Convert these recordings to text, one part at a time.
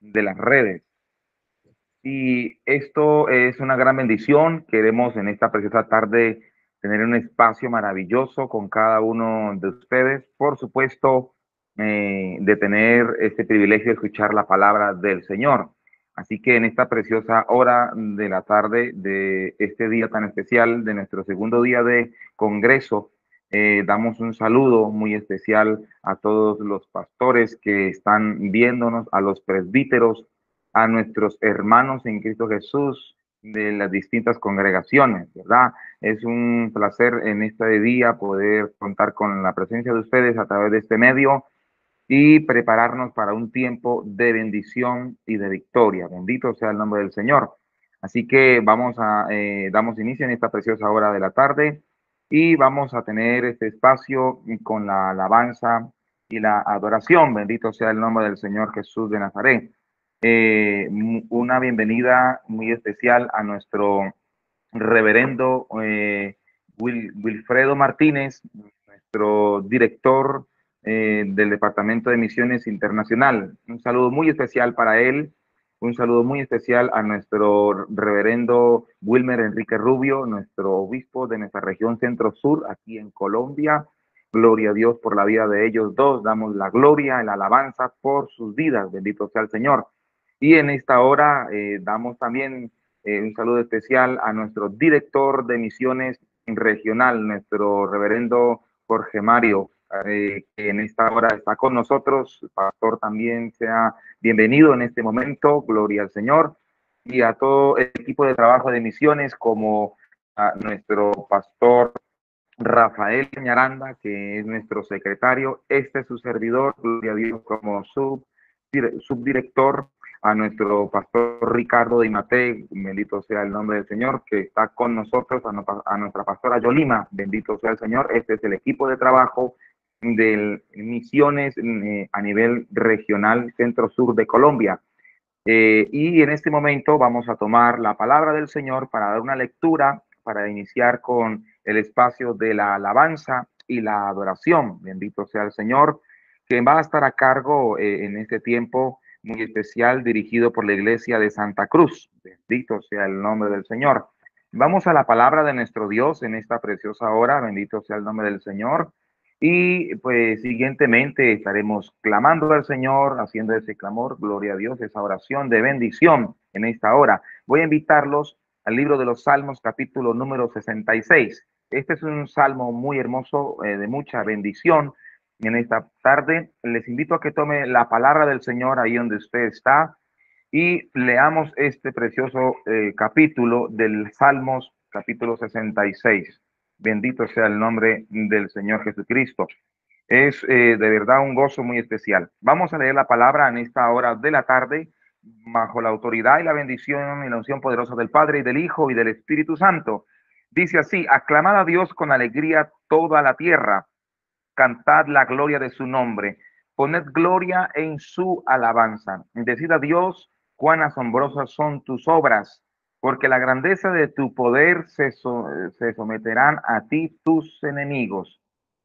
de las redes. Y esto es una gran bendición. Queremos en esta preciosa tarde tener un espacio maravilloso con cada uno de ustedes. Por supuesto, de tener este privilegio de escuchar la palabra del Señor. Así que en esta preciosa hora de la tarde de este día tan especial, de nuestro segundo día de congreso, damos un saludo muy especial a todos los pastores que están viéndonos, a los presbíteros, a nuestros hermanos en Cristo Jesús de las distintas congregaciones, ¿verdad? Es un placer en este día poder contar con la presencia de ustedes a través de este medio y prepararnos para un tiempo de bendición y de victoria. Bendito sea el nombre del Señor. Así que damos inicio en esta preciosa hora de la tarde y vamos a tener este espacio con la alabanza y la adoración. Bendito sea el nombre del Señor Jesús de Nazaret. Una bienvenida muy especial a nuestro reverendo Wilfredo Martínez, nuestro director del Departamento de Misiones Internacional. Un saludo muy especial para él, un saludo muy especial a nuestro reverendo Wilmer Enrique Rubio, nuestro obispo de nuestra región Centro-Sur, aquí en Colombia. Gloria a Dios por la vida de ellos dos. Damos la gloria y la alabanza por sus vidas. Bendito sea el Señor. Y en esta hora damos también un saludo especial a nuestro director de misiones regional, nuestro reverendo Jorge Mario, que en esta hora está con nosotros. El pastor también sea bienvenido en este momento, gloria al Señor, y a todo el equipo de trabajo de misiones, como a nuestro pastor Rafael Ñaranda, que es nuestro secretario. Este es su servidor, gloria a Dios, como subdirector, a nuestro pastor Ricardo Di Mate, bendito sea el nombre del Señor, que está con nosotros, a nuestra pastora Yolima, bendito sea el Señor. Este es el equipo de trabajo de misiones a nivel regional centro-sur de Colombia. Y en este momento vamos a tomar la palabra del Señor para dar una lectura, para iniciar con el espacio de la alabanza y la adoración. Bendito sea el Señor, que va a estar a cargo en este tiempo muy especial, dirigido por la Iglesia de Santa Cruz. Bendito sea el nombre del Señor. Vamos a la palabra de nuestro Dios en esta preciosa hora. Bendito sea el nombre del Señor. Y pues siguientemente estaremos clamando al Señor, haciendo ese clamor, gloria a Dios, esa oración de bendición en esta hora. Voy a invitarlos al libro de los Salmos, capítulo número 66. Este es un salmo muy hermoso, de mucha bendición. En esta tarde les invito a que tome la palabra del Señor ahí donde usted está y leamos este precioso capítulo del Salmos, capítulo 66. Bendito sea el nombre del Señor Jesucristo. Es de verdad un gozo muy especial. Vamos a leer la palabra en esta hora de la tarde, bajo la autoridad y la bendición y la unción poderosa del Padre y del Hijo y del Espíritu Santo. Dice así: aclamad a Dios con alegría toda la tierra, cantad la gloria de su nombre, poned gloria en su alabanza. Decid a Dios cuán asombrosas son tus obras, porque la grandeza de tu poder se someterán a ti tus enemigos.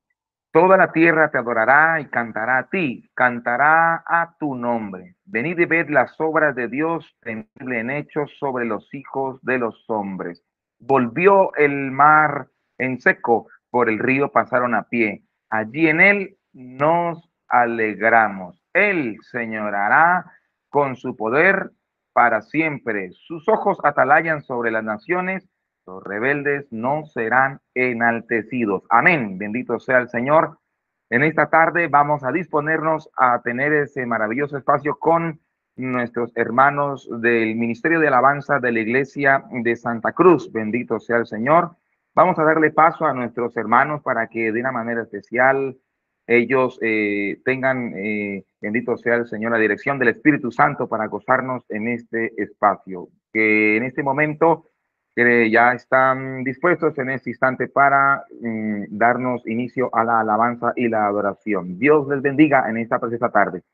Toda la tierra te adorará y cantará a ti, cantará a tu nombre. Venid y ved las obras de Dios temible en hechos sobre los hijos de los hombres. Volvió el mar en seco, por el río pasaron a pie. Allí en él nos alegramos. Él señorará con su poder para siempre. Sus ojos atalayan sobre las naciones. Los rebeldes no serán enaltecidos. Amén. Bendito sea el Señor. En esta tarde vamos a disponernos a tener ese maravilloso espacio con nuestros hermanos del Ministerio de Alabanza de la Iglesia de Santa Cruz. Bendito sea el Señor. Vamos a darle paso a nuestros hermanos para que de una manera especial ellos tengan, bendito sea el Señor, la dirección del Espíritu Santo para gozarnos en este espacio. Que en este momento que ya están dispuestos en este instante para darnos inicio a la alabanza y la adoración. Dios les bendiga en esta preciosa tarde.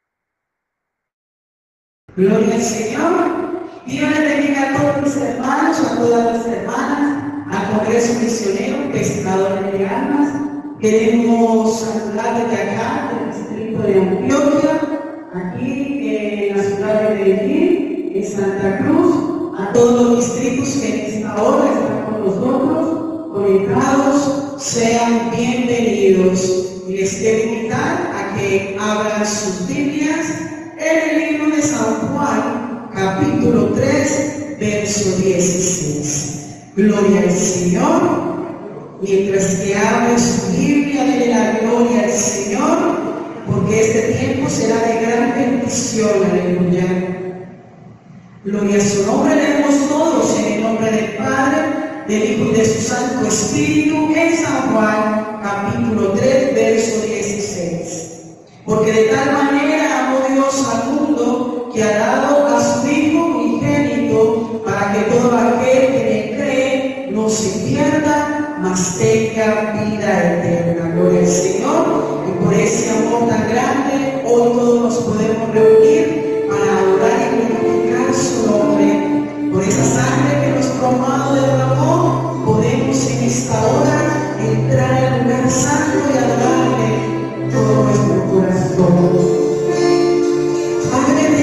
Gloria al Señor. Dios les bendiga a todos mis hermanos, a todas las hermanas, al Congreso Misionero, Pescadores de Almas. Queremos saludar desde acá, del distrito de Antioquia, aquí en la ciudad ciudad de Medellín, en Santa Cruz, a todos los distritos que en esta hora están con nosotros, conectados, sean bienvenidos. Y les quiero invitar a que abran sus Biblias en el libro de San Juan, capítulo 3, verso 16. Gloria al Señor. Mientras que abren su Biblia, denle la gloria al Señor, porque este tiempo será de gran bendición. Aleluya. Gloria a su nombre. Leemos todos en el nombre del Padre, del Hijo y de su Santo Espíritu, en San Juan, capítulo 3, verso 16. Porque de tal manera amó Dios al mundo, que ha dado a su Hijo unigénito, para que todo aquel que le cree no se pierda, mas tenga vida eterna. Gloria al Señor. Y por ese amor tan grande, hoy todos nos podemos reunir para adorar y glorificar su nombre. Por esa sangre que nuestro amado derramó, podemos en esta hora entrar al lugar santo y adorarle todo nuestro corazón. Padre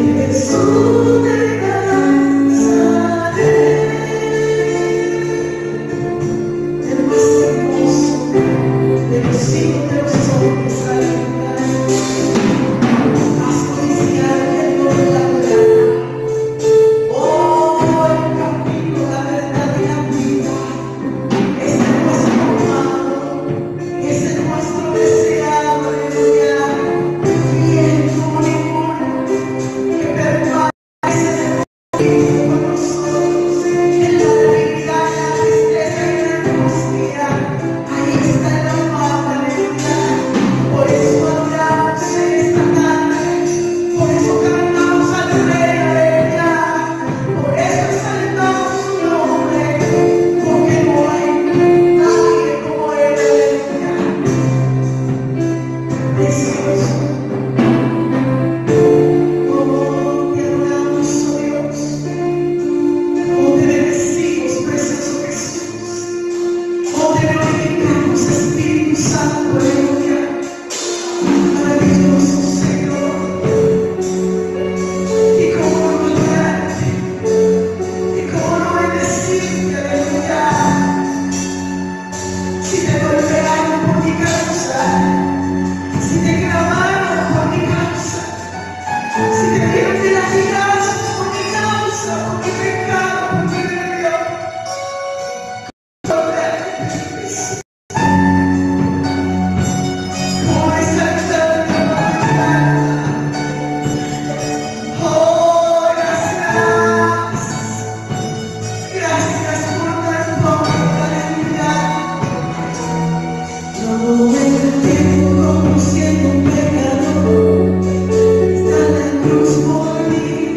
Siendo un pecador, está la cruz por mí.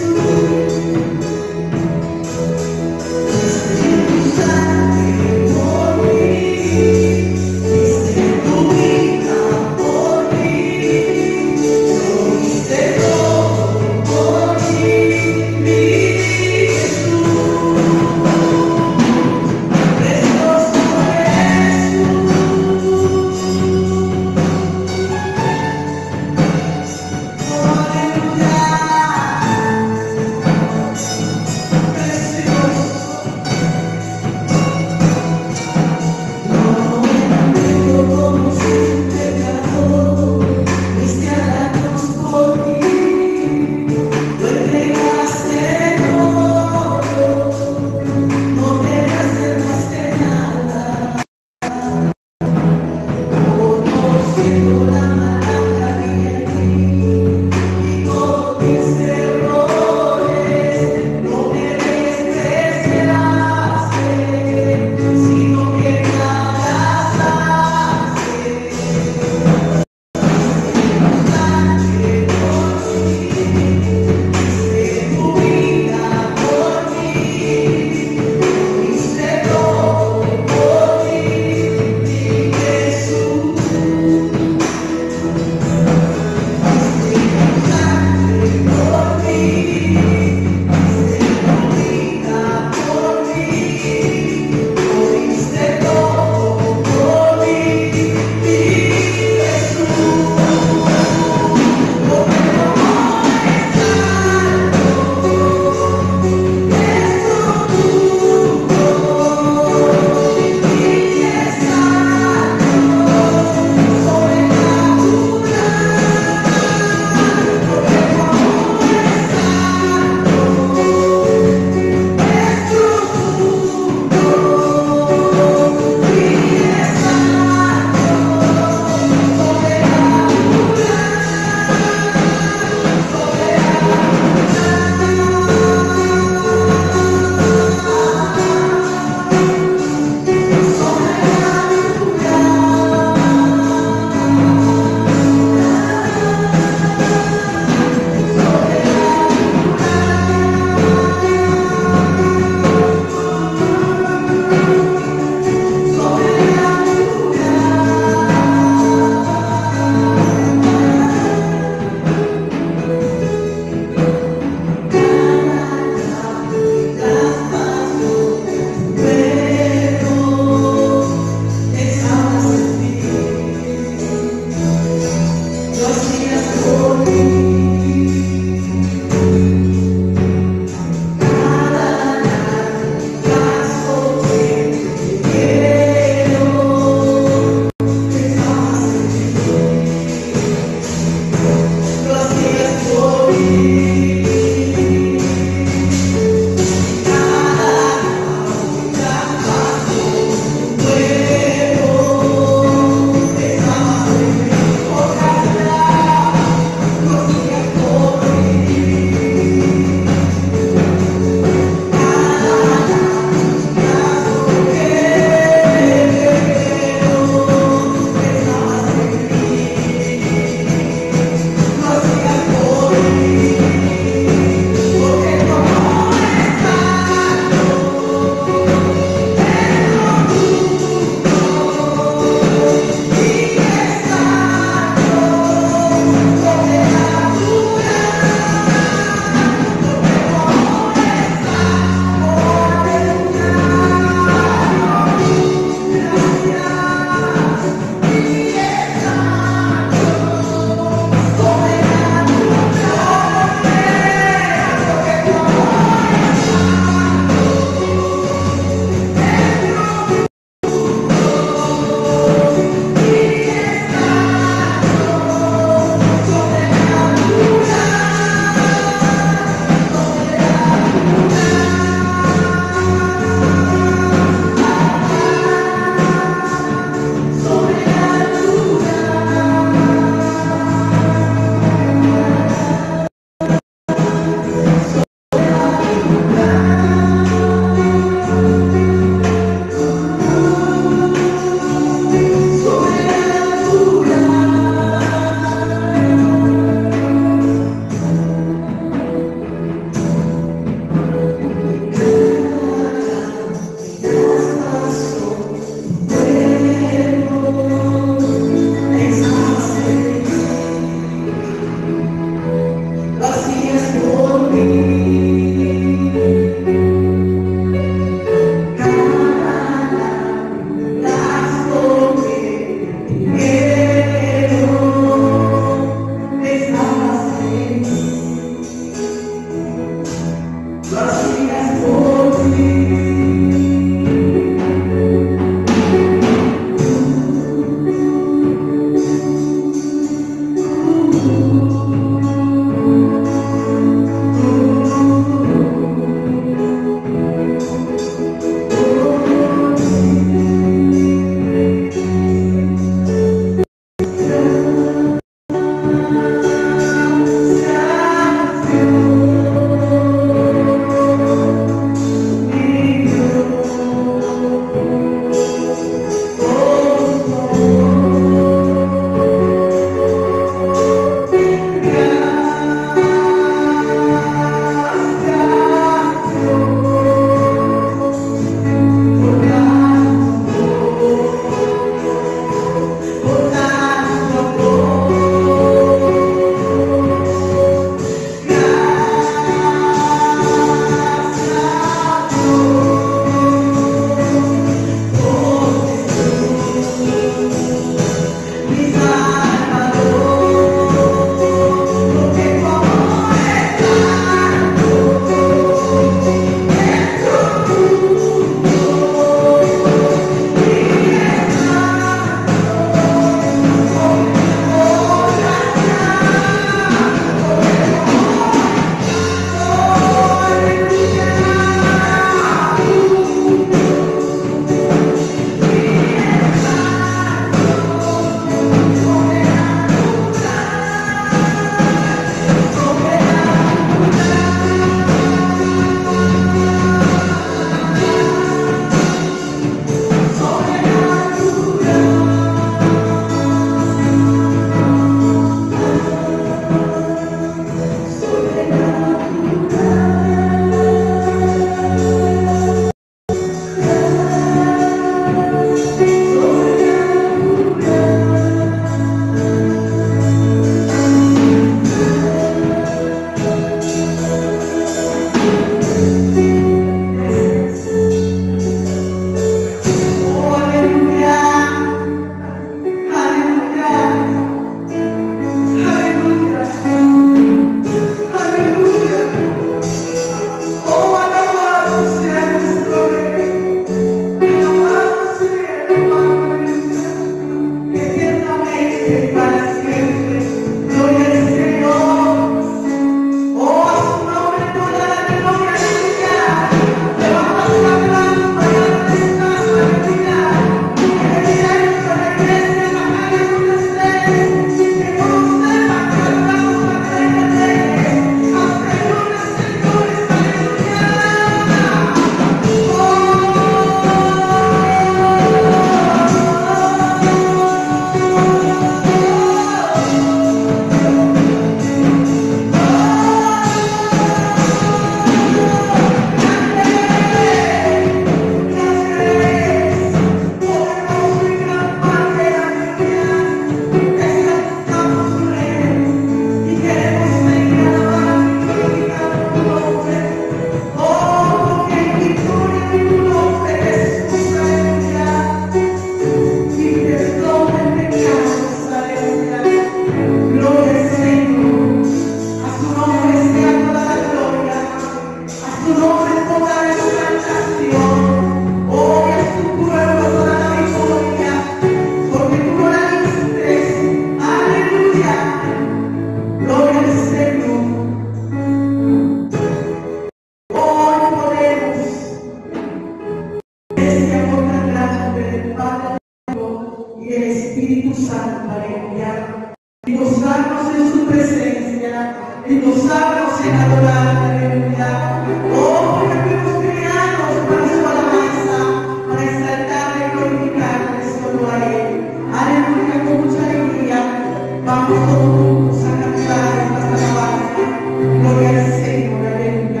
y gozarnos en su presencia, y gozarnos en adorar, aleluya. Oh, porque fuimos creados para su alabanza, para exaltarle y glorificarle solo a Él. Aleluya, con mucha alegría. Vamos todos juntos a cantar esta alabanza. Gloria al Señor, aleluya.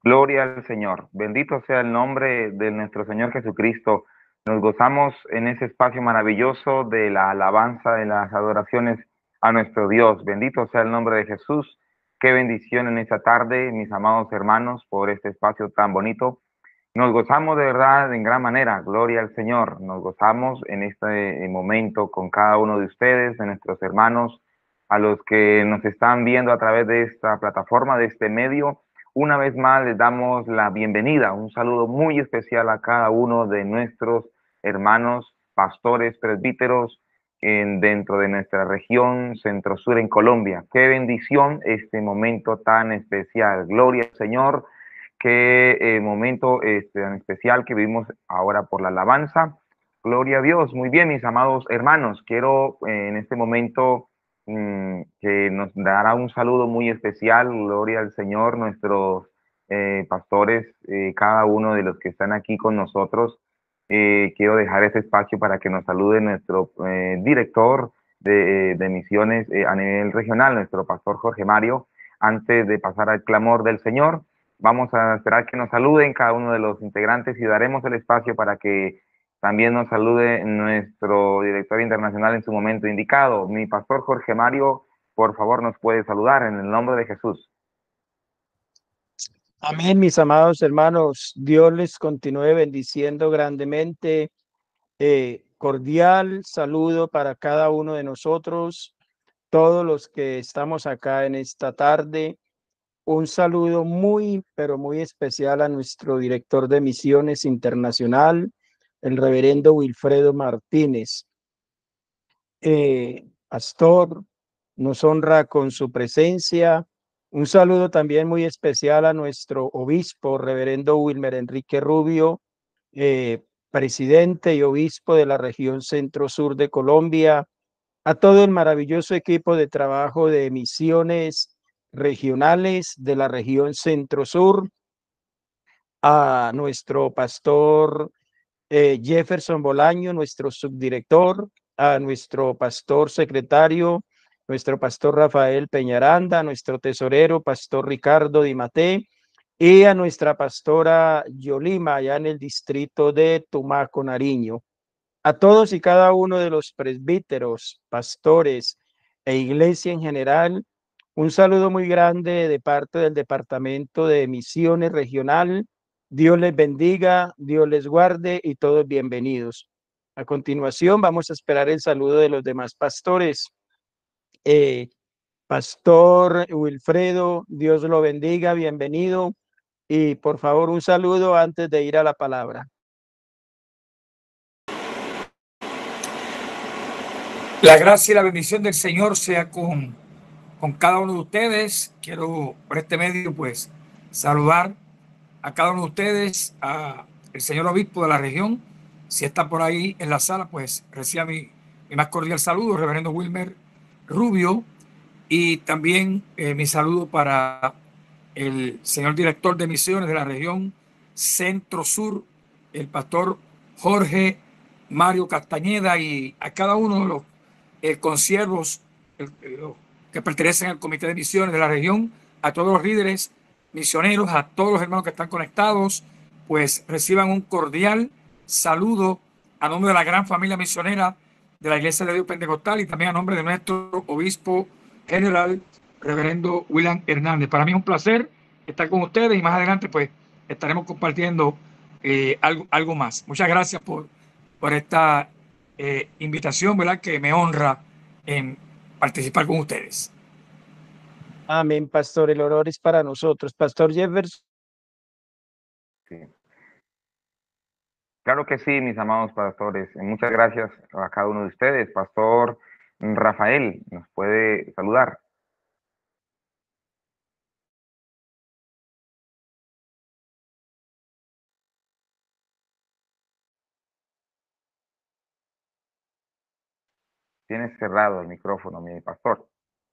Gloria al Señor. Bendito sea el nombre de nuestro Señor Jesucristo. Nos gozamos en ese espacio maravilloso de la alabanza, de las adoraciones a nuestro Dios. Bendito sea el nombre de Jesús. Qué bendición en esta tarde, mis amados hermanos, por este espacio tan bonito. Nos gozamos de verdad en gran manera. Gloria al Señor. Nos gozamos en este momento con cada uno de ustedes, de nuestros hermanos, a los que nos están viendo a través de esta plataforma, de este medio. Una vez más les damos la bienvenida, un saludo muy especial a cada uno de nuestros hermanos pastores, presbíteros dentro de nuestra región centro-sur en Colombia. Qué bendición este momento tan especial. Gloria al Señor. Qué momento tan especial que vivimos ahora por la alabanza. Gloria a Dios. Muy bien, mis amados hermanos. Quiero en este momento que nos dará un saludo muy especial. Gloria al Señor, nuestros pastores, cada uno de los que están aquí con nosotros. Quiero dejar ese espacio para que nos salude nuestro director de misiones a nivel regional, nuestro pastor Jorge Mario. Antes de pasar al clamor del Señor, vamos a esperar que nos saluden cada uno de los integrantes y daremos el espacio para que también nos salude nuestro director internacional en su momento indicado. Mi pastor Jorge Mario, por favor, nos puede saludar en el nombre de Jesús. Amén, mis amados hermanos. Dios les continúe bendiciendo grandemente. Cordial saludo para cada uno de nosotros, todos los que estamos acá en esta tarde. Un saludo muy, pero muy especial a nuestro director de Misiones Internacional, el reverendo Wilfredo Martínez. Pastor, nos honra con su presencia. Un saludo también muy especial a nuestro obispo, reverendo Wilmer Enrique Rubio, presidente y obispo de la región centro-sur de Colombia, a todo el maravilloso equipo de trabajo de misiones regionales de la región centro-sur, a nuestro pastor Jefferson Bolaño, nuestro subdirector, a nuestro pastor secretario, nuestro pastor Rafael Peñaranda, nuestro tesorero, pastor Ricardo Di Maté, y a nuestra pastora Yolima, allá en el distrito de Tumaco, Nariño. A todos y cada uno de los presbíteros, pastores e iglesia en general, un saludo muy grande de parte del Departamento de Misiones Regional. Dios les bendiga, Dios les guarde y todos bienvenidos. A continuación vamos a esperar el saludo de los demás pastores. Pastor Wilfredo, Dios lo bendiga, bienvenido. Y por favor, un saludo antes de ir a la palabra. La gracia y la bendición del Señor sea con cada uno de ustedes. Quiero por este medio pues saludar a cada uno de ustedes, a el señor obispo de la región. Si está por ahí en la sala, pues reciba mi más cordial saludo, reverendo Wilmer Rubio, y también mi saludo para el señor director de misiones de la región centro-sur, el pastor Jorge Mario Castañeda, y a cada uno de los consiervos que pertenecen al comité de misiones de la región, a todos los líderes misioneros, a todos los hermanos que están conectados, pues reciban un cordial saludo a nombre de la gran familia misionera de la Iglesia de Dios Pentecostal y también a nombre de nuestro obispo general, reverendo William Hernández. Para mí es un placer estar con ustedes y más adelante pues estaremos compartiendo algo más. Muchas gracias por esta invitación, ¿verdad? Que me honra en participar con ustedes. Amén, pastor. El honor es para nosotros. Pastor Jefferson. Sí. Claro que sí, mis amados pastores. Muchas gracias a cada uno de ustedes. Pastor Rafael, ¿nos puede saludar? Tienes cerrado el micrófono, mi pastor.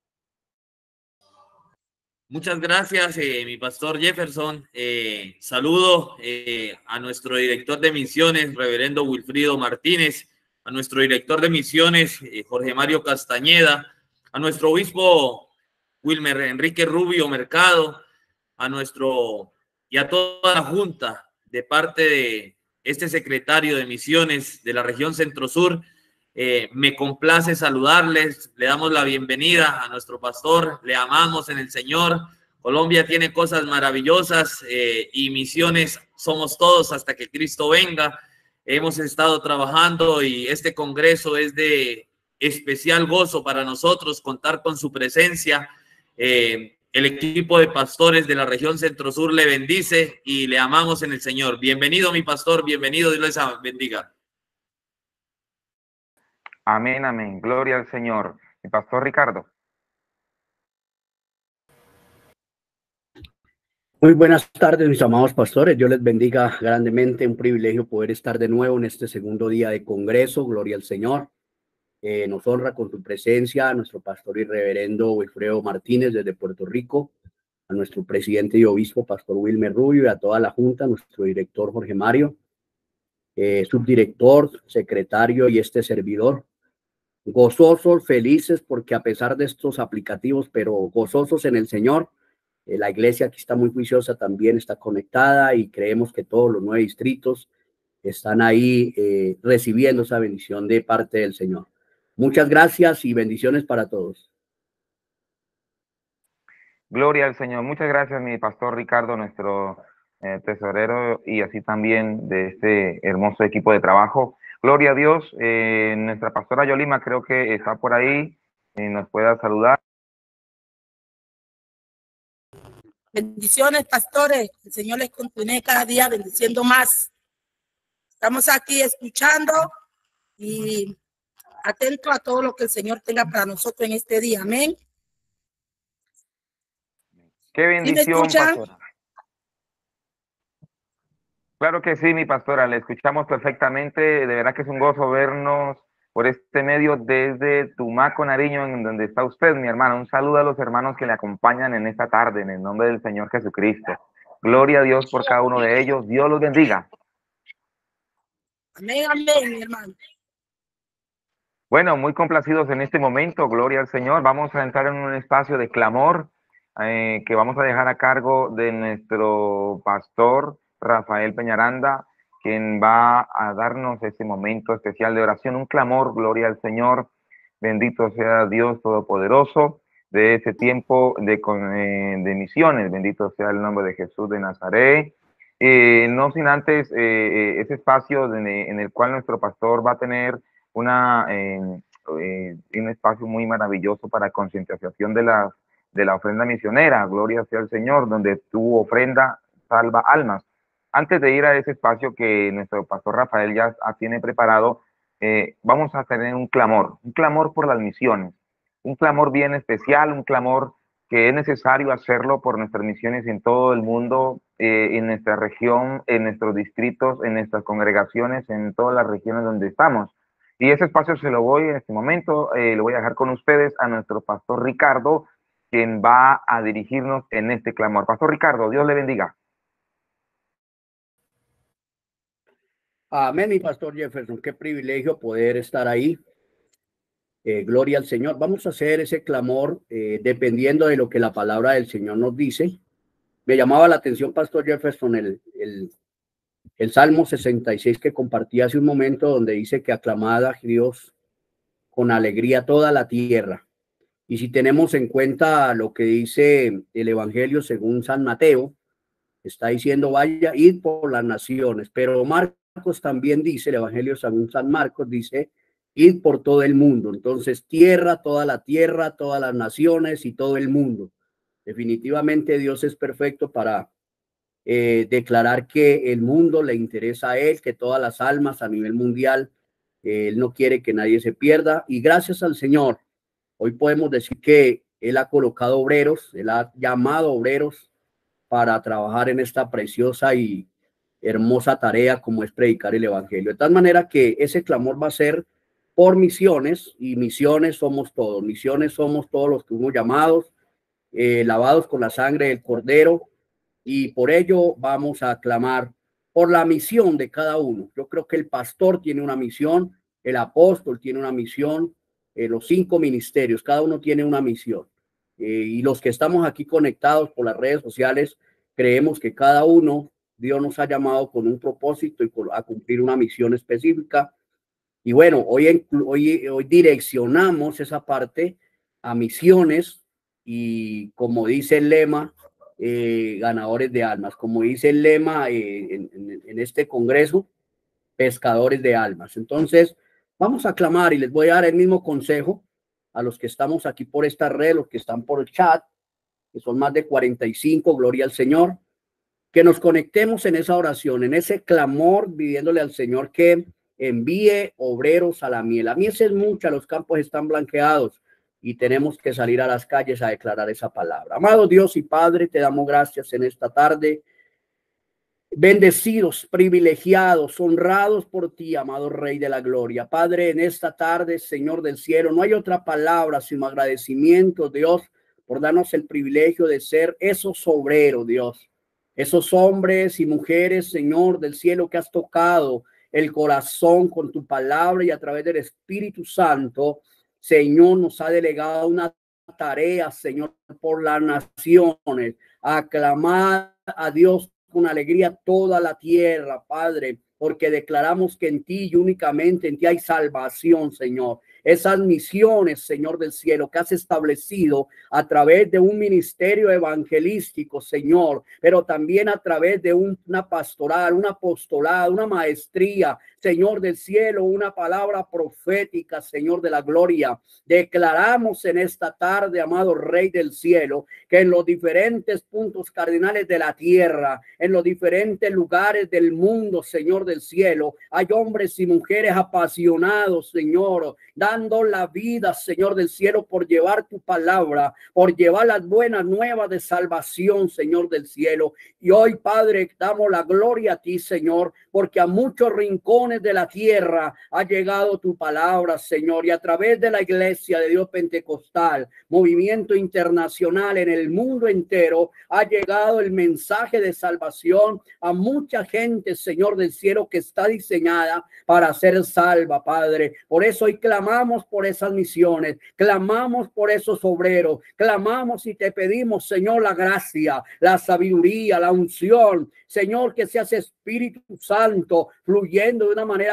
Muchas gracias, mi pastor Jefferson. Saludo a nuestro director de misiones, reverendo Wilfrido Martínez, a nuestro director de misiones, Jorge Mario Castañeda, a nuestro obispo Wilmer Enrique Rubio Mercado, a nuestro y a toda la Junta de parte de este secretario de Misiones de la región Centro-Sur. Me complace saludarles, le damos la bienvenida a nuestro pastor, le amamos en el Señor. Colombia tiene cosas maravillosas y misiones somos todos hasta que Cristo venga. Hemos estado trabajando y este congreso es de especial gozo para nosotros contar con su presencia. El equipo de pastores de la región Centro-Sur le bendice y le amamos en el Señor. Bienvenido, mi pastor, bienvenido, Dios les bendiga. Amén, amén. Gloria al Señor. Mi pastor Ricardo. Muy buenas tardes, mis amados pastores. Dios les bendiga grandemente. Un privilegio poder estar de nuevo en este segundo día de Congreso. Gloria al Señor. Nos honra con su presencia a nuestro pastor y reverendo Wilfredo Martínez desde Puerto Rico, a nuestro presidente y obispo, pastor Wilmer Rubio, y a toda la Junta, nuestro director Jorge Mario, subdirector, secretario y este servidor. Gozosos, felices, porque a pesar de estos aplicativos, pero gozosos en el Señor. La iglesia aquí está muy juiciosa, también está conectada y creemos que todos los 9 distritos están ahí recibiendo esa bendición de parte del Señor. Muchas gracias y bendiciones para todos. Gloria al Señor. Muchas gracias, mi pastor Ricardo, nuestro tesorero, y así también de este hermoso equipo de trabajo. Gloria a Dios. Nuestra pastora Yolima creo que está por ahí, nos pueda saludar. Bendiciones, pastores. El Señor les continúe cada día bendiciendo más. Estamos aquí escuchando y atentos a todo lo que el Señor tenga para nosotros en este día. Amén. Qué bendición, pastora. Claro que sí, mi pastora, le escuchamos perfectamente. De verdad que es un gozo vernos por este medio desde Tumaco, Nariño, en donde está usted, mi hermano. Un saludo a los hermanos que le acompañan en esta tarde, en el nombre del Señor Jesucristo. Gloria a Dios por cada uno de ellos. Dios los bendiga. Amén, amén, mi hermano. Bueno, muy complacidos en este momento. Gloria al Señor. Vamos a entrar en un espacio de clamor que vamos a dejar a cargo de nuestro pastor Rafael Peñaranda, quien va a darnos ese momento especial de oración, un clamor, gloria al Señor, bendito sea Dios Todopoderoso, de ese tiempo de misiones, bendito sea el nombre de Jesús de Nazaret. No sin antes ese espacio en el cual nuestro pastor va a tener un espacio muy maravilloso para concientización de la ofrenda misionera, gloria sea el Señor, donde tu ofrenda salva almas. Antes de ir a ese espacio que nuestro pastor Rafael ya tiene preparado, vamos a tener un clamor por las misiones, un clamor bien especial, un clamor que es necesario hacerlo por nuestras misiones en todo el mundo, en nuestra región, en nuestros distritos, en nuestras congregaciones, en todas las regiones donde estamos. Y ese espacio se lo voy en este momento, lo voy a dejar con ustedes a nuestro pastor Ricardo, quien va a dirigirnos en este clamor. Pastor Ricardo, Dios le bendiga. Amén, mi pastor Jefferson, qué privilegio poder estar ahí. Gloria al Señor. Vamos a hacer ese clamor dependiendo de lo que la palabra del Señor nos dice. Me llamaba la atención, pastor Jefferson, el Salmo 66 que compartí hace un momento, donde dice que aclamad a Dios con alegría toda la tierra. Y si tenemos en cuenta lo que dice el Evangelio según San Mateo, está diciendo vaya, id por las naciones, pero Marcos también dice, el Evangelio según San Marcos dice, id por todo el mundo. Entonces, tierra, todas las naciones y todo el mundo. Definitivamente Dios es perfecto para declarar que el mundo le interesa a Él, que todas las almas a nivel mundial, Él no quiere que nadie se pierda. Y gracias al Señor, hoy podemos decir que Él ha colocado obreros, Él ha llamado obreros para trabajar en esta preciosa y hermosa tarea como es predicar el Evangelio. De tal manera que ese clamor va a ser por misiones, y misiones somos todos los que fuimos llamados, lavados con la sangre del Cordero, y por ello vamos a clamar por la misión de cada uno. Yo creo que el pastor tiene una misión, el apóstol tiene una misión, los 5 ministerios, cada uno tiene una misión. Y los que estamos aquí conectados por las redes sociales, Creemos que cada uno, Dios nos ha llamado con un propósito y a cumplir una misión específica. Y bueno, hoy direccionamos esa parte a misiones y, como dice el lema, ganadores de almas. Como dice el lema en este congreso, pescadores de almas. Entonces, vamos a clamar y les voy a dar el mismo consejo a los que estamos aquí por esta red, los que están por el chat, que son más de 45, gloria al Señor, que nos conectemos en esa oración, en ese clamor, pidiéndole al Señor que envíe obreros a la miel. La miel es mucha, los campos están blanqueados y tenemos que salir a las calles a declarar esa palabra. Amado Dios y Padre, te damos gracias en esta tarde. Bendecidos, privilegiados, honrados por ti, amado Rey de la Gloria. Padre, en esta tarde, Señor del cielo, no hay otra palabra sino agradecimiento, Dios, por darnos el privilegio de ser esos obreros, Dios. Esos hombres y mujeres, Señor del cielo, que has tocado el corazón con tu palabra y a través del Espíritu Santo, Señor, nos ha delegado una tarea, Señor, por las naciones, a clamar a Dios con alegría toda la tierra, Padre, porque declaramos que en ti y únicamente en ti hay salvación, Señor. Esas misiones, Señor del cielo, que has establecido a través de un ministerio evangelístico, Señor, pero también a través de una pastoral, un apostolado, una maestría, Señor del cielo, una palabra profética, Señor de la gloria. Declaramos en esta tarde, amado Rey del cielo, que en los diferentes puntos cardinales de la tierra, en los diferentes lugares del mundo, Señor del cielo, hay hombres y mujeres apasionados, Señor, dando la vida, Señor del cielo, por llevar tu palabra, por llevar las buenas nuevas de salvación, Señor del cielo. Y hoy, Padre, damos la gloria a ti, Señor, porque a muchos rincones de la tierra ha llegado tu palabra, Señor, y a través de la Iglesia de Dios Pentecostal, movimiento internacional en el mundo entero, ha llegado el mensaje de salvación a mucha gente, Señor del cielo, que está diseñada para ser salva, Padre. Por eso hoy clamamos por esas misiones, clamamos por esos obreros, clamamos y te pedimos, Señor, la gracia, la sabiduría, la unción, Señor, que seas Espíritu Santo fluyendo de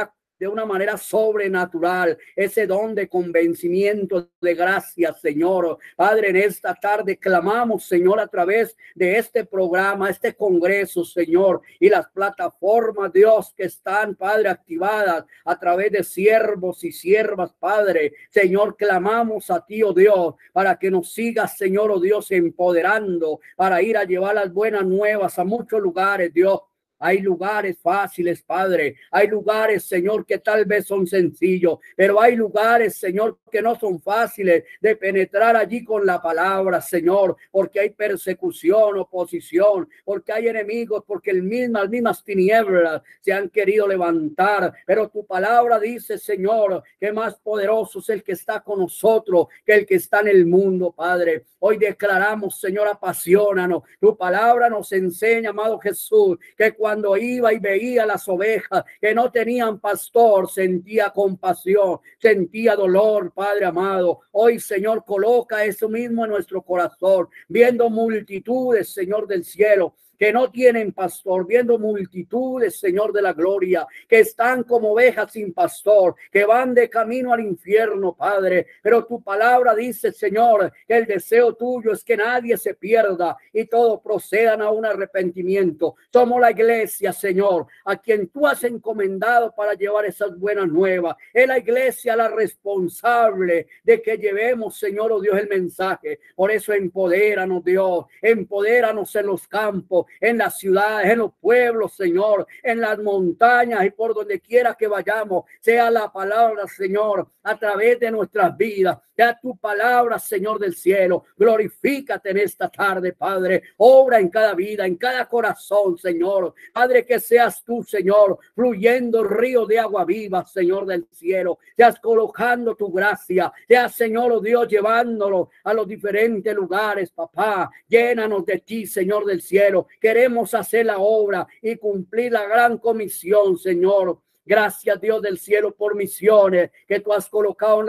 una manera sobrenatural, ese don de convencimiento de gracia, Señor. Padre, en esta tarde clamamos, Señor, a través de este programa, este congreso, Señor, y las plataformas, Dios, que están, Padre, activadas a través de siervos y siervas, Padre. Señor, clamamos a ti, oh Dios, para que nos sigas, Señor, oh Dios, empoderando para ir a llevar las buenas nuevas a muchos lugares, Dios. Hay lugares fáciles, Padre. Hay lugares, Señor, que tal vez son sencillos, pero hay lugares, Señor, que no son fáciles de penetrar allí con la palabra, Señor, porque hay persecución, oposición, porque hay enemigos, porque las mismas tinieblas se han querido levantar. Pero tu palabra dice, Señor, que más poderoso es el que está con nosotros que el que está en el mundo, Padre. Hoy declaramos, Señor, apasionanos. Tu palabra nos enseña, amado Jesús, que cuando iba y veía las ovejas que no tenían pastor, sentía compasión, sentía dolor, Padre amado. Hoy, Señor, coloca eso mismo en nuestro corazón, viendo multitudes, Señor del cielo, que no tienen pastor, viendo multitudes, Señor de la gloria, que están como ovejas sin pastor, que van de camino al infierno, Padre. Pero tu palabra dice, Señor, que el deseo tuyo es que nadie se pierda y todos procedan a un arrepentimiento. Somos la iglesia, Señor, a quien tú has encomendado para llevar esas buenas nuevas. Es la iglesia la responsable de que llevemos, Señor, oh Dios, el mensaje. Por eso empodéranos, Dios, empodéranos en los campos, en las ciudades, en los pueblos, Señor, en las montañas y por donde quiera que vayamos, sea la palabra, Señor, a través de nuestras vidas, sea tu palabra, Señor del cielo. Glorifícate en esta tarde, Padre. Obra en cada vida, en cada corazón, Señor. Padre, que seas tú, Señor, fluyendo río de agua viva, Señor del cielo. Seas colocando tu gracia, seas, Señor, oh Dios, llevándolo a los diferentes lugares, papá. Llénanos de ti, Señor del cielo. Queremos hacer la obra y cumplir la gran comisión, Señor. Gracias, Dios del cielo, por misiones que tú has colocado en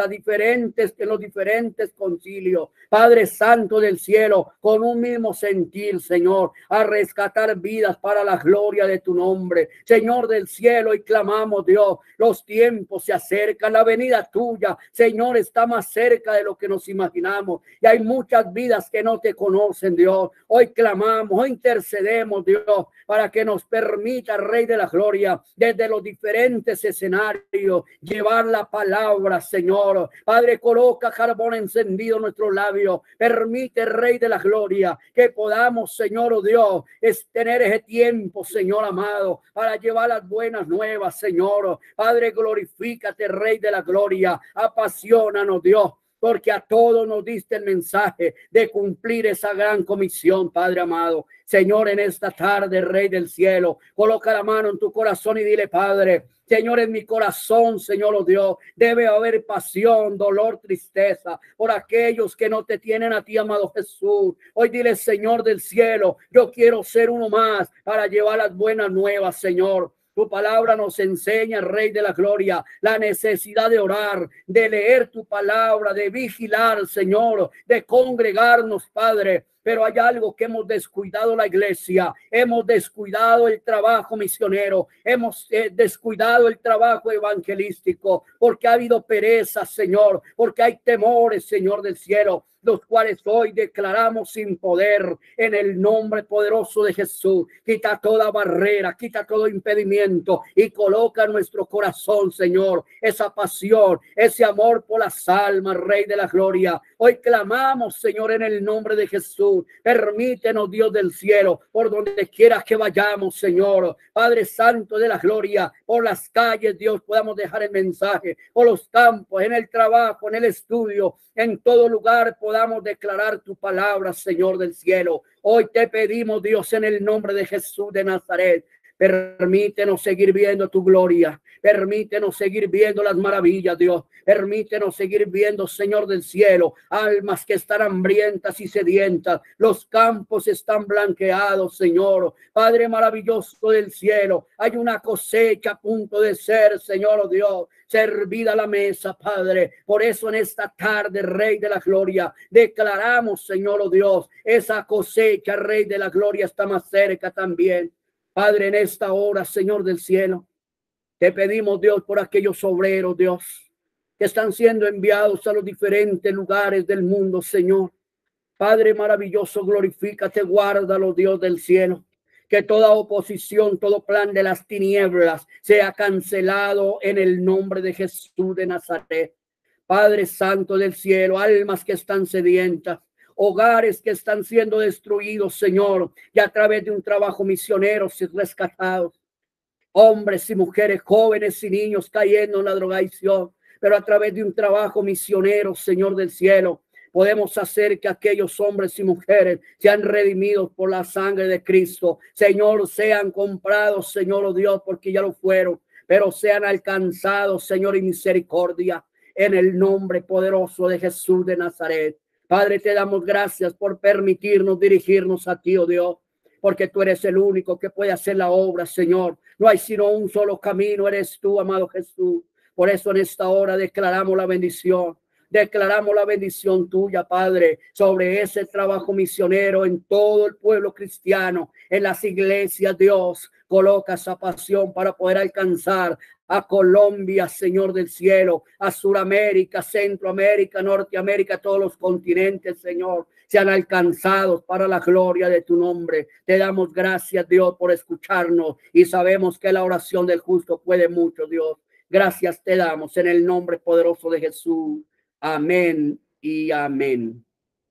los diferentes concilios. Padre Santo del cielo, con un mismo sentir, Señor, a rescatar vidas para la gloria de tu nombre. Señor del cielo, y clamamos, Dios, los tiempos se acercan, la venida tuya, Señor, está más cerca de lo que nos imaginamos. Y hay muchas vidas que no te conocen, Dios. Hoy clamamos, hoy intercedemos, Dios, para que nos permita, Rey de la Gloria, desde los diferentes escenarios, llevar la palabra, Señor. Padre, coloca carbón encendido en nuestros labios. Permite, Rey de la Gloria, que podamos, Señor, oh Dios, tener ese tiempo, Señor amado, para llevar las buenas nuevas, Señor. Padre, glorifícate, Rey de la Gloria. Apasionanos, Dios, porque a todos nos diste el mensaje de cumplir esa gran comisión, Padre amado. Señor, en esta tarde, Rey del cielo, coloca la mano en tu corazón y dile, Padre, Señor, en mi corazón, Señor, oh Dios, debe haber pasión, dolor, tristeza por aquellos que no te tienen a ti, amado Jesús. Hoy dile, Señor del cielo, yo quiero ser uno más para llevar las buenas nuevas, Señor. Tu palabra nos enseña, Rey de la Gloria, la necesidad de orar, de leer tu palabra, de vigilar, Señor, de congregarnos, Padre. Pero hay algo que hemos descuidado la iglesia, hemos descuidado el trabajo misionero, hemos descuidado el trabajo evangelístico, porque ha habido pereza, Señor, porque hay temores, Señor del cielo, los cuales hoy declaramos sin poder en el nombre poderoso de Jesús. Quita toda barrera, quita todo impedimento y coloca en nuestro corazón, Señor, esa pasión, ese amor por las almas, Rey de la Gloria. Hoy clamamos, Señor, en el nombre de Jesús. Permítenos, Dios del cielo, por donde quiera que vayamos, Señor, Padre Santo de la Gloria, por las calles, Dios, podamos dejar el mensaje, por los campos, en el trabajo, en el estudio, en todo lugar podamos declarar tu palabra, Señor del cielo. Hoy te pedimos, Dios, en el nombre de Jesús de Nazaret, permítenos seguir viendo tu gloria. Permítenos seguir viendo las maravillas, Dios. Permítenos seguir viendo, Señor del cielo, almas que están hambrientas y sedientas. Los campos están blanqueados, Señor. Padre maravilloso del cielo, hay una cosecha a punto de ser, Señor, oh Dios, servida a la mesa, Padre. Por eso en esta tarde, Rey de la Gloria, declaramos, Señor, oh Dios, esa cosecha, Rey de la Gloria, está más cerca también. Padre, en esta hora, Señor del cielo, te pedimos, Dios, por aquellos obreros, Dios, que están siendo enviados a los diferentes lugares del mundo, Señor. Padre maravilloso, glorifícate, guárdalo, Dios del cielo. Que toda oposición, todo plan de las tinieblas sea cancelado en el nombre de Jesús de Nazaret. Padre Santo del cielo, almas que están sedientas, hogares que están siendo destruidos, Señor, y a través de un trabajo misionero y rescatados. Hombres y mujeres, jóvenes y niños cayendo en la drogadicción, pero a través de un trabajo misionero, Señor del cielo, podemos hacer que aquellos hombres y mujeres sean redimidos por la sangre de Cristo. Señor, sean comprados, Señor, oh Dios, porque ya lo fueron, pero sean alcanzados, Señor, y misericordia, en el nombre poderoso de Jesús de Nazaret. Padre, te damos gracias por permitirnos dirigirnos a ti, oh Dios, porque tú eres el único que puede hacer la obra, Señor. No hay sino un solo camino, eres tú, amado Jesús. Por eso en esta hora declaramos la bendición. Declaramos la bendición tuya, Padre, sobre ese trabajo misionero en todo el pueblo cristiano, en las iglesias. Dios, coloca esa pasión para poder alcanzar a Colombia, Señor del cielo, a Suramérica, Centroamérica, Norteamérica, todos los continentes, Señor, sean alcanzados para la gloria de tu nombre. Te damos gracias, Dios, por escucharnos y sabemos que la oración del justo puede mucho, Dios. Gracias te damos en el nombre poderoso de Jesús. Amén y amén.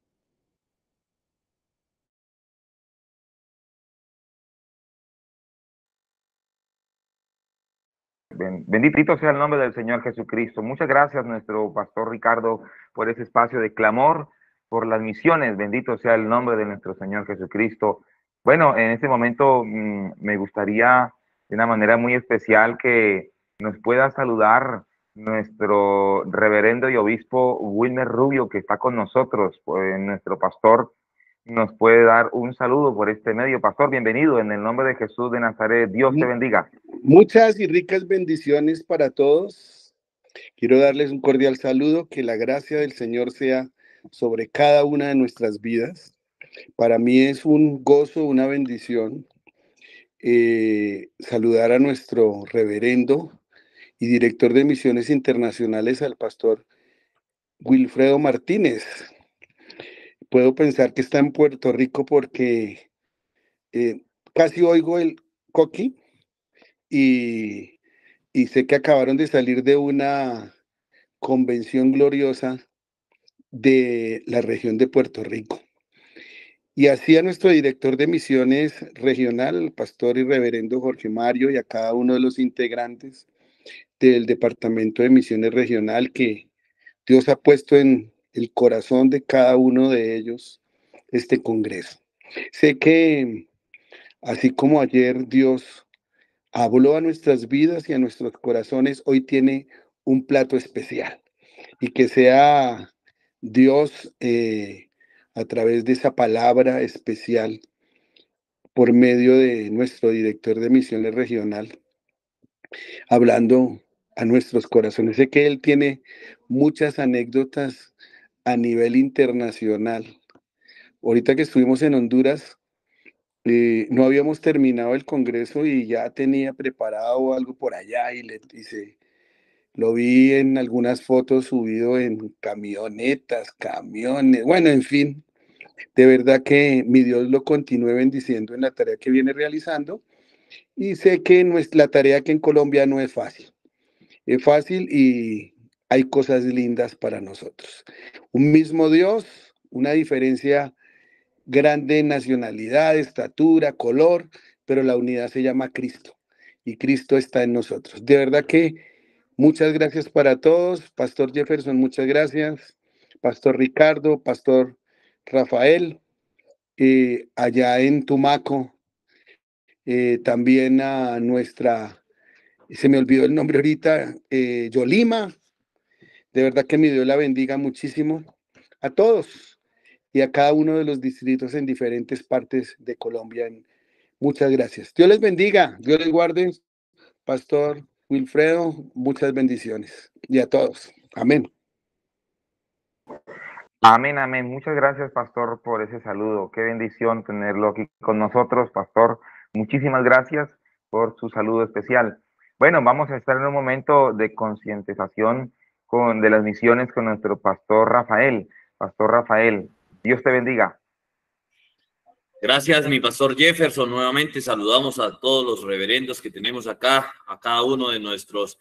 Bendito sea el nombre del Señor Jesucristo. Muchas gracias, nuestro pastor Ricardo, por ese espacio de clamor por las misiones. Bendito sea el nombre de nuestro Señor Jesucristo. Bueno, en este momento me gustaría de una manera muy especial que nos pueda saludar nuestro reverendo y obispo Wilmer Rubio, que está con nosotros, nuestro pastor nos puede dar un saludo por este medio. Pastor, bienvenido en el nombre de Jesús de Nazaret. Dios te bendiga. Muchas y ricas bendiciones para todos. Quiero darles un cordial saludo, que la gracia del Señor sea sobre cada una de nuestras vidas. Para mí es un gozo, una bendición saludar a nuestro reverendo y director de misiones internacionales, al pastor Wilfredo Martínez. Puedo pensar que está en Puerto Rico porque casi oigo el coqui y sé que acabaron de salir de una convención gloriosa de la región de Puerto Rico. Y así a nuestro director de misiones regional, el pastor y reverendo Jorge Mario, y a cada uno de los integrantes del departamento de misiones regional, que Dios ha puesto en el corazón de cada uno de ellos este congreso. Sé que así como ayer Dios habló a nuestras vidas y a nuestros corazones, hoy tiene un plato especial, y que sea Dios a través de esa palabra especial por medio de nuestro director de misiones regional, hablando a nuestros corazones. Sé que él tiene muchas anécdotas a nivel internacional. Ahorita que estuvimos en Honduras, no habíamos terminado el congreso y ya tenía preparado algo por allá, y lo vi en algunas fotos subido en camionetas, camiones, bueno, en fin. De verdad que mi Dios lo continúe bendiciendo en la tarea que viene realizando, y sé que la tarea que en Colombia no es fácil. Es fácil y hay cosas lindas para nosotros. Un mismo Dios, una diferencia grande en nacionalidad, estatura, color, pero la unidad se llama Cristo y Cristo está en nosotros. De verdad que muchas gracias para todos. Pastor Jefferson, muchas gracias. Pastor Ricardo, Pastor Rafael, allá en Tumaco, también a nuestra, se me olvidó el nombre ahorita, Yolima. De verdad que mi Dios la bendiga muchísimo a todos y a cada uno de los distritos en diferentes partes de Colombia. Muchas gracias. Dios les bendiga, Dios les guarde. Pastor Wilfredo, muchas bendiciones. Y a todos. Amén. Amén, amén. Muchas gracias, pastor, por ese saludo. Qué bendición tenerlo aquí con nosotros, pastor. Muchísimas gracias por su saludo especial. Bueno, vamos a estar en un momento de concientización de las misiones con nuestro pastor Rafael. Pastor Rafael, Dios te bendiga. Gracias, mi pastor Jefferson. Nuevamente saludamos a todos los reverendos que tenemos acá, a cada uno de nuestros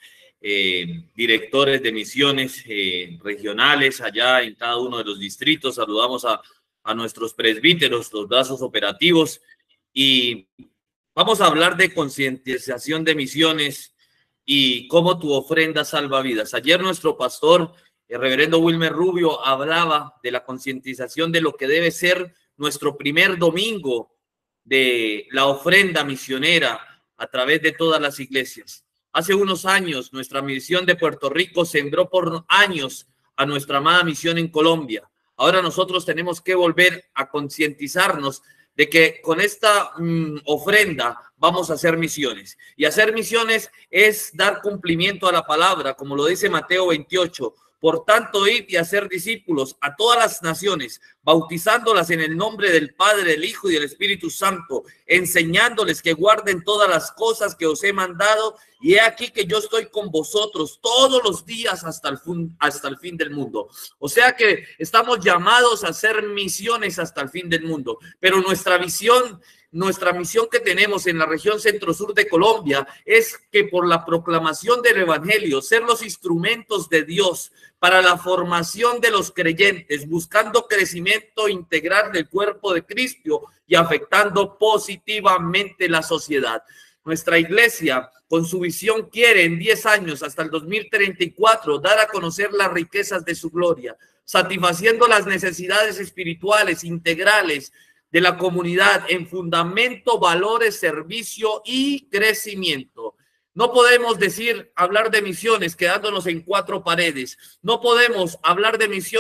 directores de misiones regionales allá en cada uno de los distritos. Saludamos a nuestros presbíteros, los brazos operativos, y vamos a hablar de concientización de misiones y cómo tu ofrenda salva vidas. Ayer nuestro pastor, el reverendo Wilmer Rubio, hablaba de la concientización de lo que debe ser nuestro primer domingo de la ofrenda misionera a través de todas las iglesias. Hace unos años, nuestra misión de Puerto Rico sembró por años a nuestra amada misión en Colombia. Ahora nosotros tenemos que volver a concientizarnos de que con esta ofrenda vamos a hacer misiones. Y hacer misiones es dar cumplimiento a la palabra, como lo dice Mateo 28. Por tanto, id y hacer discípulos a todas las naciones, bautizándolas en el nombre del Padre, del Hijo y del Espíritu Santo, enseñándoles que guarden todas las cosas que os he mandado, y he aquí que yo estoy con vosotros todos los días hasta el fin del mundo. O sea que estamos llamados a hacer misiones hasta el fin del mundo, pero nuestra misión que tenemos en la región centro-sur de Colombia es que por la proclamación del evangelio, ser los instrumentos de Dios para la formación de los creyentes, buscando crecimiento integral del cuerpo de Cristo y afectando positivamente la sociedad. Nuestra iglesia, con su visión, quiere en 10 años, hasta el 2034, dar a conocer las riquezas de su gloria, satisfaciendo las necesidades espirituales integrales de la comunidad en fundamento, valores, servicio y crecimiento. No podemos hablar de misiones quedándonos en 4 paredes. No podemos hablar de misiones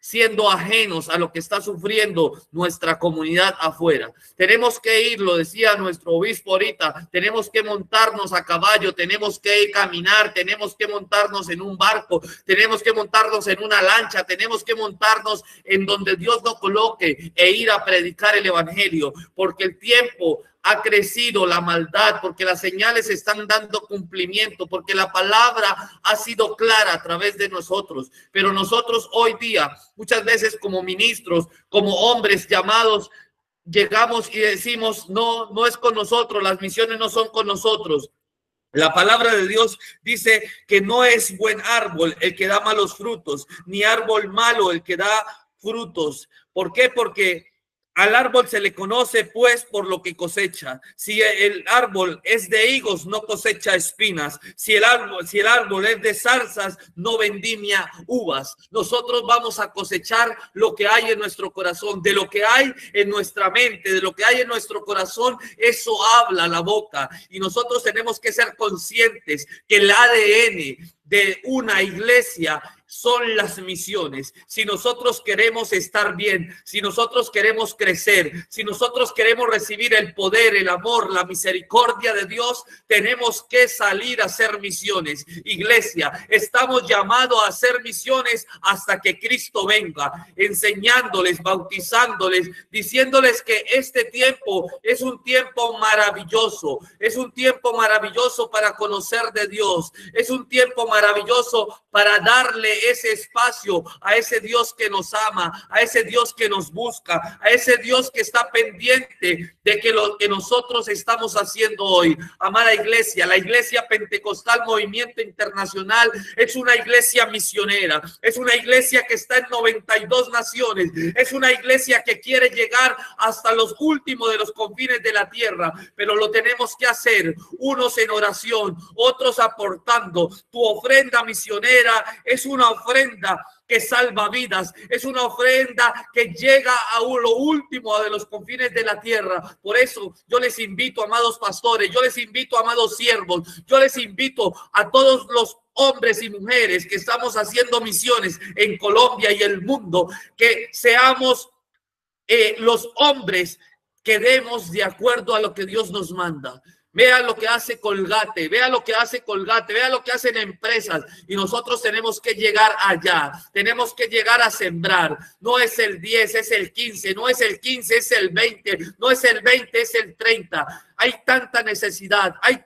siendo ajenos a lo que está sufriendo nuestra comunidad afuera. Tenemos que ir, lo decía nuestro obispo ahorita, tenemos que montarnos a caballo, tenemos que caminar, tenemos que montarnos en un barco, tenemos que montarnos en una lancha, tenemos que montarnos en donde Dios nos coloque e ir a predicar el evangelio, porque el tiempo ha crecido, la maldad, porque las señales están dando cumplimiento, porque la palabra ha sido clara a través de nosotros. Pero nosotros hoy día, muchas veces como ministros, como hombres llamados, llegamos y decimos, no, no es con nosotros, las misiones no son con nosotros. La palabra de Dios dice que no es buen árbol el que da malos frutos, ni árbol malo el que da frutos. ¿Por qué? Porque al árbol se le conoce pues por lo que cosecha. Si el árbol es de higos, no cosecha espinas. Si el árbol es de zarzas, no vendimia uvas. Nosotros vamos a cosechar lo que hay en nuestro corazón. De lo que hay en nuestra mente, de lo que hay en nuestro corazón, eso habla la boca. Y nosotros tenemos que ser conscientes que el ADN de una iglesia son las misiones. Si nosotros queremos estar bien, si nosotros queremos crecer, si nosotros queremos recibir el poder, el amor, la misericordia de Dios, tenemos que salir a hacer misiones. Iglesia, estamos llamados a hacer misiones hasta que Cristo venga, enseñándoles, bautizándoles, diciéndoles que este tiempo es un tiempo maravilloso, es un tiempo maravilloso para conocer de Dios, es un tiempo maravilloso para darle ese espacio a ese Dios que nos ama, a ese Dios que nos busca, a ese Dios que está pendiente de que lo que nosotros estamos haciendo hoy. Amada iglesia, la Iglesia Pentecostal Movimiento Internacional es una iglesia misionera, es una iglesia que está en 92 naciones, es una iglesia que quiere llegar hasta los últimos de los confines de la tierra, pero lo tenemos que hacer, unos en oración, otros aportando. Tu ofrenda misionera es una ofrenda que salva vidas, es una ofrenda que llega a lo último de los confines de la tierra. Por eso yo les invito, amados pastores, yo les invito, amados siervos, yo les invito a todos los hombres y mujeres que estamos haciendo misiones en Colombia y el mundo, que seamos los hombres que demos de acuerdo a lo que Dios nos manda. Vea lo que hace Colgate, vea lo que hace Colgate, vea lo que hacen empresas, y nosotros tenemos que llegar allá, tenemos que llegar a sembrar. No es el 10, es el 15, no es el 15, es el 20, no es el 20, es el 30. Hay tanta necesidad, hay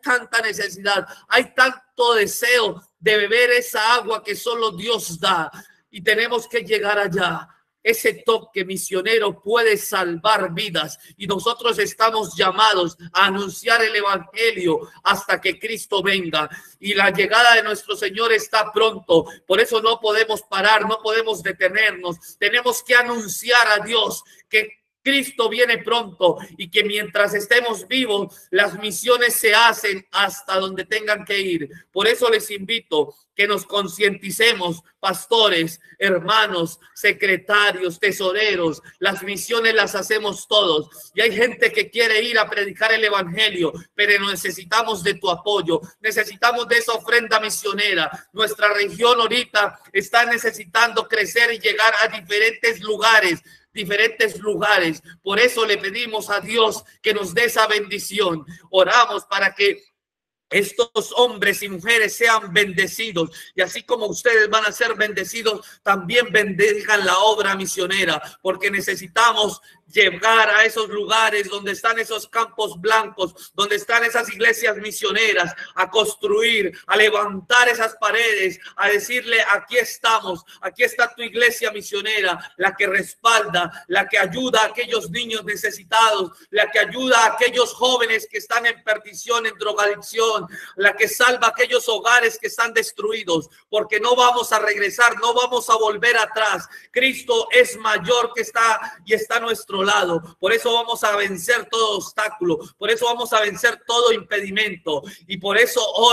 tanto deseo de beber esa agua que solo Dios da, y tenemos que llegar allá. Ese toque misionero puede salvar vidas, y nosotros estamos llamados a anunciar el evangelio hasta que Cristo venga, y la llegada de nuestro Señor está pronto. Por eso no podemos parar, no podemos detenernos. Tenemos que anunciar a Dios que Cristo viene pronto, y que mientras estemos vivos, las misiones se hacen hasta donde tengan que ir. Por eso les invito que nos concienticemos, pastores, hermanos, secretarios, tesoreros. Las misiones las hacemos todos, y hay gente que quiere ir a predicar el evangelio, pero necesitamos de tu apoyo, necesitamos de esa ofrenda misionera. Nuestra región ahorita está necesitando crecer y llegar a diferentes lugares. Por eso le pedimos a Dios que nos dé esa bendición. Oramos para que estos hombres y mujeres sean bendecidos, y así como ustedes van a ser bendecidos, también bendigan la obra misionera, porque necesitamos llegar a esos lugares donde están esos campos blancos, donde están esas iglesias misioneras, a construir, a levantar esas paredes, a decirle: aquí estamos, aquí está tu iglesia misionera, la que respalda, la que ayuda a aquellos niños necesitados, la que ayuda a aquellos jóvenes que están en perdición, en drogadicción, la que salva a aquellos hogares que están destruidos, porque no vamos a regresar, no vamos a volver atrás. Cristo es mayor que está a nuestro lado. Por eso vamos a vencer todo obstáculo, por eso vamos a vencer todo impedimento, y por eso hoy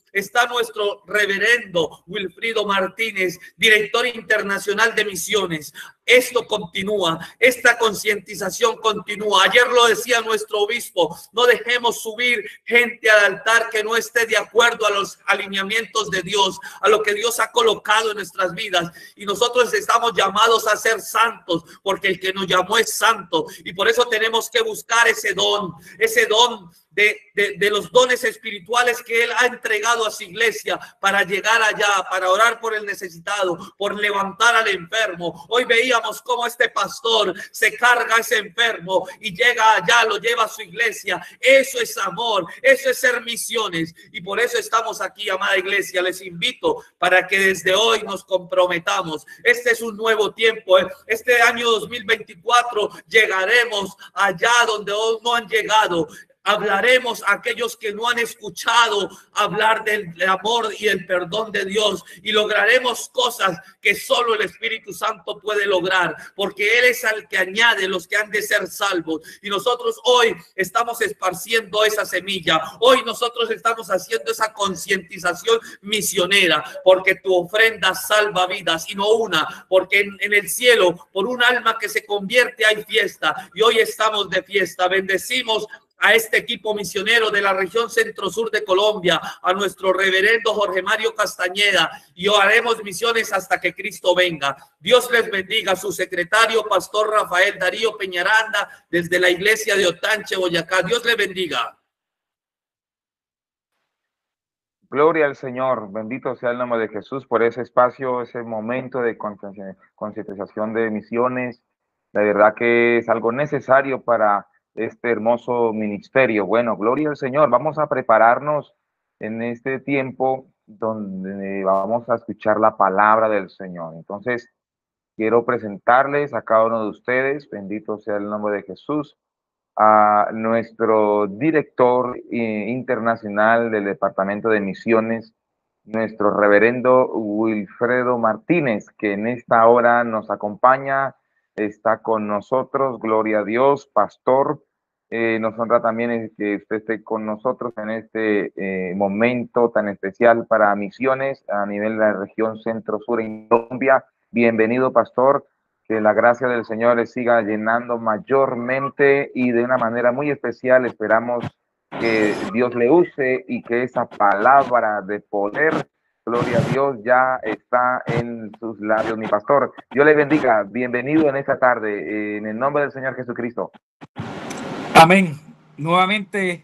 está nuestro reverendo Wilfrido Martínez, director internacional de misiones. Esto continúa, esta concientización continúa. Ayer lo decía nuestro obispo, no dejemos subir gente al altar que no esté de acuerdo a los alineamientos de Dios, a lo que Dios ha colocado en nuestras vidas. Y nosotros estamos llamados a ser santos, porque el que nos llamó es santo. Y por eso tenemos que buscar ese don de los dones espirituales que Él ha entregado a su iglesia para llegar allá, para orar por el necesitado, por levantar al enfermo. Hoy veíamos cómo este pastor se carga a ese enfermo y llega allá, lo lleva a su iglesia. Eso es amor, eso es ser misiones. Y por eso estamos aquí, amada iglesia. Les invito para que desde hoy nos comprometamos. Este es un nuevo tiempo. Este año 2024 llegaremos allá donde no han llegado. Hablaremos a aquellos que no han escuchado hablar del amor y el perdón de Dios, y lograremos cosas que solo el Espíritu Santo puede lograr, porque Él es el que añade los que han de ser salvos. Y nosotros hoy estamos esparciendo esa semilla. Hoy nosotros estamos haciendo esa concientización misionera, porque tu ofrenda salva vidas, y no una, porque en el cielo por un alma que se convierte hay fiesta, y hoy estamos de fiesta. Bendecimos a este equipo misionero de la región centro-sur de Colombia, a nuestro reverendo Jorge Mario Castañeda, y haremos misiones hasta que Cristo venga. Dios les bendiga. Su secretario, Pastor Rafael Darío Peñaranda, desde la iglesia de Otanche, Boyacá. Dios les bendiga. Gloria al Señor, bendito sea el nombre de Jesús por ese espacio, ese momento de concientización de misiones. La verdad que es algo necesario para este hermoso ministerio. Bueno, gloria al Señor. Vamos a prepararnos en este tiempo donde vamos a escuchar la palabra del Señor. Entonces, quiero presentarles a cada uno de ustedes, bendito sea el nombre de Jesús, a nuestro director internacional del Departamento de Misiones, nuestro reverendo Wilfrido Martínez, que en esta hora nos acompaña, está con nosotros. Gloria a Dios, pastor. Nos honra también que usted esté con nosotros en este momento tan especial para misiones a nivel de la región centro-sur en Colombia. Bienvenido, pastor. Que la gracia del Señor le siga llenando mayormente y de una manera muy especial. Esperamos que Dios le use y que esa palabra de poder, gloria a Dios, ya está en sus labios, mi pastor. Dios le bendiga. Bienvenido en esta tarde, en el nombre del Señor Jesucristo. Amén. Nuevamente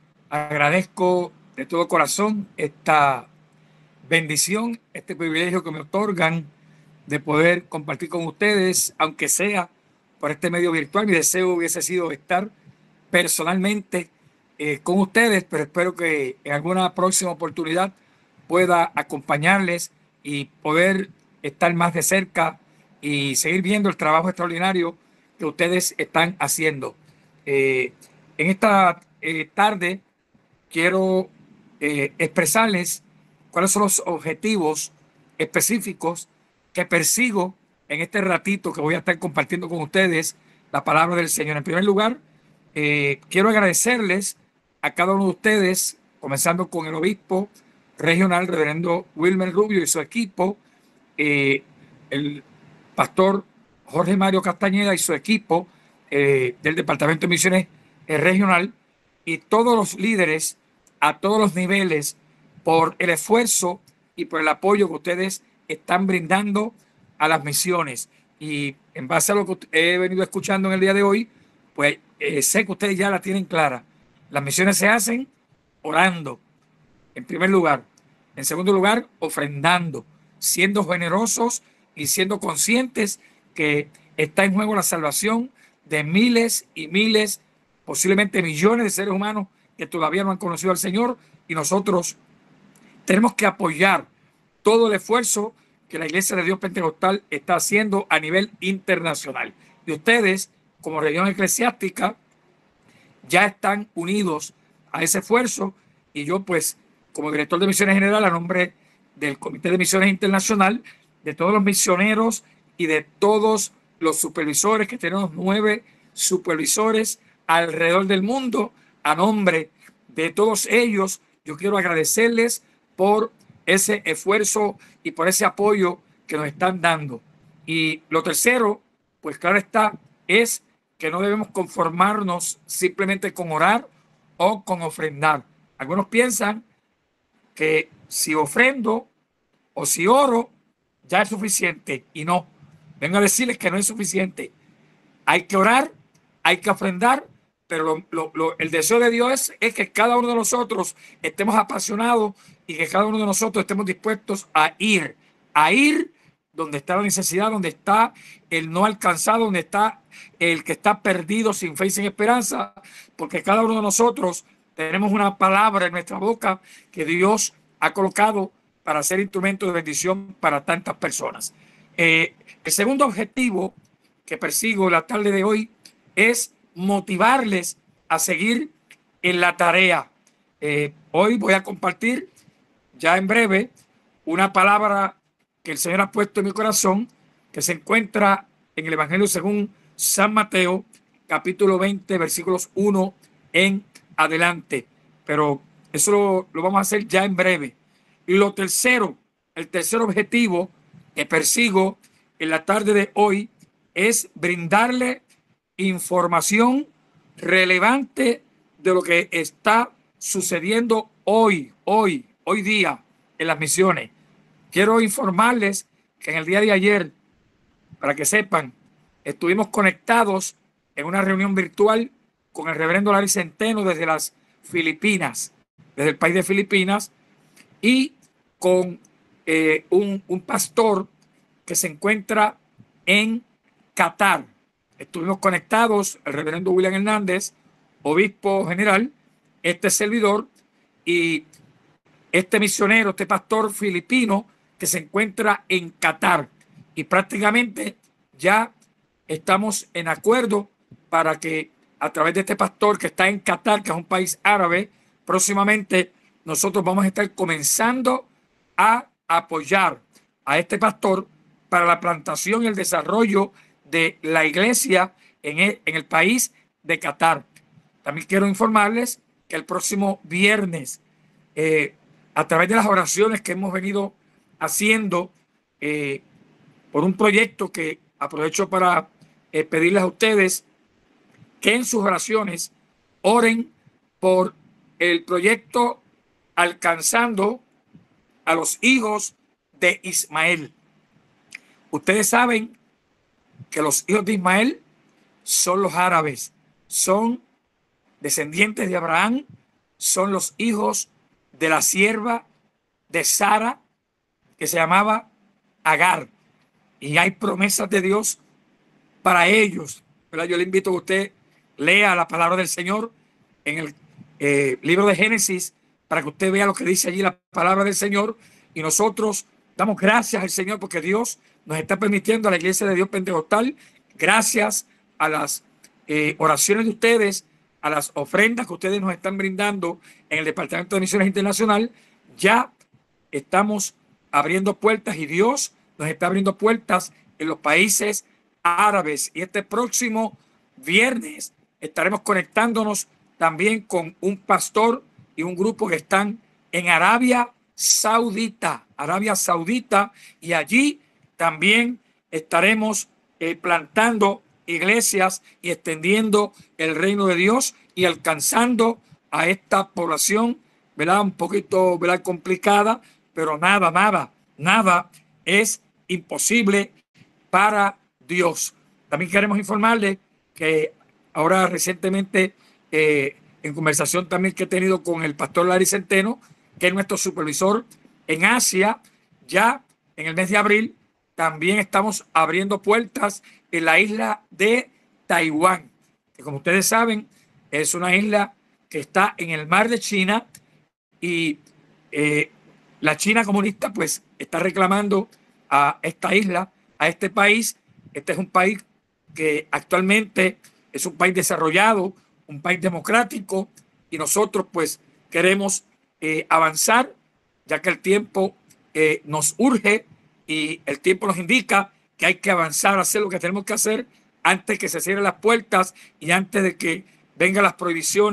agradezco de todo corazón esta bendición, este privilegio que me otorgan de poder compartir con ustedes, aunque sea por este medio virtual. Mi deseo hubiese sido estar personalmente con ustedes, pero espero que en alguna próxima oportunidad pueda acompañarles y poder estar más de cerca y seguir viendo el trabajo extraordinario que ustedes están haciendo. En esta tarde quiero expresarles cuáles son los objetivos específicos que persigo en este ratito que voy a estar compartiendo con ustedes la palabra del Señor. En primer lugar, quiero agradecerles a cada uno de ustedes, comenzando con el obispo regional, reverendo Wilmer Rubio, y su equipo, el pastor Jorge Mario Castañeda y su equipo del Departamento de Misiones Regional, y todos los líderes a todos los niveles por el esfuerzo y por el apoyo que ustedes están brindando a las misiones. Y en base a lo que he venido escuchando en el día de hoy, pues sé que ustedes ya la tienen clara. Las misiones se hacen orando, en primer lugar. En segundo lugar, ofrendando, siendo generosos y siendo conscientes que está en juego la salvación de miles y miles, posiblemente millones de seres humanos que todavía no han conocido al Señor, y nosotros tenemos que apoyar todo el esfuerzo que la Iglesia de Dios Pentecostal está haciendo a nivel internacional. Y ustedes, como región eclesiástica, ya están unidos a ese esfuerzo, y yo, pues, como director de Misiones General, a nombre del Comité de Misiones Internacional, de todos los misioneros y de todos los supervisores, que tenemos 9 supervisores alrededor del mundo, a nombre de todos ellos, yo quiero agradecerles por ese esfuerzo y por ese apoyo que nos están dando. Y lo tercero, pues claro está, es que no debemos conformarnos simplemente con orar o con ofrendar. Algunos piensan que si ofrendo o si oro ya es suficiente, y no. Vengo a decirles que no es suficiente. Hay que orar, hay que ofrendar, pero el deseo de Dios es que cada uno de nosotros estemos apasionados y que cada uno de nosotros estemos dispuestos a ir donde está la necesidad, donde está el no alcanzado, donde está el que está perdido, sin fe y sin esperanza, porque cada uno de nosotros tenemos una palabra en nuestra boca que Dios ha colocado para ser instrumento de bendición para tantas personas. El segundo objetivo que persigo la tarde de hoy es motivarles a seguir en la tarea. Hoy voy a compartir ya en breve una palabra que el Señor ha puesto en mi corazón, que se encuentra en el Evangelio según San Mateo, capítulo 20, versículos 1 en adelante. Pero eso lo vamos a hacer ya en breve. Y lo tercero, el tercer objetivo que persigo en la tarde de hoy es brindarle información relevante de lo que está sucediendo hoy día en las misiones. Quiero informarles que en el día de ayer, para que sepan, estuvimos conectados en una reunión virtual con el reverendo Larry Centeno desde las Filipinas, desde el país de Filipinas, y con un pastor que se encuentra en Qatar. Estuvimos conectados, el reverendo William Hernández, obispo general, este servidor, y este misionero, este pastor filipino que se encuentra en Qatar. Y prácticamente ya estamos en acuerdo para que a través de este pastor que está en Qatar, que es un país árabe, próximamente nosotros vamos a estar comenzando a apoyar a este pastor para la plantación y el desarrollo de la iglesia en el país de Qatar. También quiero informarles que el próximo viernes, a través de las oraciones que hemos venido haciendo por un proyecto que aprovecho para pedirles a ustedes que en sus oraciones oren por el proyecto Alcanzando a los hijos de Ismael. Ustedes saben que los hijos de Ismael son los árabes, son descendientes de Abraham, son los hijos de la sierva de Sara que se llamaba Agar, y hay promesas de Dios para ellos, ¿verdad? Yo le invito a que usted lea la palabra del Señor en el libro de Génesis para que usted vea lo que dice allí la palabra del Señor, y nosotros damos gracias al Señor porque Dios nos está permitiendo a la Iglesia de Dios Pentecostal, gracias a las oraciones de ustedes, a las ofrendas que ustedes nos están brindando en el Departamento de Misiones Internacional, ya estamos abriendo puertas y Dios nos está abriendo puertas en los países árabes. Y este próximo viernes estaremos conectándonos también con un pastor y un grupo que están en Arabia Saudita, y allí también estaremos plantando iglesias y extendiendo el reino de Dios y alcanzando a esta población, ¿verdad? Un poquito, ¿verdad?, complicada, pero nada es imposible para Dios. También queremos informarle que ahora recientemente, en conversación también que he tenido con el pastor Larry Centeno, que es nuestro supervisor en Asia, ya en el mes de abril también estamos abriendo puertas en la isla de Taiwán, que como ustedes saben es una isla que está en el mar de China, y la China comunista pues está reclamando a esta isla, a este país. Este es un país que actualmente es un país desarrollado, un país democrático, y nosotros pues queremos avanzar, ya que el tiempo nos urge y el tiempo nos indica que hay que avanzar, hacer lo que tenemos que hacer antes que se cierren las puertas y antes de que vengan las prohibiciones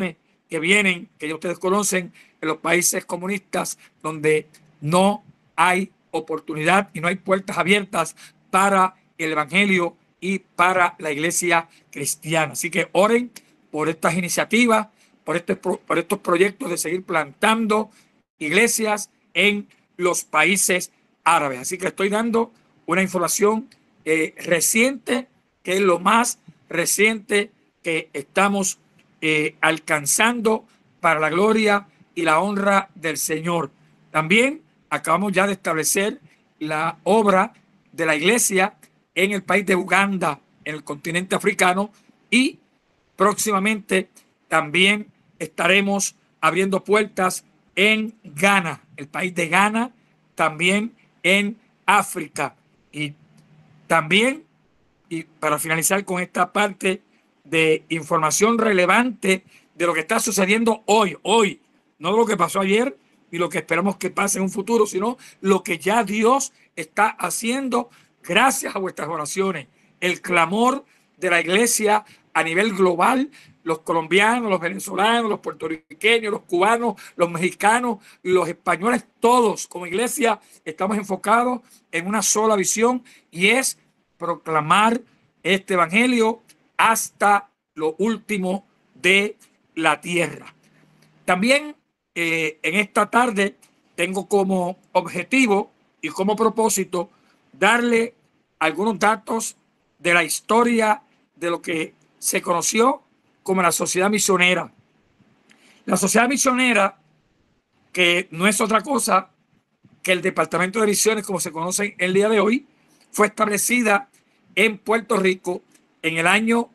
que vienen, que ya ustedes conocen, en los países comunistas, donde no hay oportunidad y no hay puertas abiertas para el evangelio y para la iglesia cristiana. Así que oren por estas iniciativas, por estos proyectos de seguir plantando iglesias en los países árabes. Así que estoy dando una información reciente, que es lo más reciente que estamos alcanzando para la gloria y la honra del Señor. También acabamos ya de establecer la obra de la iglesia en el país de Uganda, en el continente africano, y próximamente también estaremos abriendo puertas en Ghana, el país de Ghana, también en África. Y también, y para finalizar con esta parte de información relevante de lo que está sucediendo hoy, no lo que pasó ayer ni lo que esperamos que pase en un futuro, sino lo que ya Dios está haciendo gracias a vuestras oraciones. El clamor de la iglesia a nivel global, los colombianos, los venezolanos, los puertorriqueños, los cubanos, los mexicanos, los españoles, todos como iglesia estamos enfocados en una sola visión, y es proclamar este evangelio hasta lo último de la tierra. También en esta tarde tengo como objetivo y como propósito darle algunos datos de la historia de lo que se conoció como la Sociedad Misionera. La Sociedad Misionera, que no es otra cosa que el Departamento de Misiones, como se conoce el día de hoy, fue establecida en Puerto Rico en el año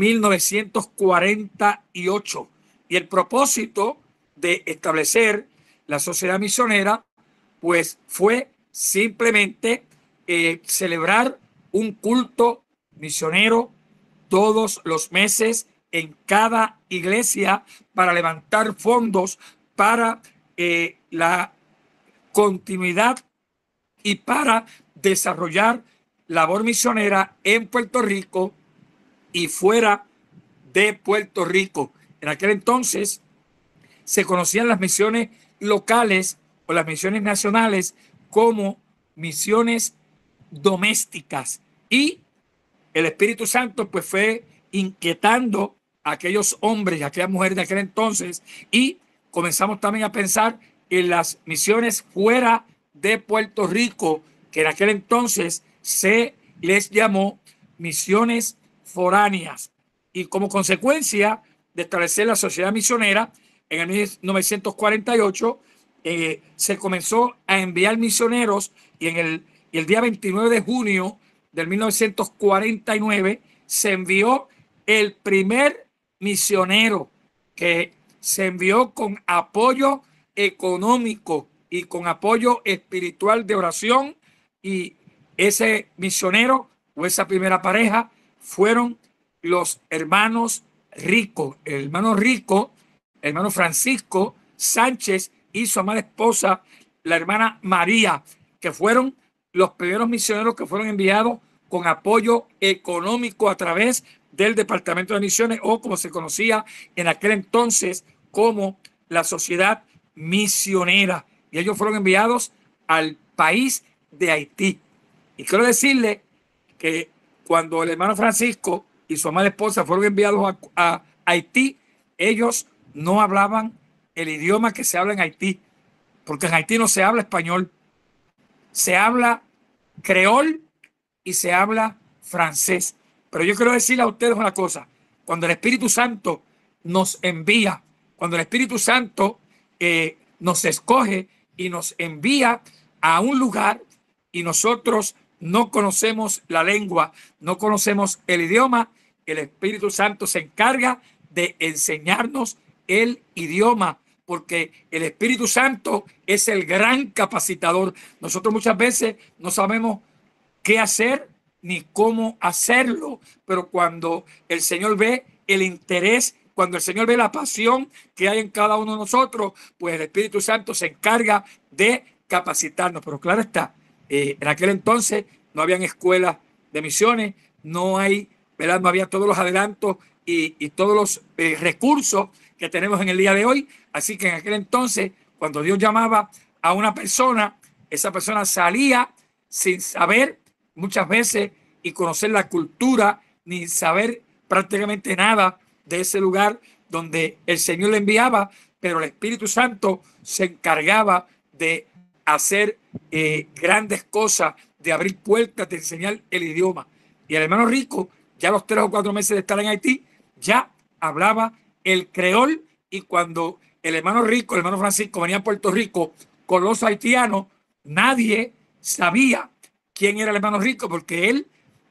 1948. Y el propósito de establecer la Sociedad Misionera, pues fue simplemente celebrar un culto misionero todos los meses en cada iglesia para levantar fondos para la continuidad y para desarrollar labor misionera en Puerto Rico y fuera de Puerto Rico. En aquel entonces se conocían las misiones locales o las misiones nacionales como misiones domésticas, y el Espíritu Santo pues fue inquietando a aquellos hombres y a aquellas mujeres de aquel entonces, y comenzamos también a pensar en las misiones fuera de Puerto Rico, que en aquel entonces se les llamó misiones foráneas. Y como consecuencia de establecer la Sociedad Misionera en el 1948, se comenzó a enviar misioneros, y el día 29 de junio del 1949 se envió el primer misionero, que se envió con apoyo económico y con apoyo espiritual de oración, y ese misionero o esa primera pareja fueron los hermanos Rico, el hermano Francisco Sánchez y su amada esposa, la hermana María, que fueron los primeros misioneros que fueron enviados con apoyo económico a través del Departamento de Misiones, o como se conocía en aquel entonces como la Sociedad Misionera. Y ellos fueron enviados al país de Haití. Y quiero decirle que cuando el hermano Francisco y su amada esposa fueron enviados a Haití, ellos no hablaban el idioma que se habla en Haití, porque en Haití no se habla español, se habla creol y se habla francés. Pero yo quiero decirle a ustedes una cosa: cuando el Espíritu Santo nos envía, cuando el Espíritu Santo nos escoge y nos envía a un lugar, y nosotros no conocemos la lengua, no conocemos el idioma, el Espíritu Santo se encarga de enseñarnos el idioma, porque el Espíritu Santo es el gran capacitador. Nosotros muchas veces no sabemos qué hacer ni cómo hacerlo, pero cuando el Señor ve el interés, cuando el Señor ve la pasión que hay en cada uno de nosotros, pues el Espíritu Santo se encarga de capacitarnos. Pero claro está, en aquel entonces no habían escuelas de misiones, no había todos los adelantos y todos los recursos que tenemos en el día de hoy. Así que en aquel entonces, cuando Dios llamaba a una persona, esa persona salía sin saber muchas veces y conocer la cultura, ni saber prácticamente nada de ese lugar donde el Señor le enviaba, pero el Espíritu Santo se encargaba de hacer grandes cosas, de abrir puertas, de enseñar el idioma. Y el hermano Rico, ya a los 3 o 4 meses de estar en Haití, ya hablaba el creol, y cuando el hermano Rico, el hermano Francisco, venía a Puerto Rico con los haitianos, nadie sabía quién era el hermano Rico, porque él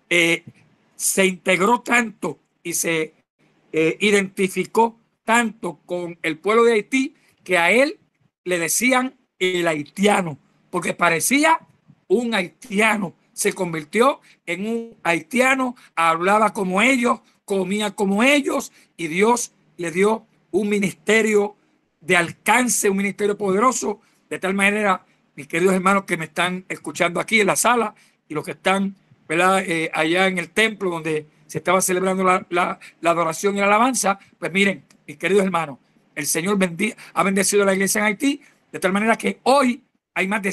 se integró tanto y se identificó tanto con el pueblo de Haití, que a él le decían el haitiano, porque parecía un haitiano. Se convirtió en un haitiano, hablaba como ellos, comía como ellos, y Dios le dio un ministerio de alcance, un ministerio poderoso, de tal manera, mis queridos hermanos que me están escuchando aquí en la sala y los que están, ¿verdad?, allá en el templo donde se estaba celebrando la adoración y la alabanza, pues miren, mis queridos hermanos, el Señor ha bendecido a la iglesia en Haití, de tal manera que hoy hay más de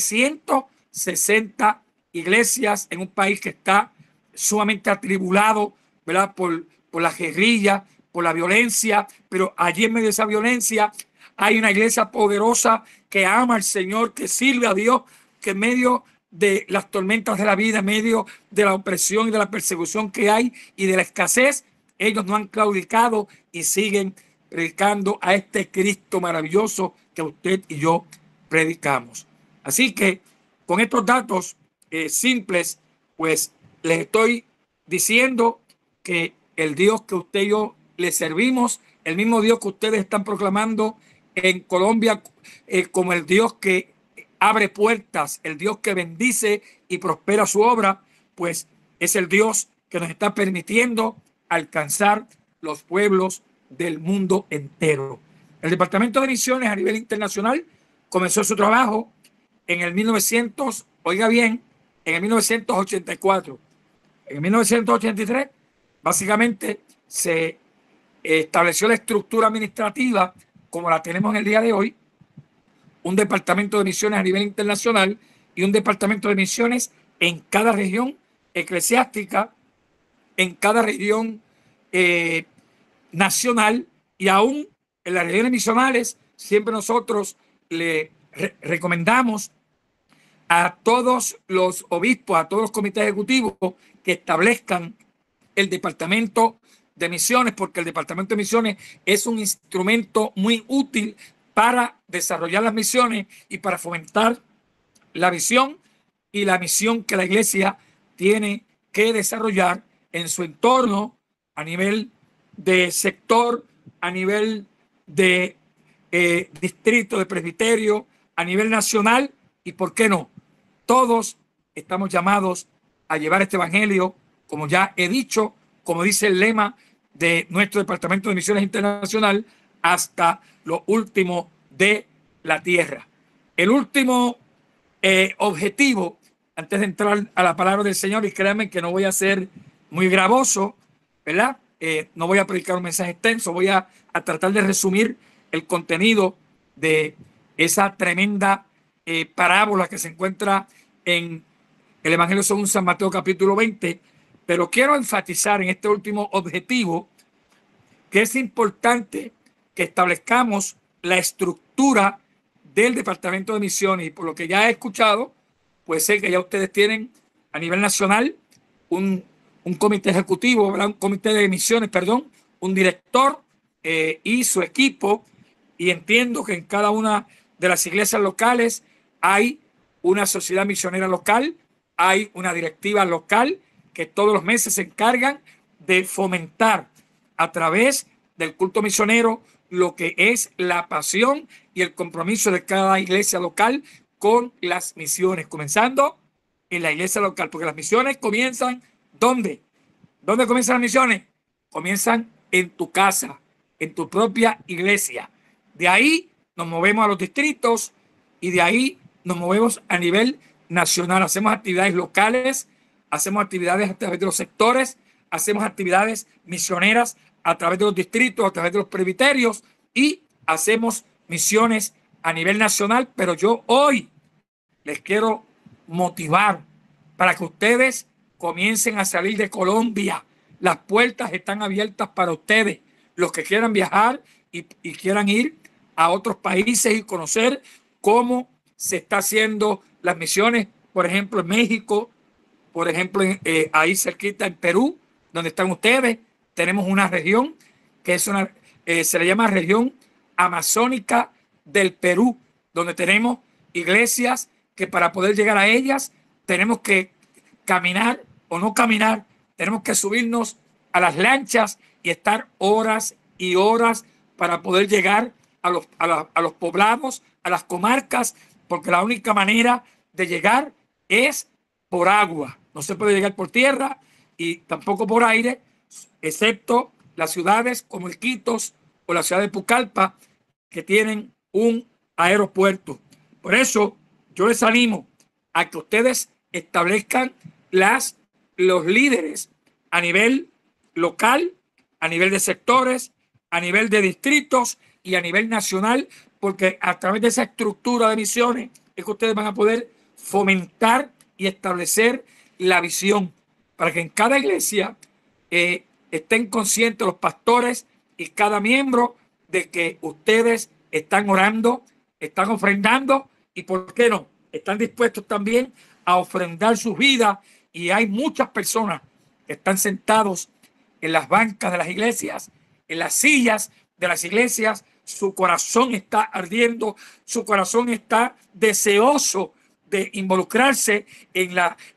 160 iglesias en un país que está sumamente atribulado, ¿verdad?, por la guerrilla, por la violencia, pero allí en medio de esa violencia hay una iglesia poderosa que ama al Señor, que sirve a Dios, que en medio de las tormentas de la vida, en medio de la opresión y de la persecución que hay y de la escasez, ellos no han claudicado y siguen predicando a este Cristo maravilloso que usted y yo predicamos. Así que con estos datos simples, pues les estoy diciendo que el Dios que usted y yo le servimos, el mismo Dios que ustedes están proclamando en Colombia como el Dios que abre puertas, el Dios que bendice y prospera su obra, pues es el Dios que nos está permitiendo alcanzar los pueblos del mundo entero. El Departamento de Misiones a nivel internacional comenzó su trabajo en el 1900, oiga bien, en el 1984. En 1983, básicamente se estableció la estructura administrativa como la tenemos en el día de hoy, un departamento de misiones a nivel internacional y un departamento de misiones en cada región eclesiástica, en cada región nacional, y aún en las regiones misionales siempre nosotros le recomendamos a todos los obispos, a todos los comités ejecutivos que establezcan el departamento de misiones, porque el departamento de misiones es un instrumento muy útil para desarrollar las misiones y para fomentar la visión y la misión que la iglesia tiene que desarrollar en su entorno, a nivel de sector, a nivel de distrito, de presbiterio, a nivel nacional, y por qué no, todos estamos llamados a llevar este evangelio, como ya he dicho, como dice el lema de nuestro Departamento de Misiones Internacional, hasta lo último de la tierra. El último objetivo, antes de entrar a la palabra del Señor, y créanme que no voy a ser muy gravoso, ¿verdad? No voy a predicar un mensaje extenso, voy a tratar de resumir el contenido de esa tremenda parábola que se encuentra en el Evangelio según San Mateo capítulo 20, pero quiero enfatizar en este último objetivo que es importante que establezcamos la estructura del Departamento de Misiones, y por lo que ya he escuchado, pues sé que ya ustedes tienen a nivel nacional un comité ejecutivo, ¿verdad?, un comité de misiones, perdón, un director y su equipo, y entiendo que en cada una de las iglesias locales hay una sociedad misionera local, hay una directiva local que todos los meses se encargan de fomentar a través del culto misionero lo que es la pasión y el compromiso de cada iglesia local con las misiones, comenzando en la iglesia local, porque las misiones comienzan ¿dónde? ¿Dónde comienzan las misiones? Comienzan en tu casa, en tu propia iglesia. De ahí nos movemos a los distritos y de ahí nos movemos a nivel nacional. Hacemos actividades locales, hacemos actividades a través de los sectores, hacemos actividades misioneras a través de los distritos, a través de los presbiterios, y hacemos misiones a nivel nacional. Pero yo hoy les quiero motivar para que ustedes comiencen a salir de Colombia. Las puertas están abiertas para ustedes. Los que quieran viajar y quieran ir a otros países y conocer cómo se está haciendo las misiones, por ejemplo, en México, por ejemplo, ahí cerquita en Perú, donde están ustedes, tenemos una región que es se le llama región amazónica del Perú, donde tenemos iglesias que para poder llegar a ellas tenemos que caminar o no caminar, tenemos que subirnos a las lanchas y estar horas y horas para poder llegar a los poblados, a las comarcas, porque la única manera de llegar es por agua. No se puede llegar por tierra y tampoco por aire, excepto las ciudades como Iquitos o la ciudad de Pucallpa, que tienen un aeropuerto. Por eso yo les animo a que ustedes establezcan los líderes a nivel local, a nivel de sectores, a nivel de distritos y a nivel nacional, porque a través de esa estructura de misiones es que ustedes van a poder fomentar y establecer la visión para que en cada iglesia estén conscientes los pastores y cada miembro de que ustedes están orando, están ofrendando y, ¿por qué no?, están dispuestos también a ofrendar sus vidas. Y hay muchas personas que están sentados en las bancas de las iglesias, en las sillas de las iglesias. Su corazón está ardiendo, su corazón está deseoso de involucrarse en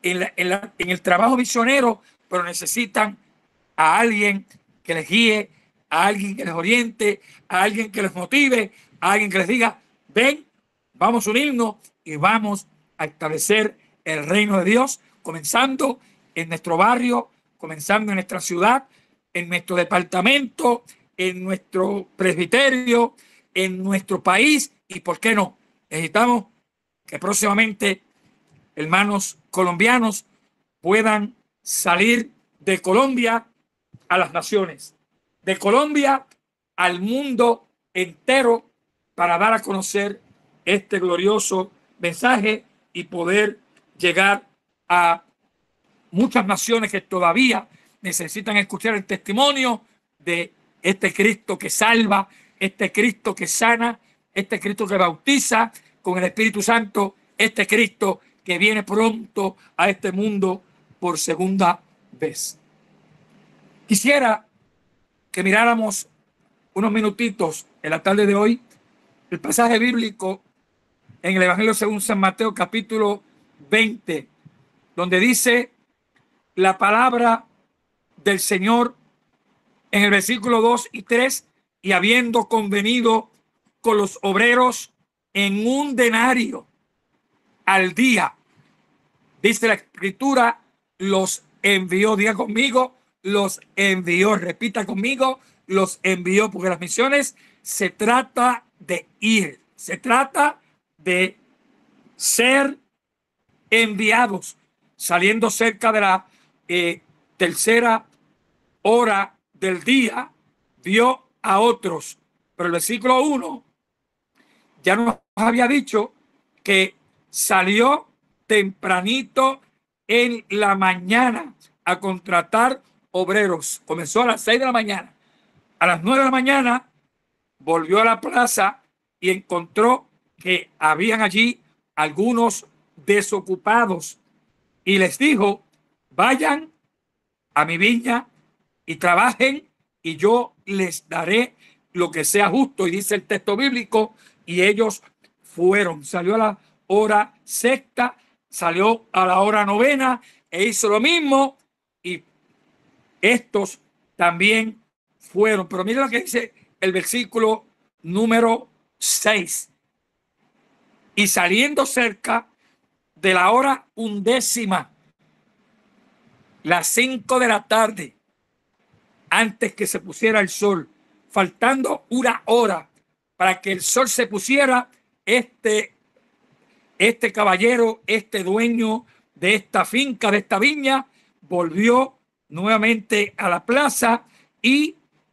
el trabajo misionero, pero necesitan a alguien que les guíe, a alguien que les oriente, a alguien que les motive, a alguien que les diga: ven, vamos a unirnos y vamos a establecer el reino de Dios, comenzando en nuestro barrio, comenzando en nuestra ciudad, en nuestro departamento, en nuestro presbiterio, en nuestro país. Y ¿por qué no? Necesitamos que próximamente hermanos colombianos puedan salir de Colombia a las naciones, de Colombia al mundo entero, para dar a conocer este glorioso mensaje y poder llegar a muchas naciones que todavía necesitan escuchar el testimonio de este Cristo que salva, este Cristo que sana, este Cristo que bautiza con el Espíritu Santo, este Cristo que viene pronto a este mundo por segunda vez. Quisiera que miráramos unos minutitos en la tarde de hoy el pasaje bíblico en el Evangelio según San Mateo, capítulo 20, donde dice la palabra del Señor en el versículo 2 y 3: y habiendo convenido con los obreros en un denario al día, dice la Escritura, los envió. Diga conmigo, los envió. Repita conmigo, los envió, porque las misiones se trata de ir, se trata de ser enviados. Saliendo cerca de la tercera hora del día, vio a otros. Pero el versículo 1 ya nos había dicho que salió tempranito en la mañana a contratar obreros. Comenzó a las 6 de la mañana. A las 9 de la mañana volvió a la plaza y encontró que habían allí algunos desocupados y les dijo: vayan a mi viña y trabajen y yo les daré lo que sea justo. Y dice el texto bíblico: y ellos fueron. Salió a la hora sexta, salió a la hora novena e hizo lo mismo, y estos también fueron. Pero miren lo que dice el versículo número 6: y saliendo cerca de la hora 11, las 5 de la tarde, antes que se pusiera el sol, faltando una hora para que el sol se pusiera, este caballero, este dueño de esta finca, de esta viña, volvió nuevamente a la plaza y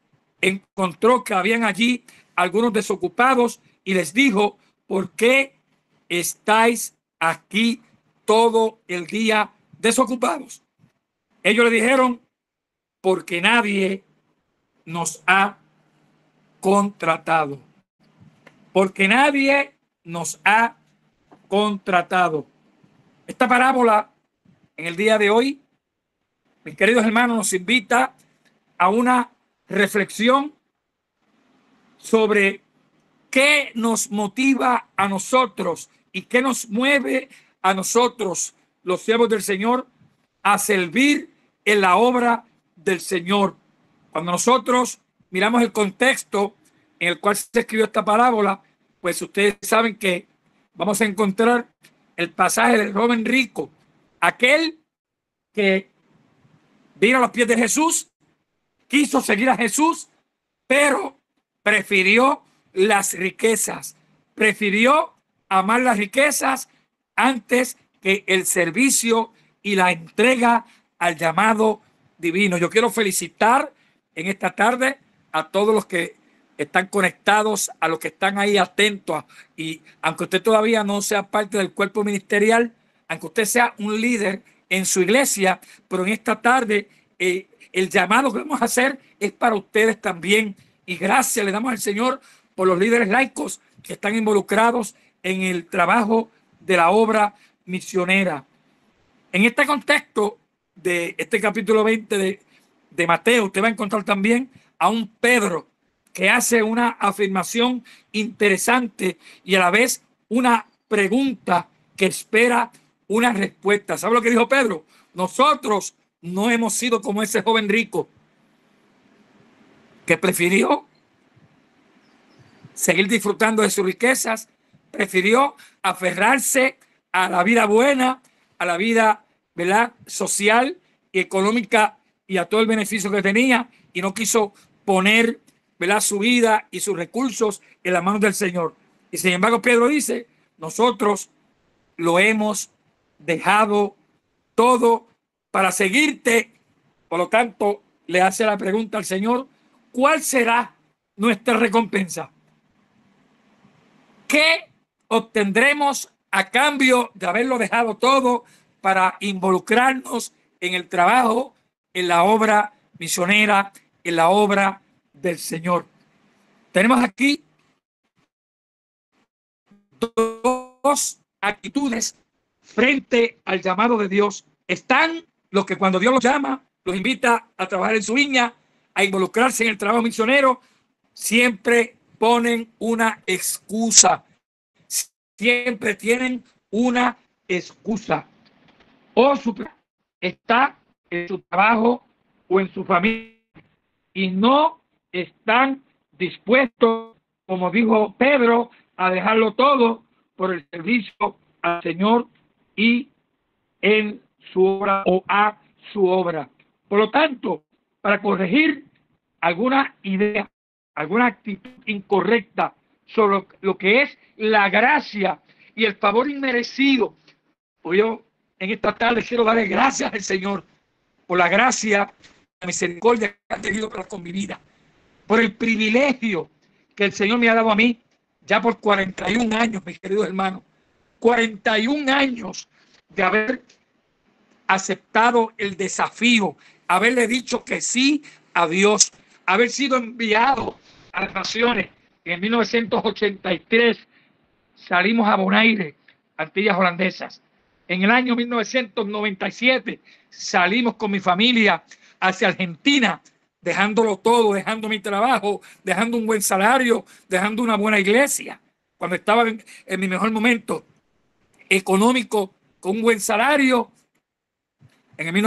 encontró que habían allí algunos desocupados y les dijo: ¿por qué estáis aquí todo el día desocupados? Ellos le dijeron: porque nadie nos ha contratado. Porque nadie nos ha contratado. Esta parábola en el día de hoy, mis queridos hermanos, nos invita a una reflexión sobre qué nos motiva a nosotros y qué nos mueve a nosotros, los siervos del Señor, a servir en la obra del Señor. Cuando nosotros miramos el contexto en el cual se escribió esta parábola, pues ustedes saben que vamos a encontrar el pasaje del joven rico, aquel que vino a los pies de Jesús, quiso seguir a Jesús, pero prefirió las riquezas, prefirió amar las riquezas antes que el servicio y la entrega al llamado divino. Yo quiero felicitar en esta tarde a todos los que están conectados, a los que están ahí atentos, y aunque usted todavía no sea parte del cuerpo ministerial, aunque usted sea un líder en su iglesia, pero en esta tarde el llamado que vamos a hacer es para ustedes también. Y gracias le damos al Señor por los líderes laicos que están involucrados en el trabajo de la obra misionera. En este contexto de este capítulo 20 de Mateo, usted va a encontrar también a un Pedro que hace una afirmación interesante y a la vez una pregunta que espera una respuesta. ¿Sabe lo que dijo Pedro? Nosotros no hemos sido como ese joven rico que prefirió seguir disfrutando de sus riquezas, prefirió aferrarse a la vida buena, a la vida, ¿verdad?, social y económica y a todo el beneficio que tenía, y no quiso poner, ¿verdad?, su vida y sus recursos en las manos del Señor. Y sin embargo Pedro dice: nosotros lo hemos dejado todo para seguirte. Por lo tanto, le hace la pregunta al Señor: ¿cuál será nuestra recompensa? ¿Qué obtendremos a cambio de haberlo dejado todo para involucrarnos en el trabajo, en la obra misionera, en la obra del Señor? Tenemos aquí dos actitudes frente al llamado de Dios. Están los que cuando Dios los llama, los invita a trabajar en su viña, a involucrarse en el trabajo misionero, siempre ponen una excusa, siempre tienen una excusa. O está en su trabajo o en su familia y no están dispuestos, como dijo Pedro, a dejarlo todo por el servicio al Señor y en su obra o a su obra. Por lo tanto, para corregir alguna idea, alguna actitud incorrecta sobre lo que es la gracia y el favor inmerecido, pues yo en esta tarde quiero darle gracias al Señor por la gracia, la misericordia que ha tenido para con mi vida, por el privilegio que el Señor me ha dado a mí ya por 41 años, mis queridos hermanos, 41 años de haber aceptado el desafío, haberle dicho que sí a Dios, haber sido enviado a las naciones. En 1983 salimos a Bonaire, Antillas Holandesas. En el año 1997 salimos con mi familia hacia Argentina, dejándolo todo, dejando mi trabajo, dejando un buen salario, dejando una buena iglesia. Cuando estaba en mi mejor momento económico, con un buen salario, en el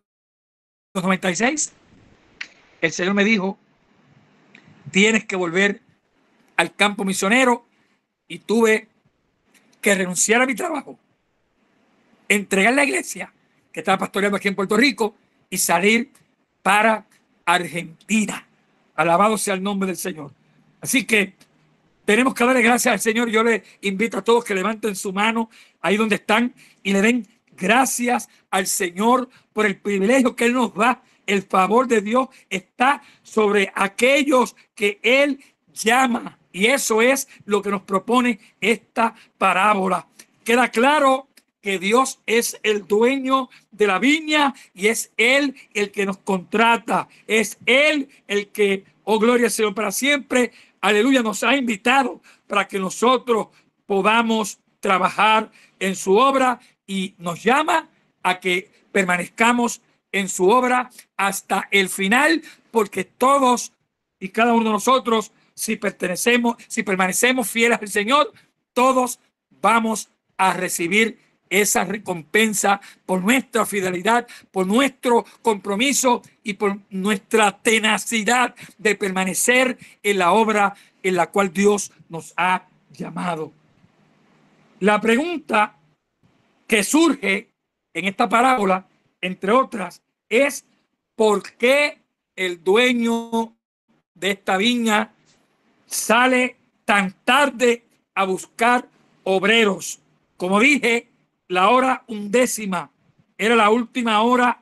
1996, el Señor me dijo: tienes que volver al campo misionero, y tuve que renunciar a mi trabajo, entregar la iglesia que estaba pastoreando aquí en Puerto Rico y salir para Argentina. Alabado sea el nombre del Señor. Así que tenemos que darle gracias al Señor. Yo le invito a todos que levanten su mano ahí donde están y le den gracias al Señor por el privilegio que Él nos da el favor de Dios está sobre aquellos que Él llama. Y eso es lo que nos propone esta parábola. Queda claro que Dios es el dueño de la viña y es Él el que nos contrata. Es Él el que, oh gloria al Señor para siempre, aleluya, nos ha invitado para que nosotros podamos trabajar en su obra y nos llama a que permanezcamos en su obra hasta el final, porque todos y cada uno de nosotros, si permanecemos fieles al Señor, todos vamos a recibir esa recompensa por nuestra fidelidad, por nuestro compromiso y por nuestra tenacidad de permanecer en la obra en la cual Dios nos ha llamado. La pregunta que surge en esta parábola, entre otras, es ¿por qué el dueño de esta viña sale tan tarde a buscar obreros? Como dije, la hora 11 era la última hora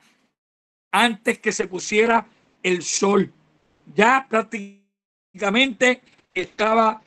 antes que se pusiera el sol. Ya prácticamente estaba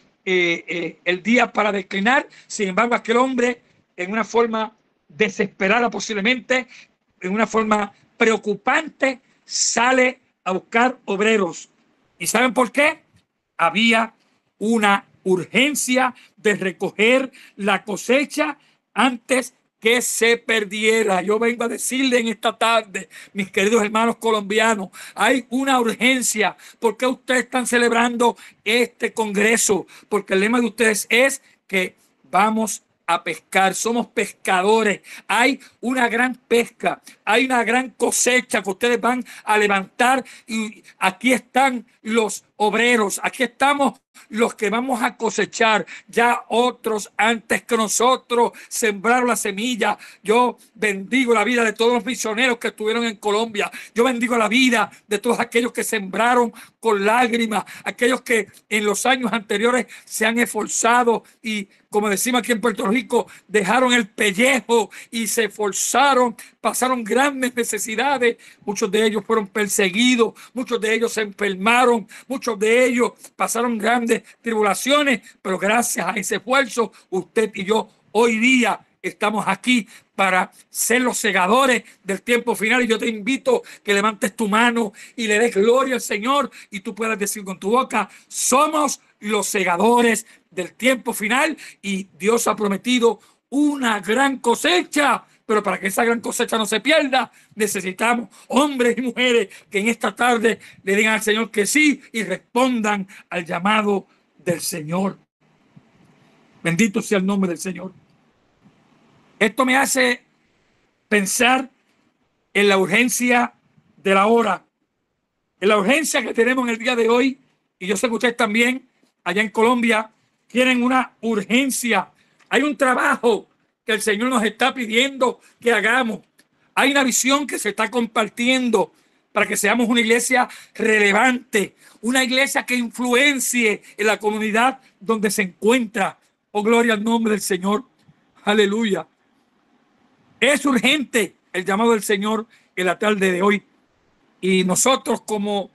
el día para declinar. Sin embargo, aquel hombre, en una forma desesperada posiblemente, en una forma preocupante, sale a buscar obreros. ¿Y saben por qué? Había una urgencia de recoger la cosecha antes que se perdiera. Yo vengo a decirle en esta tarde, mis queridos hermanos colombianos, hay una urgencia. ¿Por qué ustedes están celebrando este congreso? Porque el lema de ustedes es que vamos a pescar, somos pescadores. Hay una gran pesca, hay una gran cosecha que ustedes van a levantar y aquí están los obreros, aquí estamos los que vamos a cosechar. Ya otros antes que nosotros sembraron la semilla. Yo bendigo la vida de todos los misioneros que estuvieron en Colombia. Yo bendigo la vida de todos aquellos que sembraron con lágrimas, aquellos que en los años anteriores se han esforzado y, como decimos aquí en Puerto Rico, dejaron el pellejo y se esforzaron, pasaron grandes necesidades. Muchos de ellos fueron perseguidos, muchos de ellos se enfermaron, muchos de ellos pasaron grandes tribulaciones, pero gracias a ese esfuerzo, usted y yo hoy día estamos aquí para ser los segadores del tiempo final. Y yo te invito que levantes tu mano y le des gloria al Señor y tú puedas decir con tu boca: somos los segadores del tiempo final y Dios ha prometido una gran cosecha. Pero para que esa gran cosecha no se pierda, necesitamos hombres y mujeres que en esta tarde le digan al Señor que sí y respondan al llamado del Señor. Bendito sea el nombre del Señor. Esto me hace pensar en la urgencia de la hora, en la urgencia que tenemos en el día de hoy. Y yo sé que ustedes también, allá en Colombia, tienen una urgencia. Hay un trabajo que el Señor nos está pidiendo que hagamos. Hay una visión que se está compartiendo para que seamos una iglesia relevante, una iglesia que influencie en la comunidad donde se encuentra. Oh, gloria al nombre del Señor. Aleluya. Es urgente el llamado del Señor en la tarde de hoy. Y nosotros como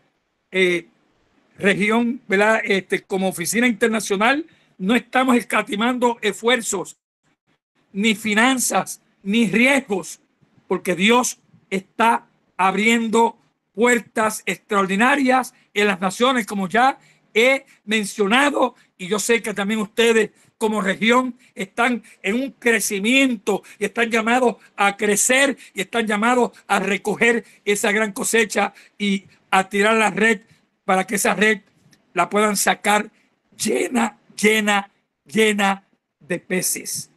región, ¿verdad? Como oficina internacional, no estamos escatimando esfuerzos, ni finanzas, ni riesgos, porque Dios está abriendo puertas extraordinarias en las naciones, como ya he mencionado, y yo sé que también ustedes como región están en un crecimiento y están llamados a crecer y están llamados a recoger esa gran cosecha y a tirar la red para que esa red la puedan sacar llena, llena, llena de peces.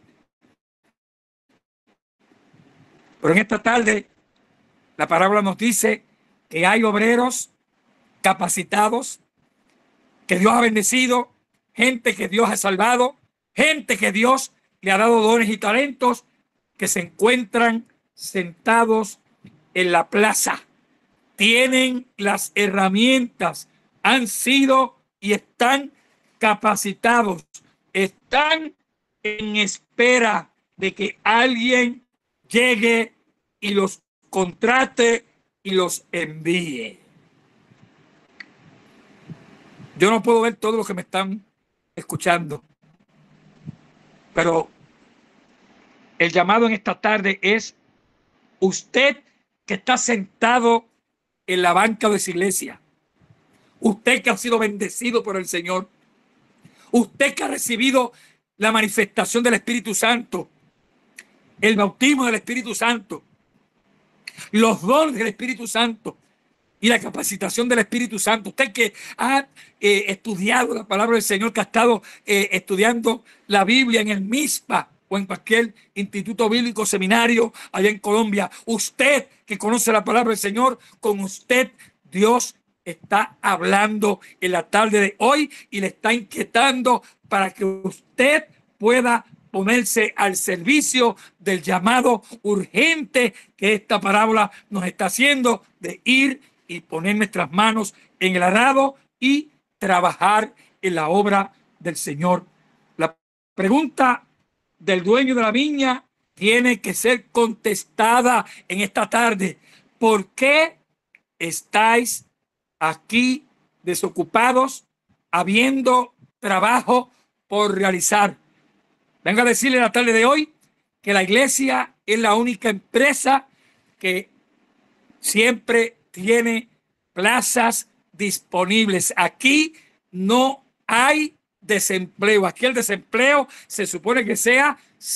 Pero en esta tarde la parábola nos dice que hay obreros capacitados, que Dios ha bendecido, gente que Dios ha salvado, gente que Dios le ha dado dones y talentos, que se encuentran sentados en la plaza. Tienen las herramientas, han sido y están capacitados, están en espera de que alguien llegue y los contrate y los envíe. Yo no puedo ver todos los que me están escuchando, pero el llamado en esta tarde es usted que está sentado en la banca de esa iglesia, usted que ha sido bendecido por el Señor, usted que ha recibido la manifestación del Espíritu Santo, el bautismo del Espíritu Santo, los dones del Espíritu Santo y la capacitación del Espíritu Santo. Usted que ha estudiado la palabra del Señor, que ha estado estudiando la Biblia en el MISPA o en cualquier instituto bíblico, seminario allá en Colombia. Usted que conoce la palabra del Señor, con usted Dios está hablando en la tarde de hoy y le está inquietando para que usted pueda ponerse al servicio del llamado urgente que esta parábola nos está haciendo, de ir y poner nuestras manos en el arado y trabajar en la obra del Señor. La pregunta del dueño de la viña tiene que ser contestada en esta tarde. ¿Por qué estáis aquí desocupados, habiendo trabajo por realizar? Vengo a decirle en la tarde de hoy que la iglesia es la única empresa que siempre tiene plazas disponibles. Aquí no hay desempleo. Aquí el desempleo se supone que sea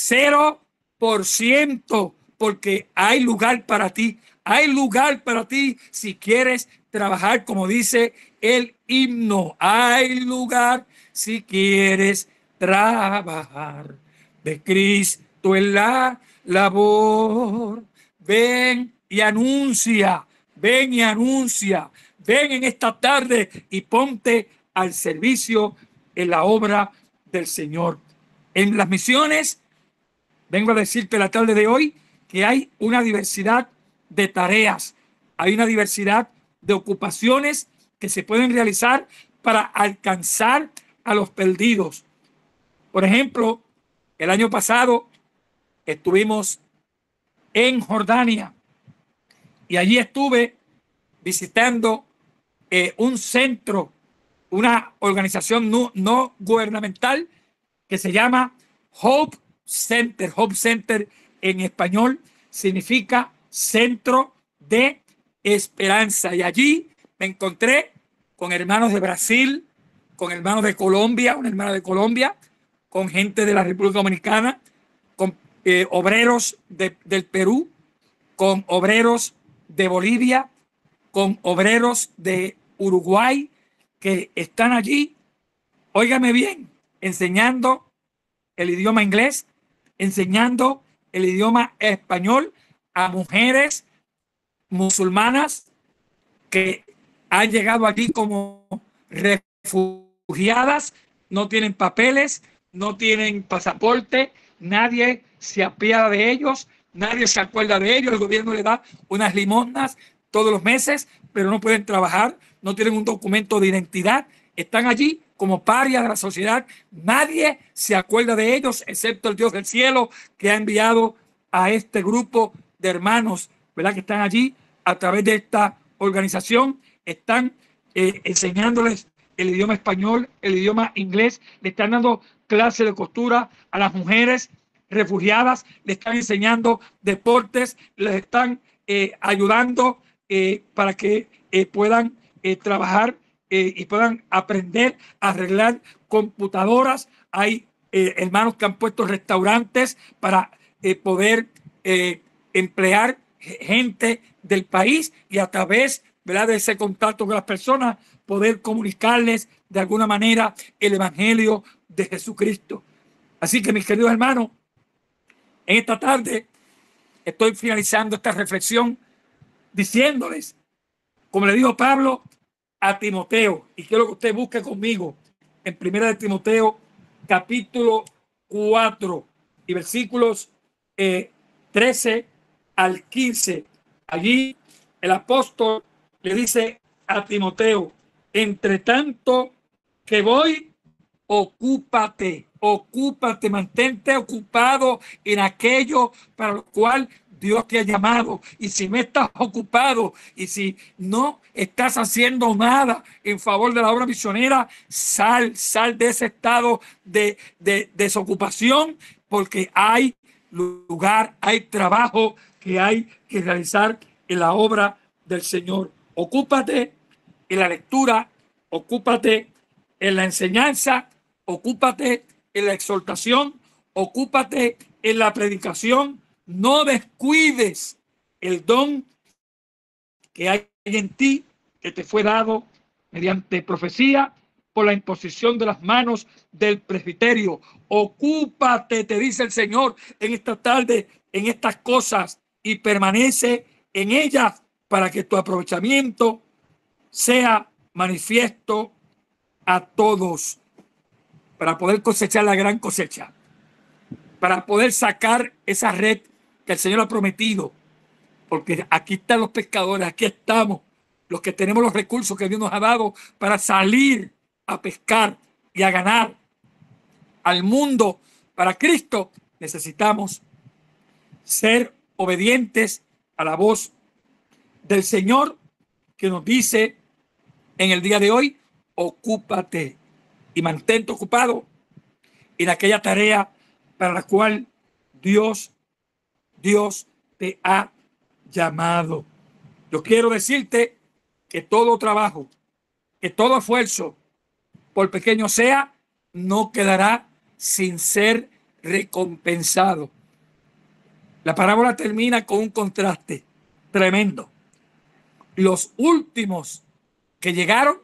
0%, porque hay lugar para ti. Hay lugar para ti si quieres trabajar, como dice el himno. Hay lugar si quieres trabajar de Cristo en la labor. Ven y anuncia, ven y anuncia, ven en esta tarde y ponte al servicio en la obra del Señor. En las misiones, vengo a decirte la tarde de hoy que hay una diversidad de tareas, hay una diversidad de ocupaciones que se pueden realizar para alcanzar a los perdidos. Por ejemplo, el año pasado estuvimos en Jordania y allí estuve visitando un centro, una organización no gubernamental que se llama Hope Center. Hope Center en español significa Centro de Esperanza. Y allí me encontré con hermanos de Brasil, con hermanos de Colombia, una hermana de Colombia, con gente de la República Dominicana, con obreros del Perú, con obreros de Bolivia, con obreros de Uruguay, que están allí, óigame bien, enseñando el idioma inglés, enseñando el idioma español a mujeres musulmanas que han llegado allí como refugiadas, no tienen papeles, no tienen pasaporte, nadie se apiada de ellos, nadie se acuerda de ellos, el gobierno le da unas limosnas todos los meses, pero no pueden trabajar, no tienen un documento de identidad, están allí como parias de la sociedad, nadie se acuerda de ellos, excepto el Dios del cielo que ha enviado a este grupo de hermanos, ¿verdad?, que están allí a través de esta organización, están enseñándoles el idioma español, el idioma inglés, le están dando clases de costura a las mujeres refugiadas, le están enseñando deportes, les están ayudando para que puedan trabajar y puedan aprender a arreglar computadoras. Hay hermanos que han puesto restaurantes para poder emplear gente del país y a través, ¿verdad?, de ese contacto con las personas poder comunicarles de alguna manera el evangelio de Jesucristo. Así que, mis queridos hermanos, en esta tarde estoy finalizando esta reflexión diciéndoles, como le dijo Pablo a Timoteo, y quiero que usted busque conmigo en 1 de Timoteo capítulo 4 y versículos 13 al 15. Allí el apóstol le dice a Timoteo: entre tanto que voy, ocúpate, mantente ocupado en aquello para lo cual Dios te ha llamado, y si no estás ocupado y si no estás haciendo nada en favor de la obra misionera, sal de ese estado de desocupación, porque hay lugar, hay trabajo que hay que realizar en la obra del Señor. Ocúpate en la lectura, ocúpate en la enseñanza, ocúpate en la exhortación, ocúpate en la predicación. No descuides el don que hay en ti, que te fue dado mediante profecía por la imposición de las manos del presbiterio. Ocúpate, te dice el Señor en esta tarde, en estas cosas, y permanece en ellas para que tu aprovechamiento sea manifiesto a todos, para poder cosechar la gran cosecha, para poder sacar esa red que el Señor ha prometido, porque aquí están los pescadores, aquí estamos los que tenemos los recursos que Dios nos ha dado para salir a pescar y a ganar al mundo para Cristo. Necesitamos ser obedientes a la voz del Señor, que nos dice en el día de hoy: ocúpate y mantente ocupado en aquella tarea para la cual Dios te ha llamado. Yo quiero decirte que todo trabajo, que todo esfuerzo, por pequeño sea, no quedará sin ser recompensado. La parábola termina con un contraste tremendo. Los últimos que llegaron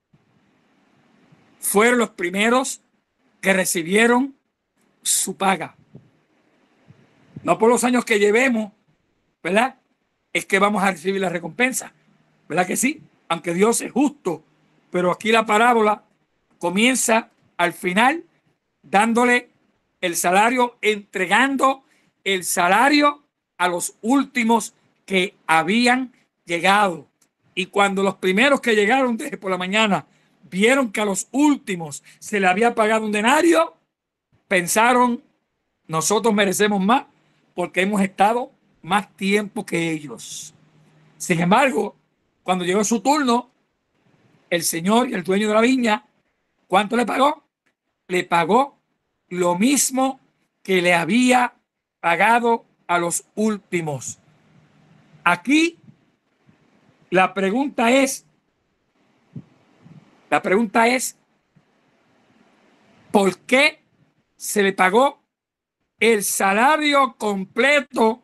fueron los primeros que recibieron su paga. No por los años que llevemos, ¿verdad?, es que vamos a recibir la recompensa, ¿verdad que sí? Aunque Dios es justo, pero aquí la parábola comienza al final dándole el salario, entregando el salario a los últimos que habían llegado. Y cuando los primeros que llegaron desde por la mañana vieron que a los últimos se le había pagado un denario, pensaron: nosotros merecemos más porque hemos estado más tiempo que ellos. Sin embargo, cuando llegó su turno, el señor y el dueño de la viña, ¿cuánto le pagó? Le pagó lo mismo que le había pagado a los últimos. Aquí la pregunta es, ¿por qué se le pagó el salario completo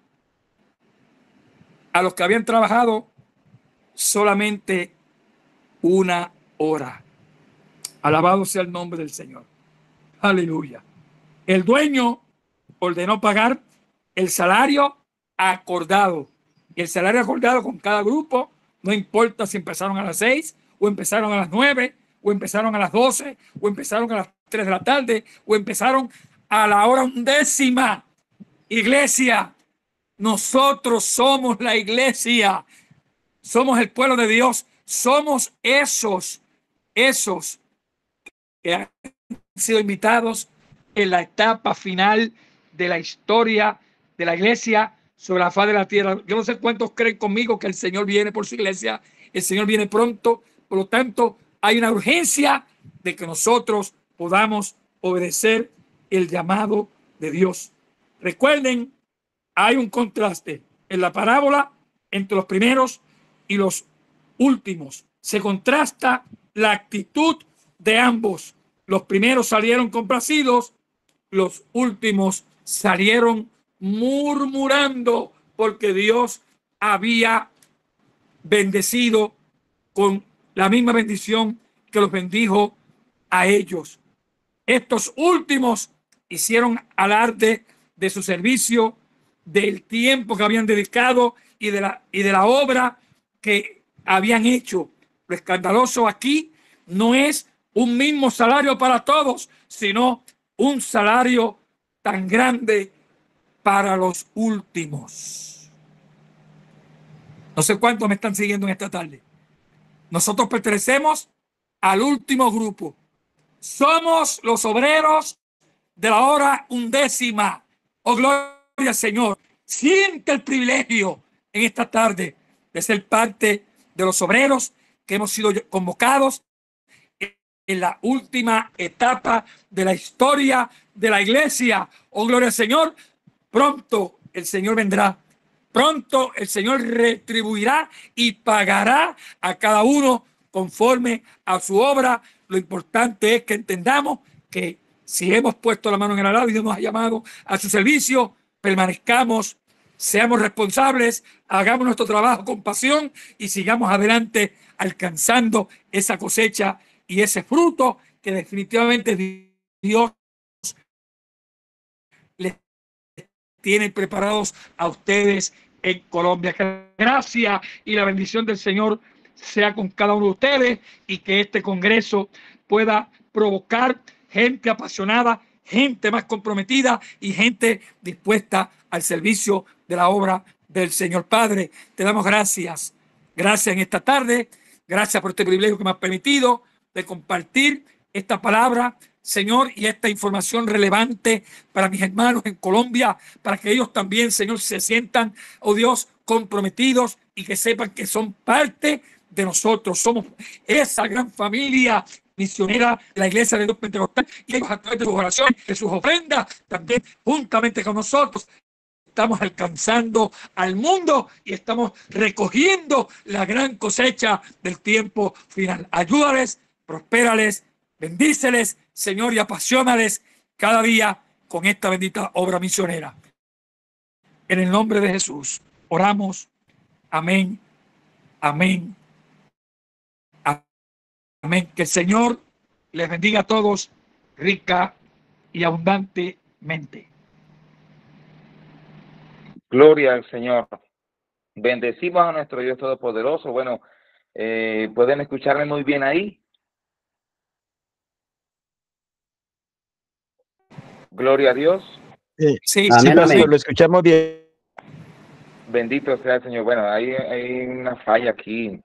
a los que habían trabajado solamente una hora? Alabado sea el nombre del Señor. Aleluya. El dueño ordenó pagar el salario acordado. Y el salario acordado con cada grupo, no importa si empezaron a las 6 o empezaron a las 9 o empezaron a las 12 o empezaron a las 3 de la tarde o empezaron a la hora 11. Iglesia, nosotros somos la iglesia, somos el pueblo de Dios, somos esos que han sido invitados en la etapa final de la historia de la iglesia sobre la faz de la tierra. Yo no sé cuántos creen conmigo que el Señor viene por su iglesia, el Señor viene pronto, por lo tanto hay una urgencia de que nosotros podamos obedecer el llamado de Dios. Recuerden, hay un contraste en la parábola entre los primeros y los últimos. Se contrasta la actitud de ambos. Los primeros salieron complacidos, los últimos salieron murmurando porque Dios había bendecido con la misma bendición que los bendijo a ellos. Estos últimos hicieron alarde de su servicio, del tiempo que habían dedicado y de la obra que habían hecho. Lo escandaloso aquí no es un mismo salario para todos, sino un salario tan grande para los últimos. No sé cuántos me están siguiendo en esta tarde. Nosotros pertenecemos al último grupo. Somos los obreros de la hora 11. Oh, gloria al Señor. siente el privilegio en esta tarde de ser parte de los obreros que hemos sido convocados en la última etapa de la historia de la iglesia. Oh, gloria al Señor. Pronto el Señor vendrá. Pronto el Señor retribuirá y pagará a cada uno conforme a su obra. Lo importante es que entendamos que si hemos puesto la mano en el arado y Dios nos ha llamado a su servicio, permanezcamos, seamos responsables, hagamos nuestro trabajo con pasión y sigamos adelante alcanzando esa cosecha y ese fruto que definitivamente Dios les tiene preparados a ustedes en Colombia. Que la gracia y la bendición del Señor sea con cada uno de ustedes y que este congreso pueda provocar gente apasionada, gente más comprometida y gente dispuesta al servicio de la obra del Señor. Padre, te damos gracias. Gracias en esta tarde. Gracias por este privilegio que me has permitido de compartir esta palabra, Señor, y esta información relevante para mis hermanos en Colombia, para que ellos también, Señor, se sientan, oh Dios, comprometidos y que sepan que son parte de nosotros. Somos esa gran familia misionera de la Iglesia de Dios Pentecostal y ellos a través de sus oraciones, de sus ofrendas, también juntamente con nosotros estamos alcanzando al mundo y estamos recogiendo la gran cosecha del tiempo final. Ayúdales, prospérales, bendíceles, Señor, y apasionales cada día con esta bendita obra misionera. En el nombre de Jesús oramos. Amén, amén, amén. Que el Señor les bendiga a todos rica y abundantemente. Gloria al Señor. Bendecimos a nuestro Dios Todopoderoso. Bueno, ¿pueden escucharme muy bien ahí? Gloria a Dios. Sí, amén, amén. lo escuchamos bien. Bendito sea el Señor. Bueno, hay una falla aquí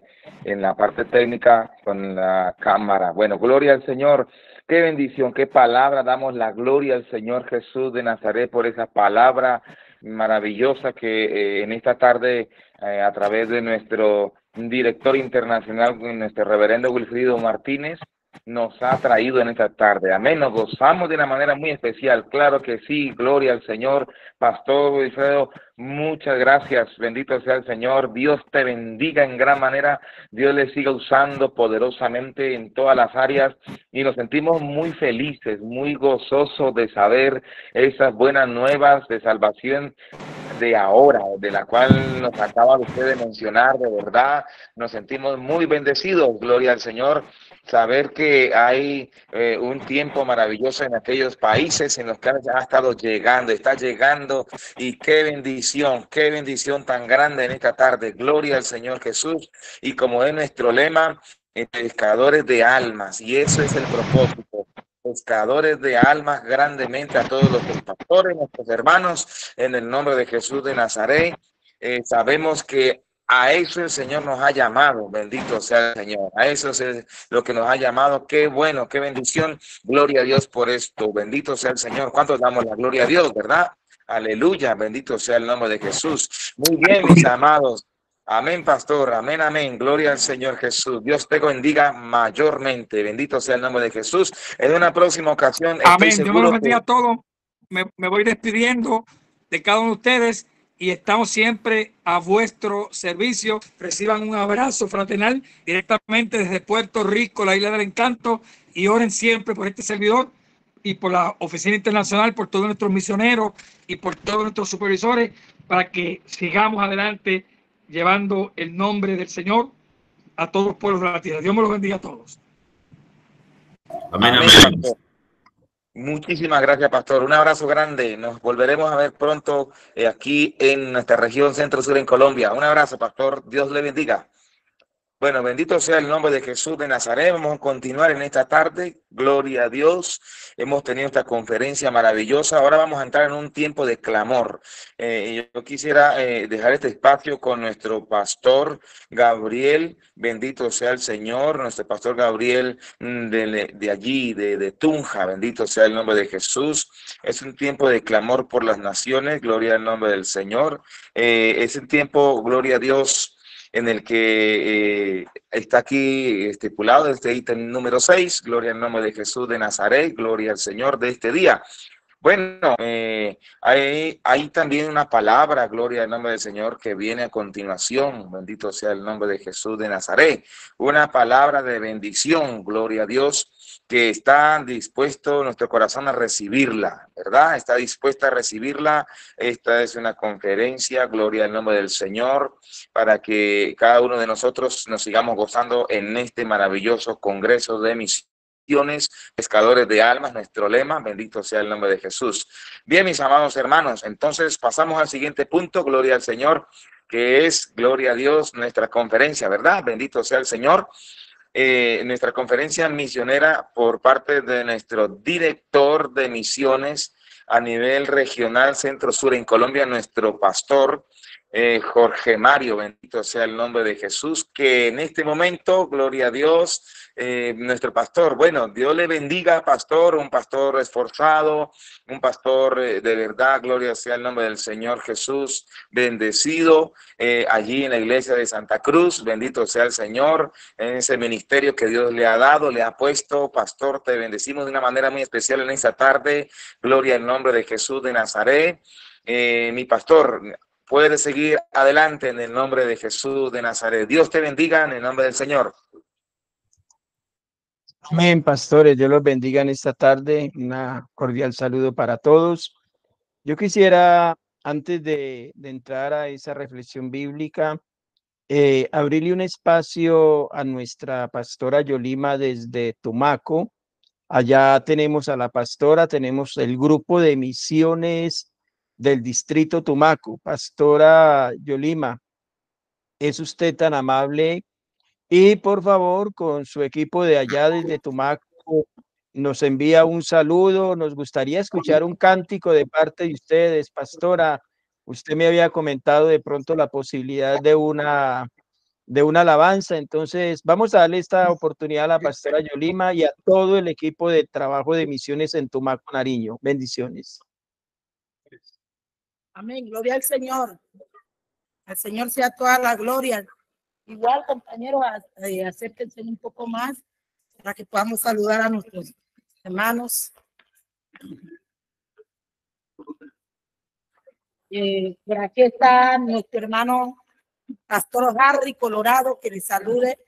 en la parte técnica con la cámara. Bueno, gloria al Señor. Qué bendición, qué palabra. Damos la gloria al Señor Jesús de Nazaret por esa palabra maravillosa que en esta tarde a través de nuestro director internacional, nuestro reverendo Wilfrido Martínez, nos ha traído en esta tarde. Amén, nos gozamos de una manera muy especial. Claro que sí, gloria al Señor. Pastor Wilfredo, muchas gracias. Bendito sea el Señor. Dios te bendiga en gran manera. Dios le siga usando poderosamente en todas las áreas y nos sentimos muy felices, muy gozosos de saber esas buenas nuevas de salvación de ahora, de la cual nos acaba usted de mencionar. De verdad, nos sentimos muy bendecidos. Gloria al Señor. Saber que hay un tiempo maravilloso en aquellos países en los que ha estado llegando, está llegando, y qué bendición tan grande en esta tarde. Gloria al Señor Jesús. Y como es nuestro lema, pescadores de almas, y eso es el propósito. Pescadores de almas grandemente a todos los pastores, nuestros hermanos, en el nombre de Jesús de Nazaret. Sabemos que a eso el Señor nos ha llamado. Bendito sea el Señor. A eso es lo que nos ha llamado. Qué bueno, qué bendición. Gloria a Dios por esto. Bendito sea el Señor. ¿Cuántos damos la gloria a Dios, verdad? Aleluya. Bendito sea el nombre de Jesús. Muy bien, mis amados. Amén, pastor. Amén, amén. Gloria al Señor Jesús. Dios te bendiga mayormente. Bendito sea el nombre de Jesús. En una próxima ocasión. Amén. Dios me los bendiga a todos. Me voy despidiendo de cada uno de ustedes y estamos siempre a vuestro servicio. Reciban un abrazo fraternal directamente desde Puerto Rico, la Isla del Encanto, y oren siempre por este servidor y por la Oficina Internacional, por todos nuestros misioneros y por todos nuestros supervisores, para que sigamos adelante llevando el nombre del Señor a todos los pueblos de la tierra. Dios me los bendiga a todos. Amén, amén. Pastor. Muchísimas gracias, pastor. Un abrazo grande. Nos volveremos a ver pronto aquí en nuestra región Centro Sur en Colombia. Un abrazo, pastor. Dios le bendiga. Bueno, bendito sea el nombre de Jesús de Nazaret. Vamos a continuar en esta tarde. Gloria a Dios. Hemos tenido esta conferencia maravillosa. Ahora vamos a entrar en un tiempo de clamor. Yo quisiera dejar este espacio con nuestro pastor Gabriel. Bendito sea el Señor. Nuestro pastor Gabriel de allí, de Tunja. Bendito sea el nombre de Jesús. Es un tiempo de clamor por las naciones. Gloria al nombre del Señor. Es un tiempo, gloria a Dios, en el que está aquí estipulado este ítem número 6, gloria al nombre de Jesús de Nazaret, gloria al Señor de este día. Bueno, hay también una palabra, gloria al nombre del Señor, que viene a continuación, bendito sea el nombre de Jesús de Nazaret, una palabra de bendición, gloria a Dios, que está dispuesto nuestro corazón a recibirla, ¿verdad? Está dispuesta a recibirla. Esta es una conferencia, gloria al nombre del Señor, para que cada uno de nosotros nos sigamos gozando en este maravilloso congreso de misiones, pescadores de almas, nuestro lema, bendito sea el nombre de Jesús. Bien, mis amados hermanos, entonces pasamos al siguiente punto, gloria al Señor, que es, gloria a Dios, nuestra conferencia, ¿verdad? Bendito sea el Señor. Nuestra conferencia misionera por parte de nuestro director de misiones a nivel regional Centro-Sur en Colombia, nuestro pastor Jorge Mario, bendito sea el nombre de Jesús, que en este momento, gloria a Dios, nuestro pastor, bueno, Dios le bendiga, pastor, un pastor esforzado, un pastor de verdad, gloria sea el nombre del Señor Jesús, bendecido allí en la iglesia de Santa Cruz, bendito sea el Señor, en ese ministerio que Dios le ha dado, le ha puesto, pastor, te bendecimos de una manera muy especial en esta tarde, gloria al nombre de Jesús de Nazaret, mi pastor, puede seguir adelante en el nombre de Jesús de Nazaret. Dios te bendiga en el nombre del Señor. Amén, pastores. Dios los bendiga en esta tarde. Un cordial saludo para todos. Yo quisiera, antes de entrar a esa reflexión bíblica, abrirle un espacio a nuestra pastora Yolima desde Tumaco. Allá tenemos a la pastora, tenemos el grupo de misiones del distrito Tumaco. Pastora Yolima, ¿es usted tan amable? Y por favor, con su equipo de allá desde Tumaco, nos envía un saludo. Nos gustaría escuchar un cántico de parte de ustedes, pastora. Usted me había comentado de pronto la posibilidad de una alabanza. Entonces, vamos a darle esta oportunidad a la pastora Yolima y a todo el equipo de trabajo de misiones en Tumaco, Nariño. Bendiciones. Amén. Gloria al Señor. Al Señor sea toda la gloria. Igual, compañeros, acérquense un poco más para que podamos saludar a nuestros hermanos. Por aquí está nuestro hermano Pastor Harry Colorado, que les salude.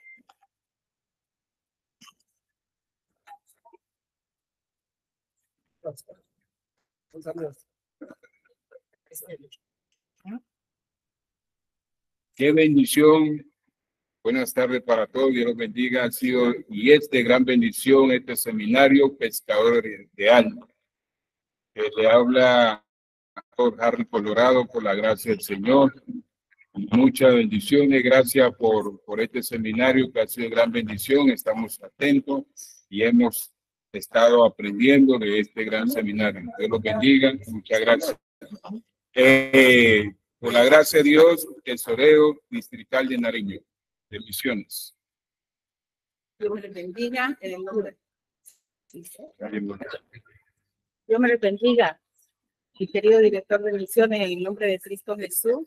Qué bendición. Buenas tardes para todos. Dios los bendiga. Ha sido y es de gran bendición este seminario Pescadores de Alma. Le habla Pastor Harry Colorado por la gracia del Señor. Muchas bendiciones. Gracias por este seminario que ha sido de gran bendición. Estamos atentos y hemos estado aprendiendo de este gran seminario. Dios los bendiga. Muchas gracias. Por la gracia de Dios, tesorero distrital de Nariño, de Misiones. Dios me les bendiga en el nombre. Dios me les bendiga, mi querido director de misiones, en el nombre de Cristo Jesús.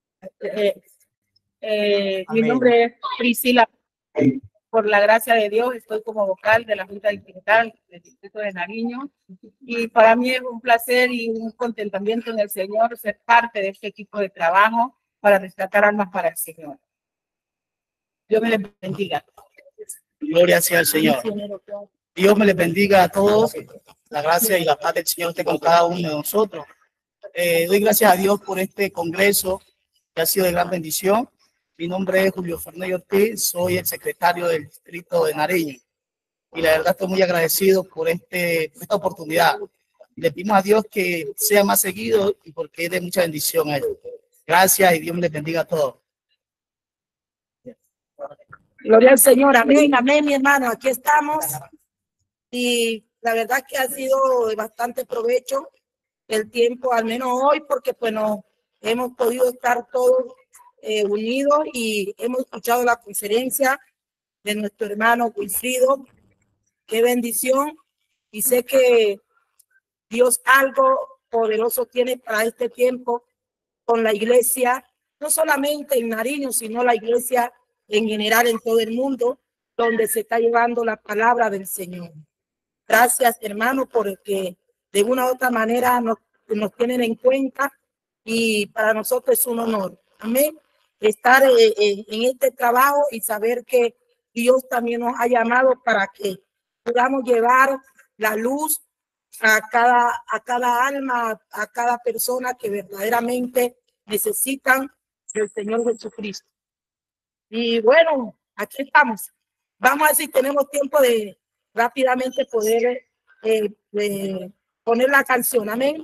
Mi nombre es Priscila. Por la gracia de Dios, estoy como vocal de la Junta Distrital del Distrito de Nariño. Y para mí es un placer y un contentamiento en el Señor ser parte de este equipo de trabajo para rescatar almas para el Señor. Dios me les bendiga. Gloria sea al Señor. Dios me les bendiga a todos. La gracia y la paz del Señor esté con cada uno de nosotros. Doy gracias a Dios por este congreso que ha sido de gran bendición. Mi nombre es Julio Fernández Ortiz, soy el secretario del distrito de Nariño. Y la verdad estoy muy agradecido por esta oportunidad. Le pedimos a Dios que sea más seguido y porque es de mucha bendición a él. Gracias y Dios me les bendiga a todos. Gloria al Señor, amén, amén, mi hermano, aquí estamos. Y la verdad que ha sido de bastante provecho el tiempo, al menos hoy, porque pues nos hemos podido estar todos unidos y hemos escuchado la conferencia de nuestro hermano Wilfrido. Qué bendición. Y sé que Dios algo poderoso tiene para este tiempo con la iglesia, no solamente en Nariño, sino la iglesia en general en todo el mundo, donde se está llevando la palabra del Señor. Gracias, hermano, porque de una u otra manera nos tienen en cuenta y para nosotros es un honor. Amén. Estar en este trabajo y saber que Dios también nos ha llamado para que podamos llevar la luz a cada alma, a cada persona que verdaderamente necesitan del Señor Jesucristo. Y bueno, aquí estamos. Vamos a ver si tenemos tiempo de rápidamente poder poner la canción. Amén.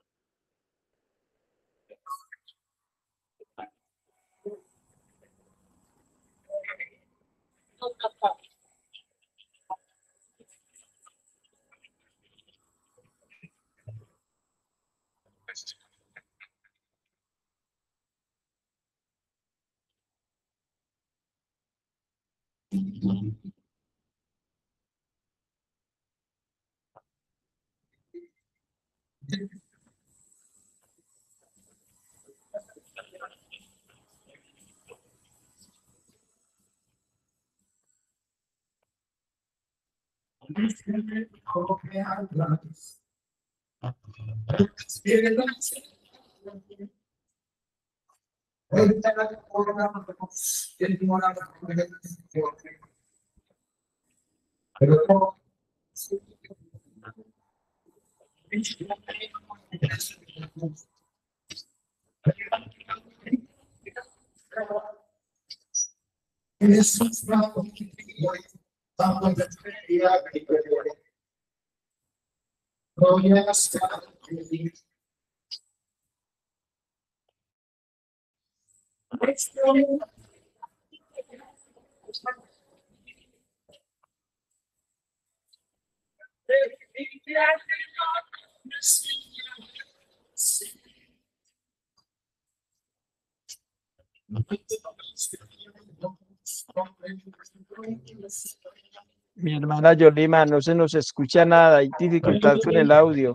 Mi hermana Yolima, no se nos escucha nada, hay dificultad con el audio.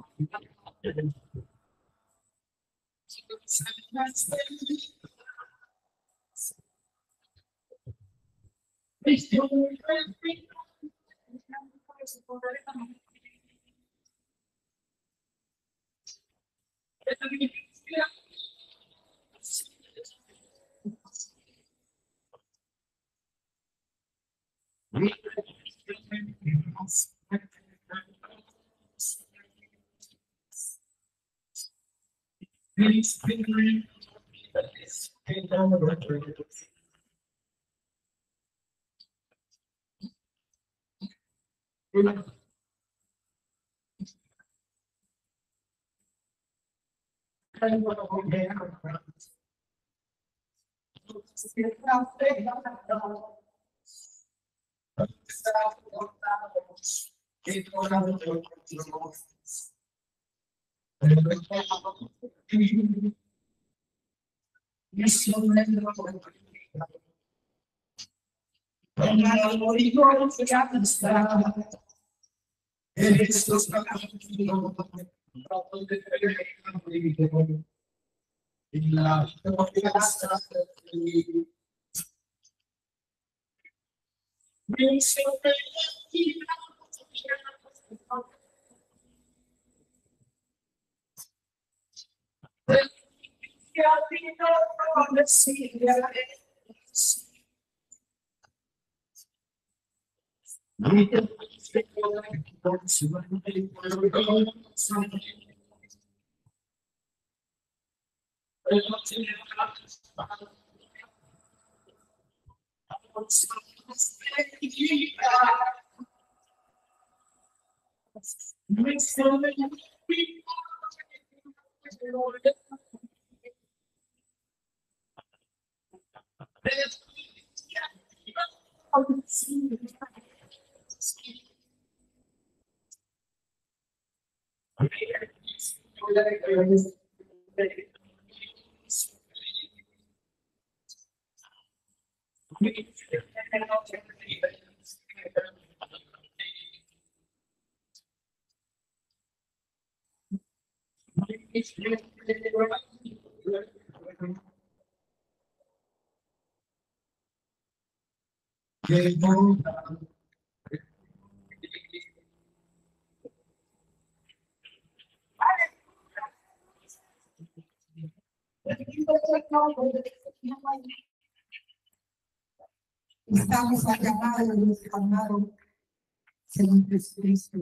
Estamos aclamados, amados, Señor Jesucristo,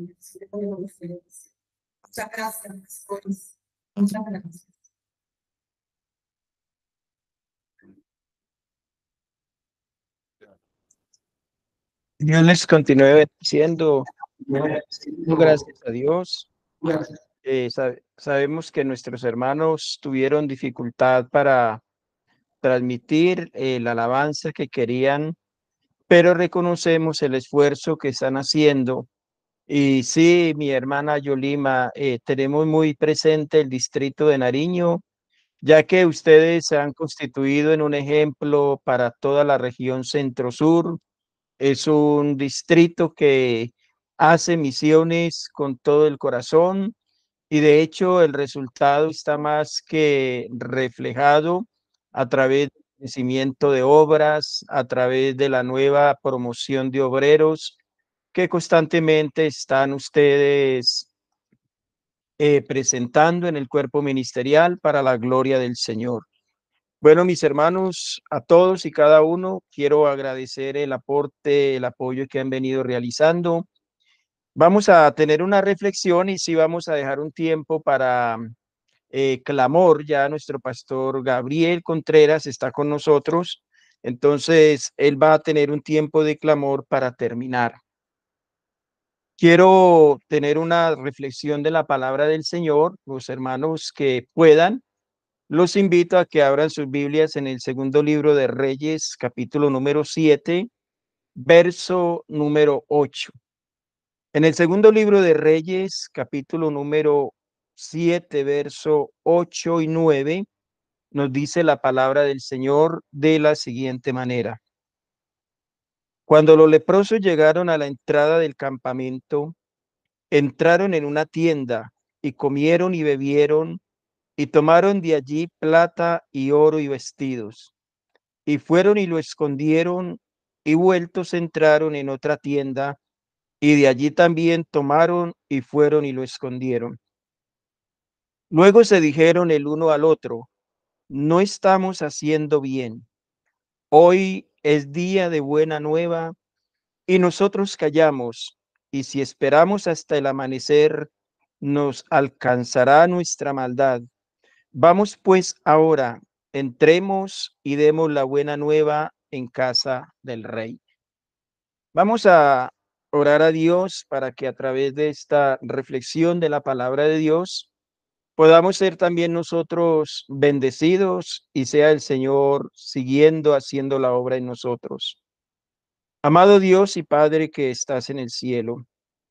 muchas gracias, muchas gracias. Dios les continúe bendiciendo. Gracias a Dios. Sabemos que nuestros hermanos tuvieron dificultad para transmitir la alabanza que querían, pero reconocemos el esfuerzo que están haciendo. Y sí, mi hermana Yolima, tenemos muy presente el distrito de Nariño, ya que ustedes se han constituido en un ejemplo para toda la región centro-sur. Es un distrito que hace misiones con todo el corazón y de hecho el resultado está más que reflejado a través del crecimiento de obras, a través de la nueva promoción de obreros que constantemente están ustedes presentando en el cuerpo ministerial para la gloria del Señor. Bueno, mis hermanos, a todos y cada uno quiero agradecer el aporte, el apoyo que han venido realizando. Vamos a tener una reflexión y sí vamos a dejar un tiempo para clamor. Ya nuestro pastor Gabriel Contreras está con nosotros, entonces él va a tener un tiempo de clamor para terminar. Quiero tener una reflexión de la palabra del Señor. Los hermanos que puedan, los invito a que abran sus Biblias en el segundo libro de Reyes, capítulo número 7, verso número 8. En el segundo libro de Reyes, capítulo número 7, verso 8 y 9, nos dice la palabra del Señor de la siguiente manera. Cuando los leprosos llegaron a la entrada del campamento, entraron en una tienda y comieron y bebieron y tomaron de allí plata y oro y vestidos. Y fueron y lo escondieron y vueltos entraron en otra tienda y de allí también tomaron y fueron y lo escondieron. Luego se dijeron el uno al otro, no estamos haciendo bien. Hoy es día de buena nueva y nosotros callamos, y si esperamos hasta el amanecer, nos alcanzará nuestra maldad. Vamos pues ahora, entremos y demos la buena nueva en casa del rey. Vamos a orar a Dios para que a través de esta reflexión de la palabra de Dios podamos ser también nosotros bendecidos y sea el Señor siguiendo haciendo la obra en nosotros. Amado Dios y Padre que estás en el cielo,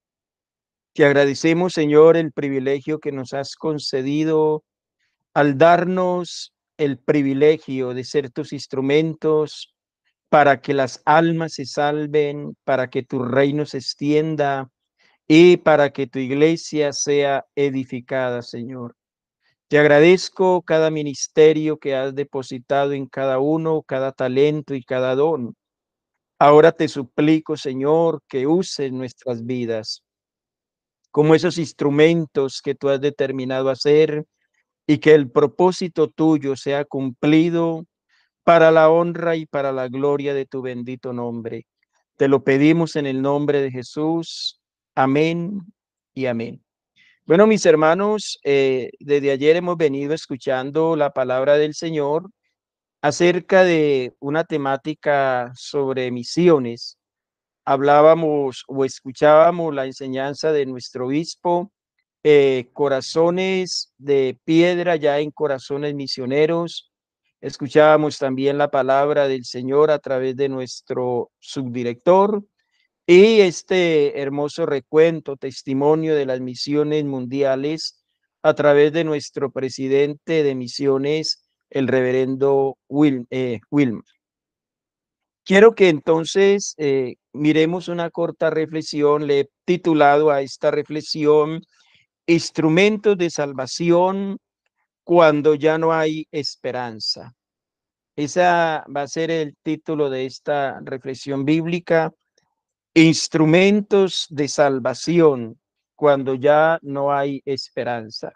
te agradecemos, Señor, el privilegio que nos has concedido al darnos el privilegio de ser tus instrumentos para que las almas se salven, para que tu reino se extienda y para que tu iglesia sea edificada, Señor. Te agradezco cada ministerio que has depositado en cada uno, cada talento y cada don. Ahora te suplico, Señor, que uses nuestras vidas como esos instrumentos que tú has determinado hacer y que el propósito tuyo sea cumplido para la honra y para la gloria de tu bendito nombre. Te lo pedimos en el nombre de Jesús. Amén y amén. Bueno, mis hermanos, desde ayer hemos venido escuchando la palabra del Señor acerca de una temática sobre misiones. Hablábamos o escuchábamos la enseñanza de nuestro obispo, corazones de piedra ya en corazones misioneros. Escuchábamos también la palabra del Señor a través de nuestro subdirector y este hermoso recuento, testimonio de las misiones mundiales a través de nuestro presidente de misiones, el reverendo Wilmer. Quiero que entonces miremos una corta reflexión. Le he titulado a esta reflexión Instrumentos de salvación cuando ya no hay esperanza. Esa va a ser el título de esta reflexión bíblica. Instrumentos de salvación cuando ya no hay esperanza.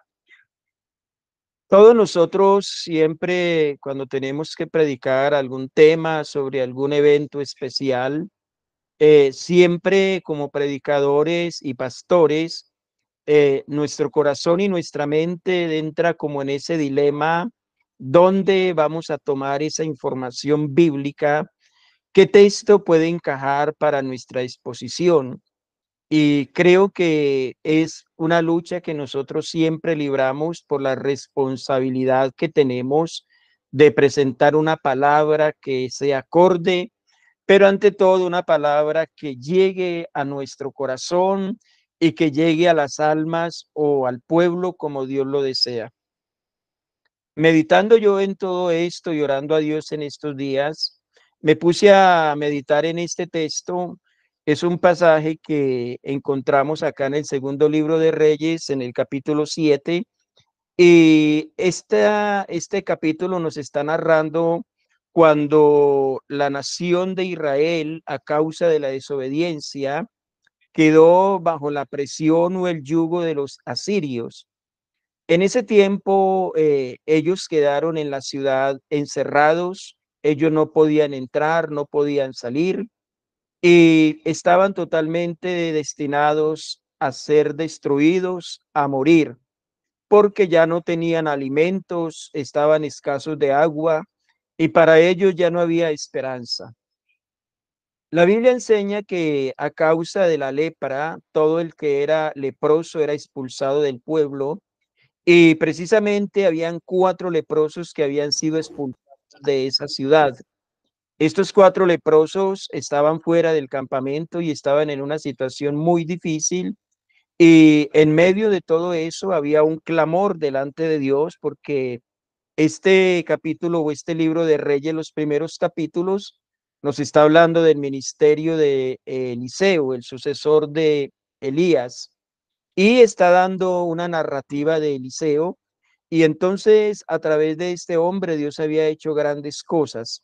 Todos nosotros siempre cuando tenemos que predicar algún tema sobre algún evento especial, siempre como predicadores y pastores, nuestro corazón y nuestra mente entra como en ese dilema, ¿dónde vamos a tomar esa información bíblica? ¿Qué texto puede encajar para nuestra exposición? Y creo que es una lucha que nosotros siempre libramos por la responsabilidad que tenemos de presentar una palabra que sea acorde, pero ante todo una palabra que llegue a nuestro corazón y que llegue a las almas o al pueblo como Dios lo desea. Meditando yo en todo esto y orando a Dios en estos días, me puse a meditar en este texto. Es un pasaje que encontramos acá en el segundo libro de Reyes, en el capítulo 7, y este capítulo nos está narrando cuando la nación de Israel, a causa de la desobediencia, quedó bajo la presión o el yugo de los asirios. En ese tiempo, ellos quedaron en la ciudad encerrados, ellos no podían entrar, no podían salir y estaban totalmente destinados a ser destruidos, a morir, porque ya no tenían alimentos, estaban escasos de agua y para ellos ya no había esperanza. La Biblia enseña que a causa de la lepra, todo el que era leproso era expulsado del pueblo. Y precisamente habían 4 leprosos que habían sido expulsados de esa ciudad. Estos 4 leprosos estaban fuera del campamento y estaban en una situación muy difícil. Y en medio de todo eso había un clamor delante de Dios porque este capítulo o este libro de Reyes, los primeros capítulos, nos está hablando del ministerio de Eliseo, el sucesor de Elías, y está dando una narrativa de Eliseo. Y entonces a través de este hombre Dios había hecho grandes cosas.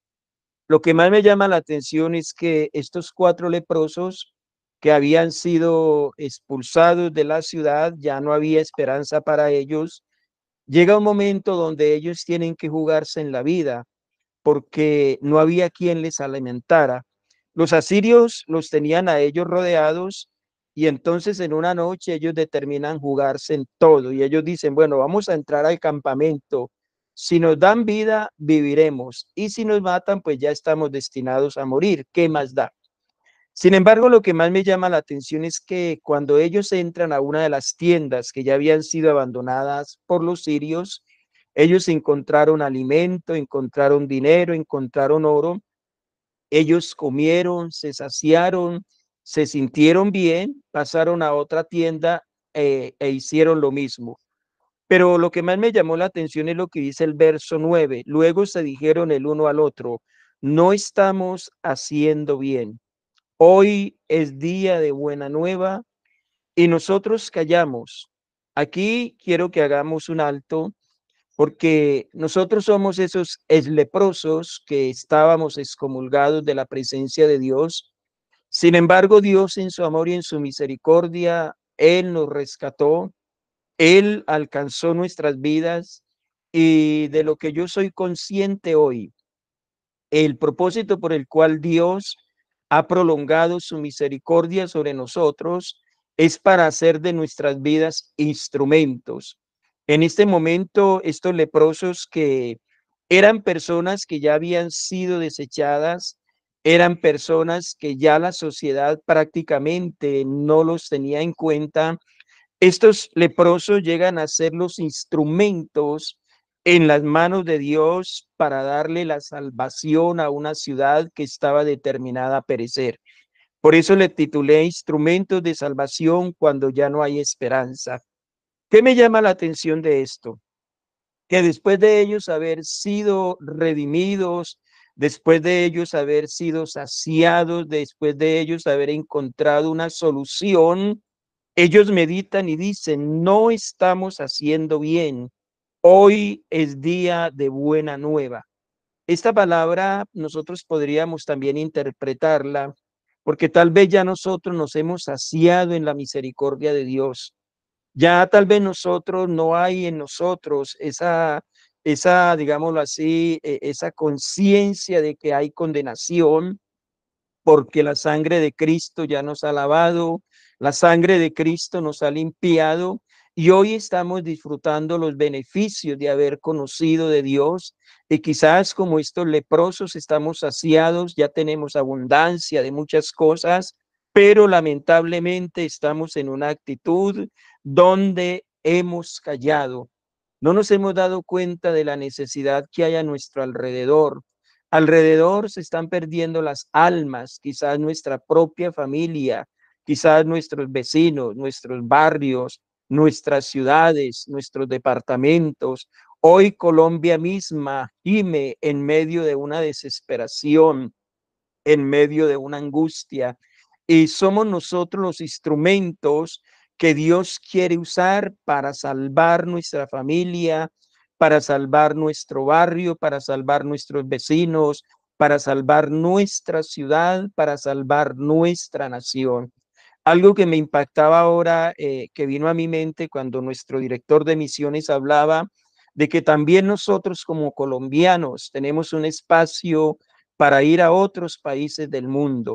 Lo que más me llama la atención es que estos 4 leprosos que habían sido expulsados de la ciudad, ya no había esperanza para ellos. Llega un momento donde ellos tienen que jugarse en la vida porque no había quien les alimentara. Los asirios los tenían a ellos rodeados y entonces en una noche ellos determinan jugarse en todo y ellos dicen, bueno, vamos a entrar al campamento. Si nos dan vida, viviremos y si nos matan, pues ya estamos destinados a morir. ¿Qué más da? Sin embargo, lo que más me llama la atención es que cuando ellos entran a una de las tiendas que ya habían sido abandonadas por los sirios, ellos encontraron alimento, encontraron dinero, encontraron oro. Ellos comieron, se saciaron, se sintieron bien, pasaron a otra tienda e hicieron lo mismo. Pero lo que más me llamó la atención es lo que dice el verso 9. Luego se dijeron el uno al otro, no estamos haciendo bien. Hoy es día de buena nueva y nosotros callamos. Aquí quiero que hagamos un alto porque nosotros somos esos leprosos que estábamos excomulgados de la presencia de Dios. Sin embargo, Dios en su amor y en su misericordia, Él nos rescató, Él alcanzó nuestras vidas y de lo que yo soy consciente hoy, el propósito por el cual Dios ha prolongado su misericordia sobre nosotros es para hacer de nuestras vidas instrumentos. En este momento, estos leprosos que eran personas que ya habían sido desechadas, eran personas que ya la sociedad prácticamente no los tenía en cuenta. Estos leprosos llegan a ser los instrumentos en las manos de Dios para darle la salvación a una ciudad que estaba determinada a perecer. Por eso le titulé Instrumentos de Salvación cuando ya no hay esperanza. ¿Qué me llama la atención de esto? Que después de ellos haber sido redimidos, después de ellos haber sido saciados, después de ellos haber encontrado una solución, ellos meditan y dicen, no estamos haciendo bien. Hoy es día de buena nueva. Esta palabra nosotros podríamos también interpretarla porque tal vez ya nosotros nos hemos saciado en la misericordia de Dios. Ya tal vez nosotros no hay en nosotros esa, digámoslo así, esa conciencia de que hay condenación, porque la sangre de Cristo ya nos ha lavado, la sangre de Cristo nos ha limpiado y hoy estamos disfrutando los beneficios de haber conocido de Dios y quizás como estos leprosos estamos saciados, ya tenemos abundancia de muchas cosas, pero lamentablemente estamos en una actitud donde hemos callado. No nos hemos dado cuenta de la necesidad que hay a nuestro alrededor. Alrededor se están perdiendo las almas, quizás nuestra propia familia, quizás nuestros vecinos, nuestros barrios, nuestras ciudades, nuestros departamentos. Hoy Colombia misma gime en medio de una desesperación, en medio de una angustia, y somos nosotros los instrumentos que Dios quiere usar para salvar nuestra familia, para salvar nuestro barrio, para salvar nuestros vecinos, para salvar nuestra ciudad, para salvar nuestra nación. Algo que me impactaba ahora, que vino a mi mente cuando nuestro director de misiones hablaba de que también nosotros como colombianos tenemos un espacio para ir a otros países del mundo.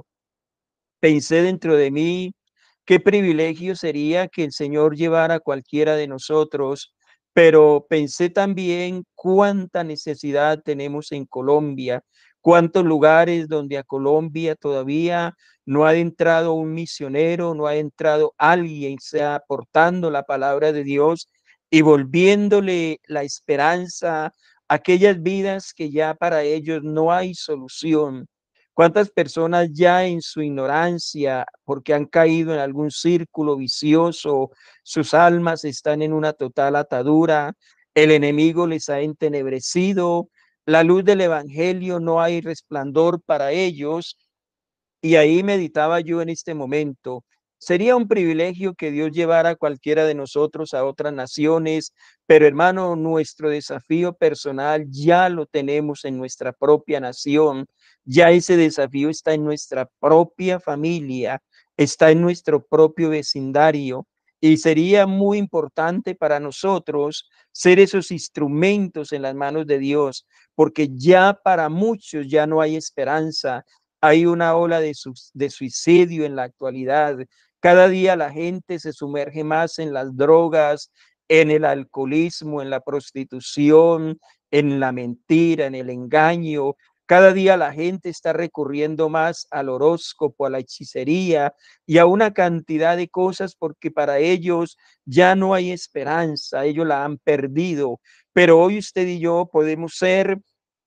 Pensé dentro de mí, qué privilegio sería que el Señor llevara a cualquiera de nosotros, pero pensé también cuánta necesidad tenemos en Colombia, cuántos lugares donde a Colombia todavía no ha entrado un misionero, no ha entrado alguien, sea aportando la palabra de Dios y volviéndole la esperanza a aquellas vidas que ya para ellos no hay solución. ¿Cuántas personas ya en su ignorancia, porque han caído en algún círculo vicioso, sus almas están en una total atadura, el enemigo les ha entenebrecido, la luz del evangelio no hay resplandor para ellos? Y ahí meditaba yo en este momento. Sería un privilegio que Dios llevara a cualquiera de nosotros a otras naciones, pero hermano, nuestro desafío personal ya lo tenemos en nuestra propia nación. Ya ese desafío está en nuestra propia familia, está en nuestro propio vecindario. Y sería muy importante para nosotros ser esos instrumentos en las manos de Dios, porque ya para muchos ya no hay esperanza. Hay una ola de suicidio en la actualidad. Cada día la gente se sumerge más en las drogas, en el alcoholismo, en la prostitución, en la mentira, en el engaño. Cada día la gente está recurriendo más al horóscopo, a la hechicería y a una cantidad de cosas porque para ellos ya no hay esperanza, ellos la han perdido. Pero hoy usted y yo podemos ser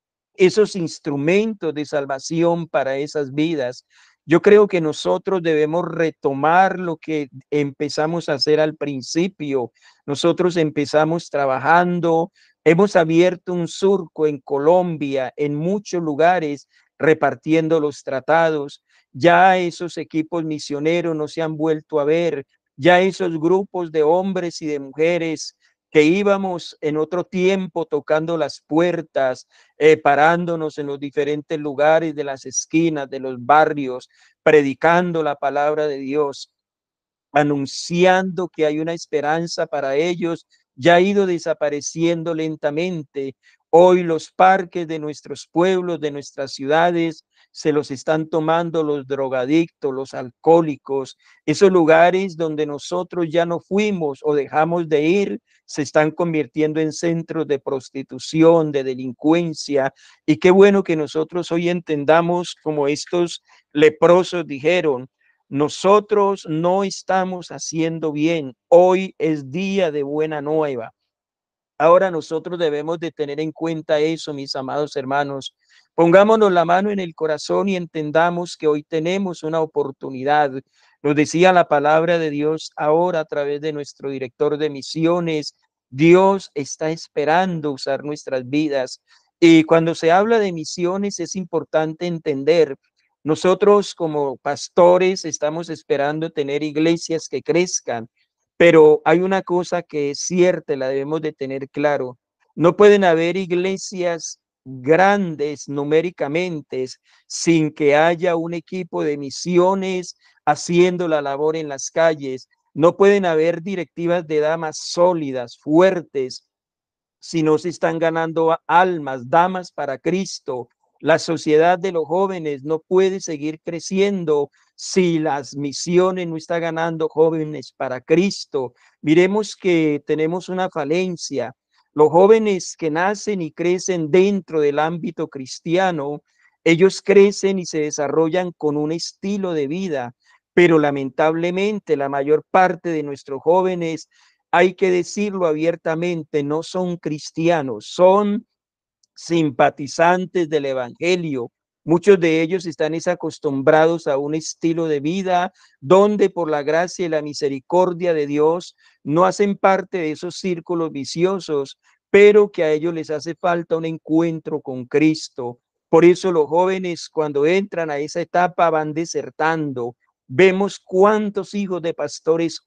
esos instrumentos de salvación para esas vidas. Yo creo que nosotros debemos retomar lo que empezamos a hacer al principio. Nosotros empezamos trabajando, hemos abierto un surco en Colombia, en muchos lugares, repartiendo los tratados. Ya esos equipos misioneros no se han vuelto a ver. Ya esos grupos de hombres y de mujeres que íbamos en otro tiempo tocando las puertas, parándonos en los diferentes lugares de las esquinas, de los barrios, predicando la palabra de Dios, anunciando que hay una esperanza para ellos, ya ha ido desapareciendo lentamente. Hoy los parques de nuestros pueblos, de nuestras ciudades, se los están tomando los drogadictos, los alcohólicos. Esos lugares donde nosotros ya no fuimos o dejamos de ir, se están convirtiendo en centros de prostitución, de delincuencia. Y qué bueno que nosotros hoy entendamos, como estos leprosos dijeron, nosotros no estamos haciendo bien. Hoy es día de buena nueva. Ahora nosotros debemos de tener en cuenta eso, mis amados hermanos. Pongámonos la mano en el corazón y entendamos que hoy tenemos una oportunidad. Nos decía la palabra de Dios ahora a través de nuestro director de misiones. Dios está esperando usar nuestras vidas. Y cuando se habla de misiones es importante entender, nosotros como pastores estamos esperando tener iglesias que crezcan, pero hay una cosa que es cierta, la debemos de tener claro. No pueden haber iglesias grandes numéricamente sin que haya un equipo de misiones haciendo la labor en las calles. No pueden haber directivas de damas sólidas, fuertes, si no se están ganando almas, damas para Cristo. La sociedad de los jóvenes no puede seguir creciendo si las misiones no están ganando jóvenes para Cristo. Miremos que tenemos una falencia. Los jóvenes que nacen y crecen dentro del ámbito cristiano, ellos crecen y se desarrollan con un estilo de vida, pero lamentablemente la mayor parte de nuestros jóvenes, hay que decirlo abiertamente, no son cristianos, son simpatizantes del evangelio. Muchos de ellos están acostumbrados a un estilo de vida donde por la gracia y la misericordia de Dios no hacen parte de esos círculos viciosos, pero que a ellos les hace falta un encuentro con Cristo. Por eso los jóvenes cuando entran a esa etapa van desertando. Vemos cuántos hijos de pastores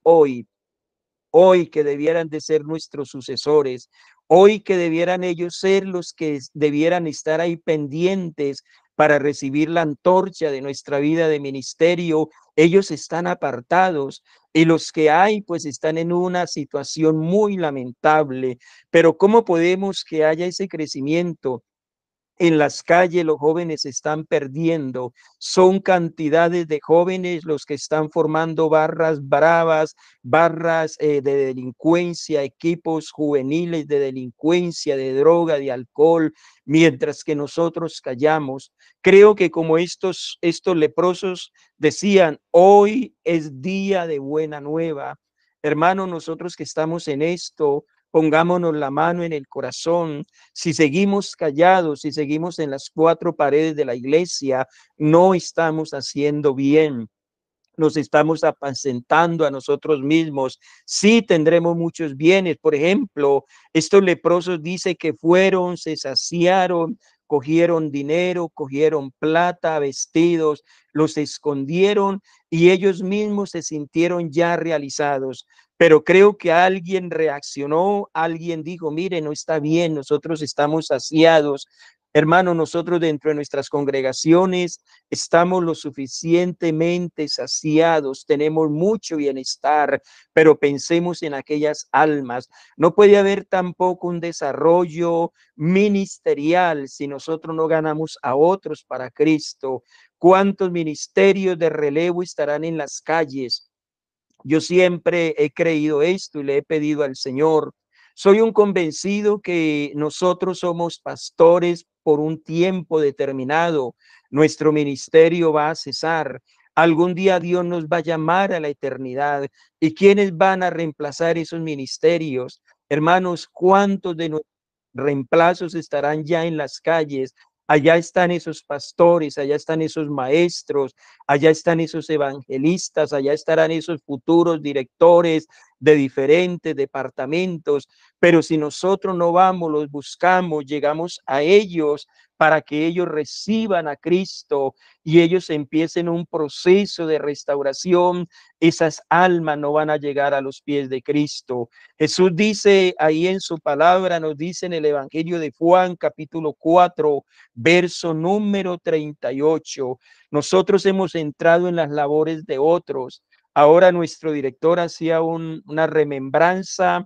hoy que debieran de ser nuestros sucesores, hoy que debieran ellos ser los que debieran estar ahí pendientes para recibir la antorcha de nuestra vida de ministerio, ellos están apartados y los que hay pues están en una situación muy lamentable. Pero ¿cómo podemos que haya ese crecimiento? En las calles los jóvenes se están perdiendo, son cantidades de jóvenes los que están formando barras bravas, barras de delincuencia, equipos juveniles de delincuencia, de droga, de alcohol, mientras que nosotros callamos. Creo que como estos leprosos decían, hoy es día de buena nueva. Hermanos, nosotros que estamos en esto, pongámonos la mano en el corazón. Si seguimos callados, si seguimos en las cuatro paredes de la iglesia, no estamos haciendo bien. Nos estamos apacentando a nosotros mismos. Sí tendremos muchos bienes. Por ejemplo, estos leprosos dice que fueron, se saciaron, cogieron dinero, cogieron plata, vestidos, los escondieron y ellos mismos se sintieron ya realizados. Pero creo que alguien reaccionó, alguien dijo, mire, no está bien, nosotros estamos saciados. Hermano, nosotros dentro de nuestras congregaciones estamos lo suficientemente saciados, tenemos mucho bienestar, pero pensemos en aquellas almas. No puede haber tampoco un desarrollo ministerial si nosotros no ganamos a otros para Cristo. ¿Cuántos ministerios de relevo estarán en las calles? Yo siempre he creído esto y le he pedido al Señor. Soy un convencido que nosotros somos pastores por un tiempo determinado. Nuestro ministerio va a cesar. Algún día Dios nos va a llamar a la eternidad. ¿Y quiénes van a reemplazar esos ministerios? Hermanos, ¿cuántos de nuestros reemplazos estarán ya en las calles? Allá están esos pastores, allá están esos maestros, allá están esos evangelistas, allá estarán esos futuros directores de diferentes departamentos, pero si nosotros no vamos, los buscamos, llegamos a ellos para que ellos reciban a Cristo y ellos empiecen un proceso de restauración, esas almas no van a llegar a los pies de Cristo. Jesús dice ahí en su palabra, nos dice en el Evangelio de Juan, capítulo 4, verso número 38. Nosotros hemos entrado en las labores de otros. Ahora nuestro director hacía una remembranza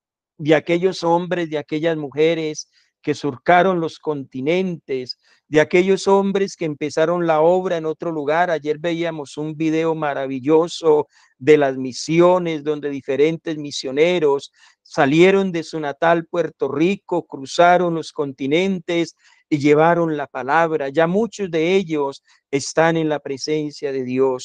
de aquellos hombres, de aquellas mujeres que surcaron los continentes, de aquellos hombres que empezaron la obra en otro lugar. Ayer veíamos un video maravilloso de las misiones, donde diferentes misioneros salieron de su natal Puerto Rico, cruzaron los continentes y llevaron la palabra. Ya muchos de ellos están en la presencia de Dios.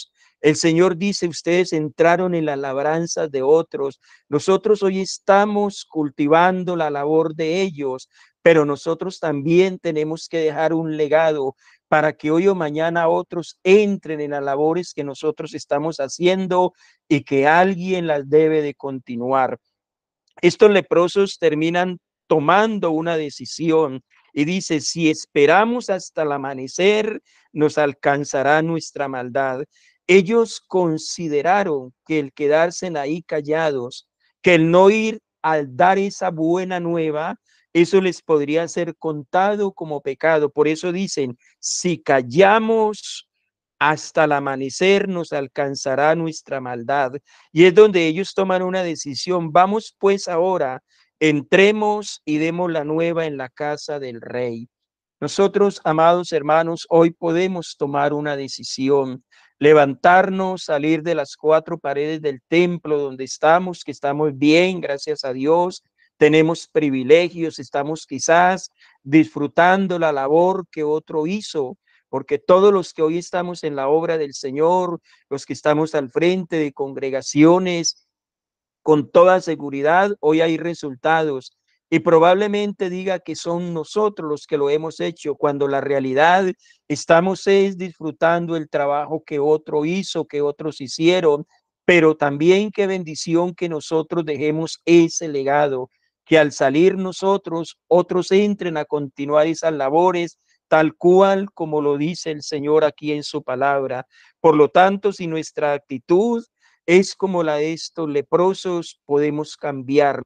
El Señor dice, ustedes entraron en las labranzas de otros. Nosotros hoy estamos cultivando la labor de ellos, pero nosotros también tenemos que dejar un legado para que hoy o mañana otros entren en las labores que nosotros estamos haciendo y que alguien las debe de continuar. Estos leprosos terminan tomando una decisión y dice, si esperamos hasta el amanecer, nos alcanzará nuestra maldad. Ellos consideraron que el quedarse ahí callados, que el no ir al dar esa buena nueva, eso les podría ser contado como pecado. Por eso dicen, si callamos hasta el amanecer, nos alcanzará nuestra maldad. Y es donde ellos toman una decisión. Vamos pues ahora, entremos y demos la nueva en la casa del rey. Nosotros, amados hermanos, hoy podemos tomar una decisión, levantarnos, salir de las cuatro paredes del templo donde estamos, que estamos bien, gracias a Dios, tenemos privilegios, estamos quizás disfrutando la labor que otro hizo, porque todos los que hoy estamos en la obra del Señor, los que estamos al frente de congregaciones, con toda seguridad, hoy hay resultados y probablemente diga que son nosotros los que lo hemos hecho, cuando la realidad estamos es disfrutando el trabajo que otro hizo, que otros hicieron, pero también qué bendición que nosotros dejemos ese legado, que al salir nosotros, otros entren a continuar esas labores, tal cual como lo dice el Señor aquí en su palabra. Por lo tanto, si nuestra actitud es como la de estos leprosos, podemos cambiar.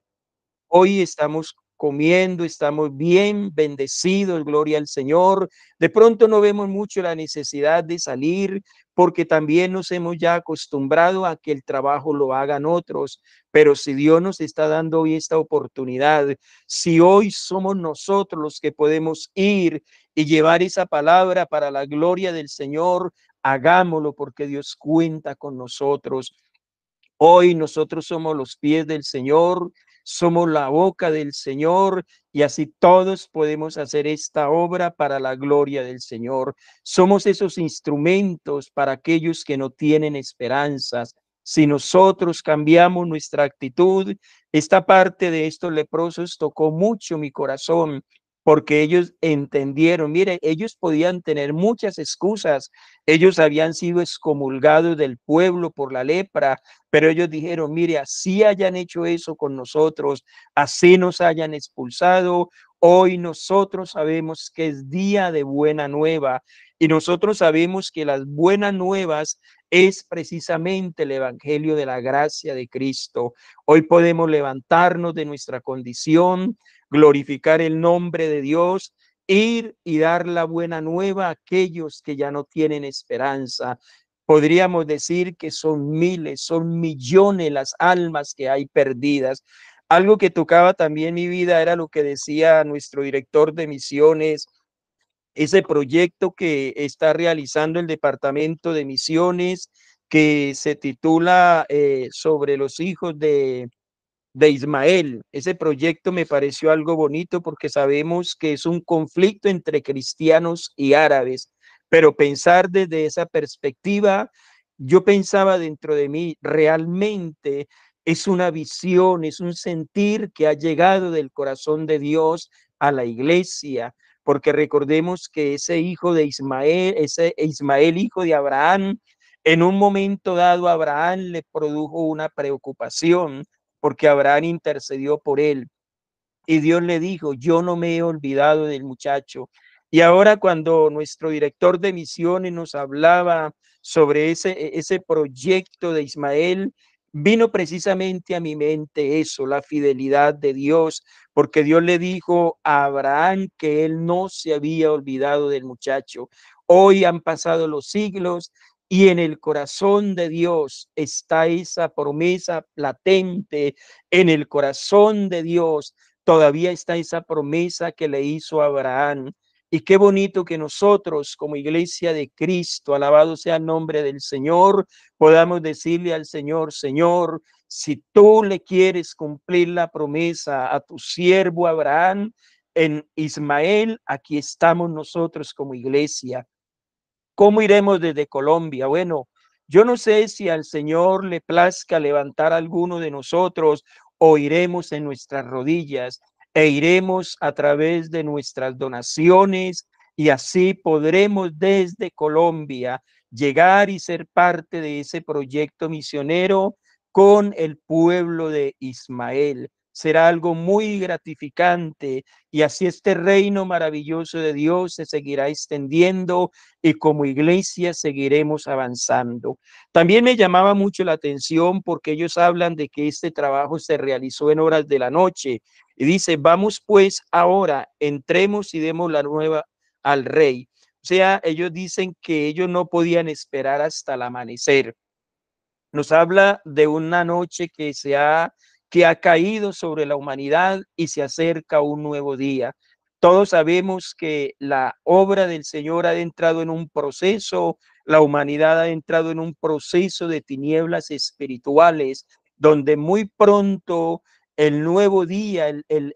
Hoy estamos comiendo, estamos bien bendecidos, gloria al Señor. De pronto no vemos mucho la necesidad de salir porque también nos hemos ya acostumbrado a que el trabajo lo hagan otros. Pero si Dios nos está dando hoy esta oportunidad, si hoy somos nosotros los que podemos ir y llevar esa palabra para la gloria del Señor, hagámoslo porque Dios cuenta con nosotros. Hoy nosotros somos los pies del Señor, somos la boca del Señor y así todos podemos hacer esta obra para la gloria del Señor. Somos esos instrumentos para aquellos que no tienen esperanzas. Si nosotros cambiamos nuestra actitud, esta parte de estos leprosos tocó mucho mi corazón porque ellos entendieron, mire, ellos podían tener muchas excusas, ellos habían sido excomulgados del pueblo por la lepra, pero ellos dijeron, mire, así hayan hecho eso con nosotros, así nos hayan expulsado, hoy nosotros sabemos que es día de buena nueva y nosotros sabemos que las buenas nuevas es precisamente el evangelio de la gracia de Cristo. Hoy podemos levantarnos de nuestra condición, glorificar el nombre de Dios, ir y dar la buena nueva a aquellos que ya no tienen esperanza. Podríamos decir que son miles, son millones las almas que hay perdidas. Algo que tocaba también mi vida era lo que decía nuestro director de misiones, ese proyecto que está realizando el Departamento de Misiones, que se titula sobre los hijos de Ismael. Ese proyecto me pareció algo bonito porque sabemos que es un conflicto entre cristianos y árabes, pero pensar desde esa perspectiva, yo pensaba dentro de mí, realmente es una visión, es un sentir que ha llegado del corazón de Dios a la iglesia, porque recordemos que ese hijo de Ismael, ese Ismael, hijo de Abraham, en un momento dado Abraham le produjo una preocupación porque Abraham intercedió por él y Dios le dijo, yo no me he olvidado del muchacho. Y ahora cuando nuestro director de misiones nos hablaba sobre ese proyecto de Ismael, vino precisamente a mi mente eso, la fidelidad de Dios, porque Dios le dijo a Abraham que él no se había olvidado del muchacho. Hoy han pasado los siglos y en el corazón de Dios está esa promesa latente, en el corazón de Dios todavía está esa promesa que le hizo a Abraham. Y qué bonito que nosotros como iglesia de Cristo, alabado sea el nombre del Señor, podamos decirle al Señor, Señor, si tú le quieres cumplir la promesa a tu siervo Abraham en Ismael, aquí estamos nosotros como iglesia. ¿Cómo iremos desde Colombia? Bueno, Yo no sé si al Señor le plazca levantar a alguno de nosotros o iremos en nuestras rodillas e iremos a través de nuestras donaciones y así podremos desde Colombia llegar y ser parte de ese proyecto misionero con el pueblo de Ismael. Será algo muy gratificante y así este reino maravilloso de Dios se seguirá extendiendo y como iglesia seguiremos avanzando. También me llamaba mucho la atención porque ellos hablan de que este trabajo se realizó en horas de la noche y dice, vamos pues ahora, entremos y demos la nueva al rey. O sea, ellos dicen que ellos no podían esperar hasta el amanecer. Nos habla de una noche que ha caído sobre la humanidad y se acerca un nuevo día. Todos sabemos que la obra del Señor ha entrado en un proceso, la humanidad ha entrado en un proceso de tinieblas espirituales, donde muy pronto el nuevo día,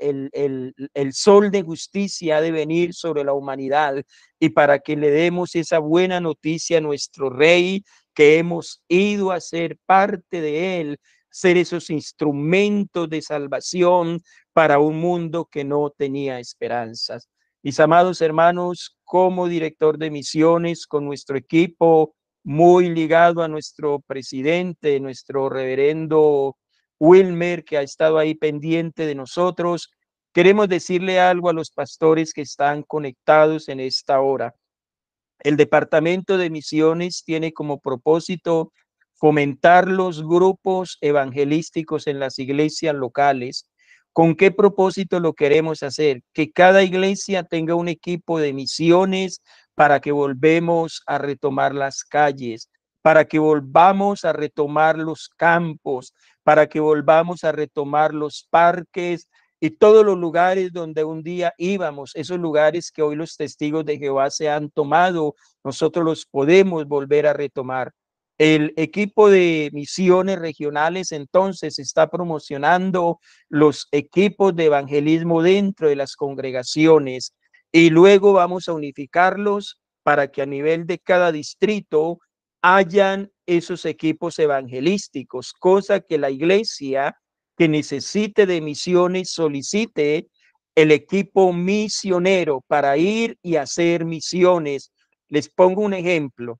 el sol de justicia ha de venir sobre la humanidad y para que le demos esa buena noticia a nuestro Rey, que hemos ido a ser parte de él, ser esos instrumentos de salvación para un mundo que no tenía esperanzas. Mis amados hermanos, como director de misiones, con nuestro equipo muy ligado a nuestro presidente, nuestro reverendo Wilmer, que ha estado ahí pendiente de nosotros, queremos decirle algo a los pastores que están conectados en esta hora. El Departamento de Misiones tiene como propósito fomentar los grupos evangelísticos en las iglesias locales. ¿Con qué propósito lo queremos hacer? Que cada iglesia tenga un equipo de misiones para que volvemos a retomar las calles, para que volvamos a retomar los campos, para que volvamos a retomar los parques y todos los lugares donde un día íbamos, esos lugares que hoy los testigos de Jehová se han tomado, nosotros los podemos volver a retomar. El equipo de misiones regionales entonces está promocionando los equipos de evangelismo dentro de las congregaciones y luego vamos a unificarlos para que a nivel de cada distrito hayan esos equipos evangelísticos, cosa que la iglesia que necesite de misiones solicite el equipo misionero para ir y hacer misiones. Les pongo un ejemplo.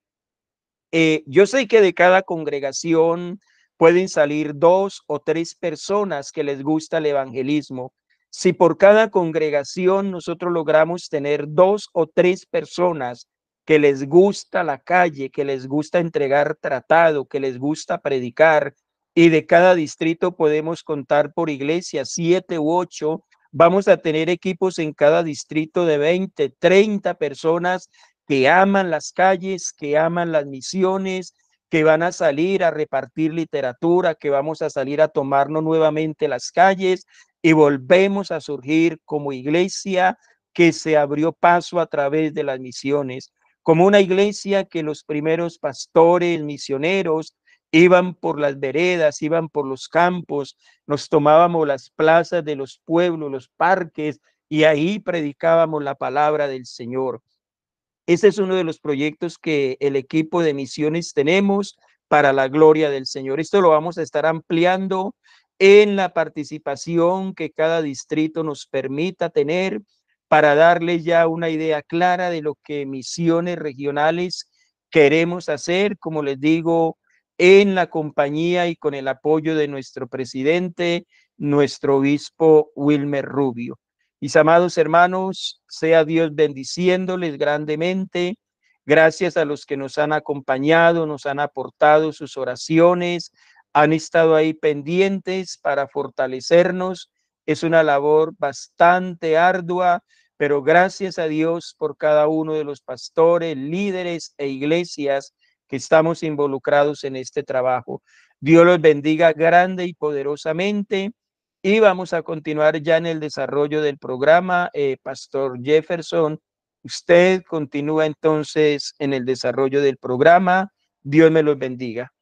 Yo sé que de cada congregación pueden salir 2 o 3 personas que les gusta el evangelismo. Si por cada congregación nosotros logramos tener 2 o 3 personas que les gusta la calle, que les gusta entregar tratado, que les gusta predicar, y de cada distrito podemos contar por iglesia 7 u 8, vamos a tener equipos en cada distrito de 20, 30 personas que aman las calles, que aman las misiones, que van a salir a repartir literatura, que vamos a salir a tomarnos nuevamente las calles y volvemos a surgir como iglesia que se abrió paso a través de las misiones, como una iglesia que los primeros pastores misioneros iban por las veredas, iban por los campos, nos tomábamos las plazas de los pueblos, los parques, y ahí predicábamos la palabra del Señor. Ese es uno de los proyectos que el equipo de misiones tenemos para la gloria del Señor. Esto lo vamos a estar ampliando en la participación que cada distrito nos permita tener para darle ya una idea clara de lo que misiones regionales queremos hacer, como les digo, en la compañía y con el apoyo de nuestro presidente, nuestro obispo Wilmer Rubio. Mis amados hermanos, sea Dios bendiciéndoles grandemente. Gracias a los que nos han acompañado, nos han aportado sus oraciones, han estado ahí pendientes para fortalecernos. Es una labor bastante ardua, pero gracias a Dios por cada uno de los pastores, líderes e iglesias que estamos involucrados en este trabajo. Dios los bendiga grande y poderosamente. Y vamos a continuar ya en el desarrollo del programa. Pastor Jefferson, usted continúa entonces en el desarrollo del programa. Dios me los bendiga.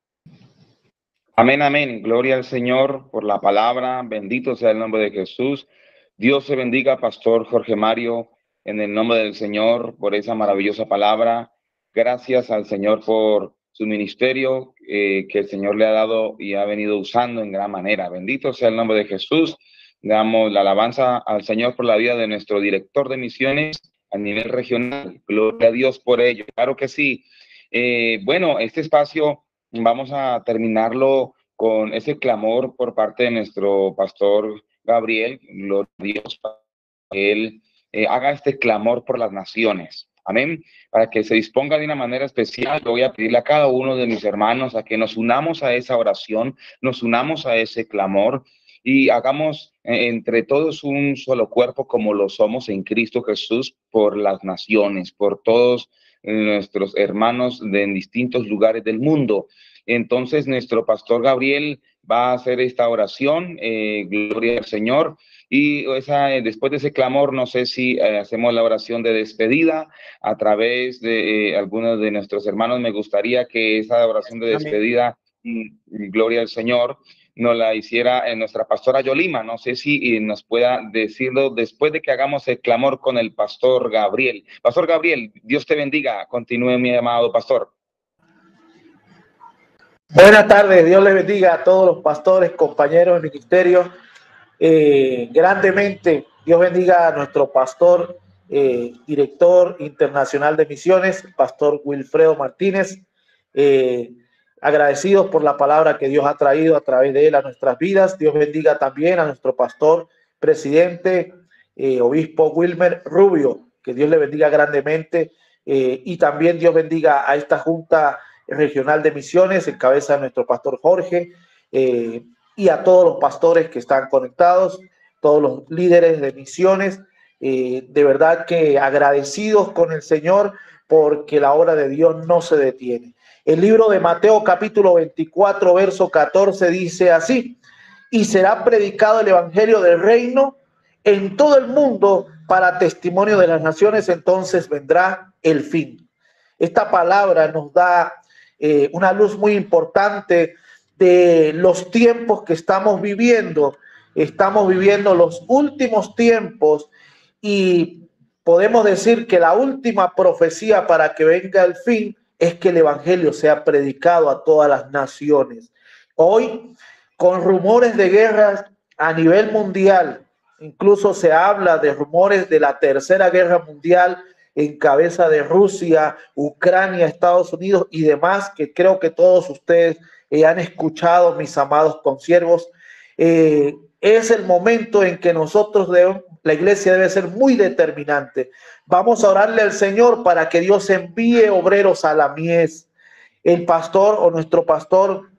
Amén, amén. Gloria al Señor por la palabra. Bendito sea el nombre de Jesús. Dios se bendiga, Pastor Jorge Mario, en el nombre del Señor, por esa maravillosa palabra. Gracias al Señor por su ministerio que el Señor le ha dado y ha venido usando en gran manera. Bendito sea el nombre de Jesús. Damos la alabanza al Señor por la vida de nuestro director de misiones a nivel regional. Gloria a Dios por ello. Claro que sí. Bueno, este espacio vamos a terminarlo con ese clamor por parte de nuestro pastor Gabriel. Gloria a Dios para que él haga este clamor por las naciones. Amén. Para que se disponga de una manera especial, yo voy a pedirle a cada uno de mis hermanos a que nos unamos a esa oración, nos unamos a ese clamor y hagamos entre todos un solo cuerpo como lo somos en Cristo Jesús por las naciones, por todos nuestros hermanos en distintos lugares del mundo. Entonces, nuestro pastor Gabriel va a hacer esta oración, gloria al Señor. Y después de ese clamor, no sé si hacemos la oración de despedida a través de algunos de nuestros hermanos. Me gustaría que esa oración de despedida, gloria al Señor, nos la hiciera nuestra pastora Yolima. No sé si nos pueda decirlo después de que hagamos el clamor con el pastor Gabriel. Pastor Gabriel, Dios te bendiga. Continúe, mi amado pastor. Buenas tardes, Dios les bendiga a todos los pastores, compañeros de ministerio. Grandemente, Dios bendiga a nuestro pastor, director internacional de misiones, pastor Wilfredo Martínez. Agradecidos por la palabra que Dios ha traído a través de él a nuestras vidas. Dios bendiga también a nuestro pastor, presidente, obispo Wilmer Rubio, que Dios le bendiga grandemente. Y también Dios bendiga a esta Junta Regional de Misiones, en cabeza de nuestro pastor Jorge, y a todos los pastores que están conectados, todos los líderes de misiones. De verdad que agradecidos con el Señor porque la obra de Dios no se detiene. El libro de Mateo capítulo 24, verso 14 dice así: y será predicado el evangelio del reino en todo el mundo para testimonio de las naciones, entonces vendrá el fin. Esta palabra nos da una luz muy importante de los tiempos que estamos viviendo. Estamos viviendo los últimos tiempos y podemos decir que la última profecía para que venga el fin es que el evangelio sea predicado a todas las naciones. Hoy, con rumores de guerras a nivel mundial, incluso se habla de rumores de la tercera guerra mundial en cabeza de Rusia, Ucrania, Estados Unidos y demás, que creo que todos ustedes han escuchado, mis amados consiervos. Es el momento en que nosotros la iglesia debe ser muy determinante. Vamos a orarle al Señor para que Dios envíe obreros a la mies. El pastor o nuestro pastor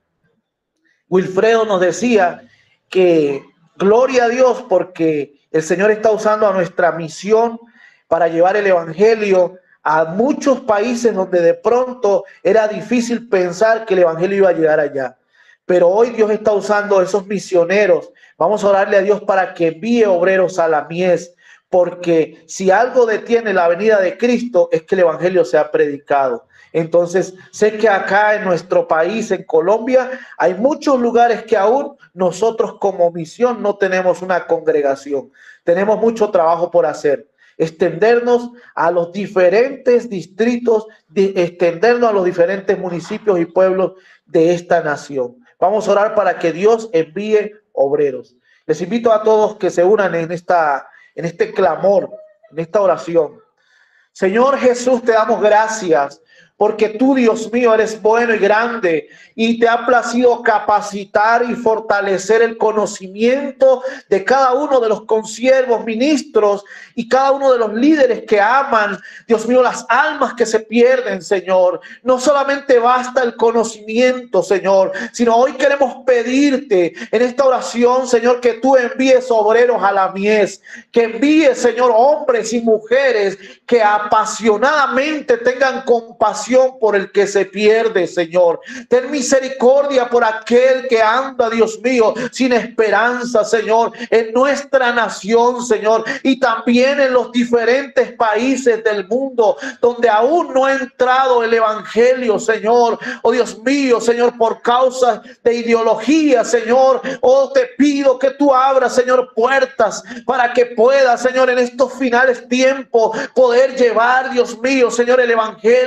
Wilfredo nos decía que gloria a Dios porque el Señor está usando a nuestra misión para llevar el evangelio a muchos países donde de pronto era difícil pensar que el evangelio iba a llegar allá. Pero hoy Dios está usando a esos misioneros. Vamos a orarle a Dios para que envíe obreros a la mies, porque si algo detiene la venida de Cristo es que el evangelio sea predicado. Entonces, sé que acá en nuestro país, en Colombia, hay muchos lugares que aún nosotros como misión no tenemos una congregación. Tenemos mucho trabajo por hacer. Extendernos a los diferentes distritos, extendernos a los diferentes municipios y pueblos de esta nación. Vamos a orar para que Dios envíe obreros. Les invito a todos que se unan en este clamor, en esta oración. Señor Jesús, te damos gracias porque tú, Dios mío, eres bueno y grande y te ha placido capacitar y fortalecer el conocimiento de cada uno de los consiervos, ministros y cada uno de los líderes que aman, Dios mío, las almas que se pierden, Señor. No solamente basta el conocimiento, Señor, sino hoy queremos pedirte en esta oración, Señor, que tú envíes obreros a la mies, que envíes, Señor, hombres y mujeres que apasionadamente tengan compasión por el que se pierde, Señor. Ten misericordia por aquel que anda, Dios mío, sin esperanza, Señor, en nuestra nación, Señor, y también en los diferentes países del mundo donde aún no ha entrado el evangelio, Señor. Oh Dios mío, Señor, por causa de ideología, Señor, oh te pido que tú abras, Señor, puertas para que pueda, Señor, en estos finales tiempos poder llevar, Dios mío, Señor, el evangelio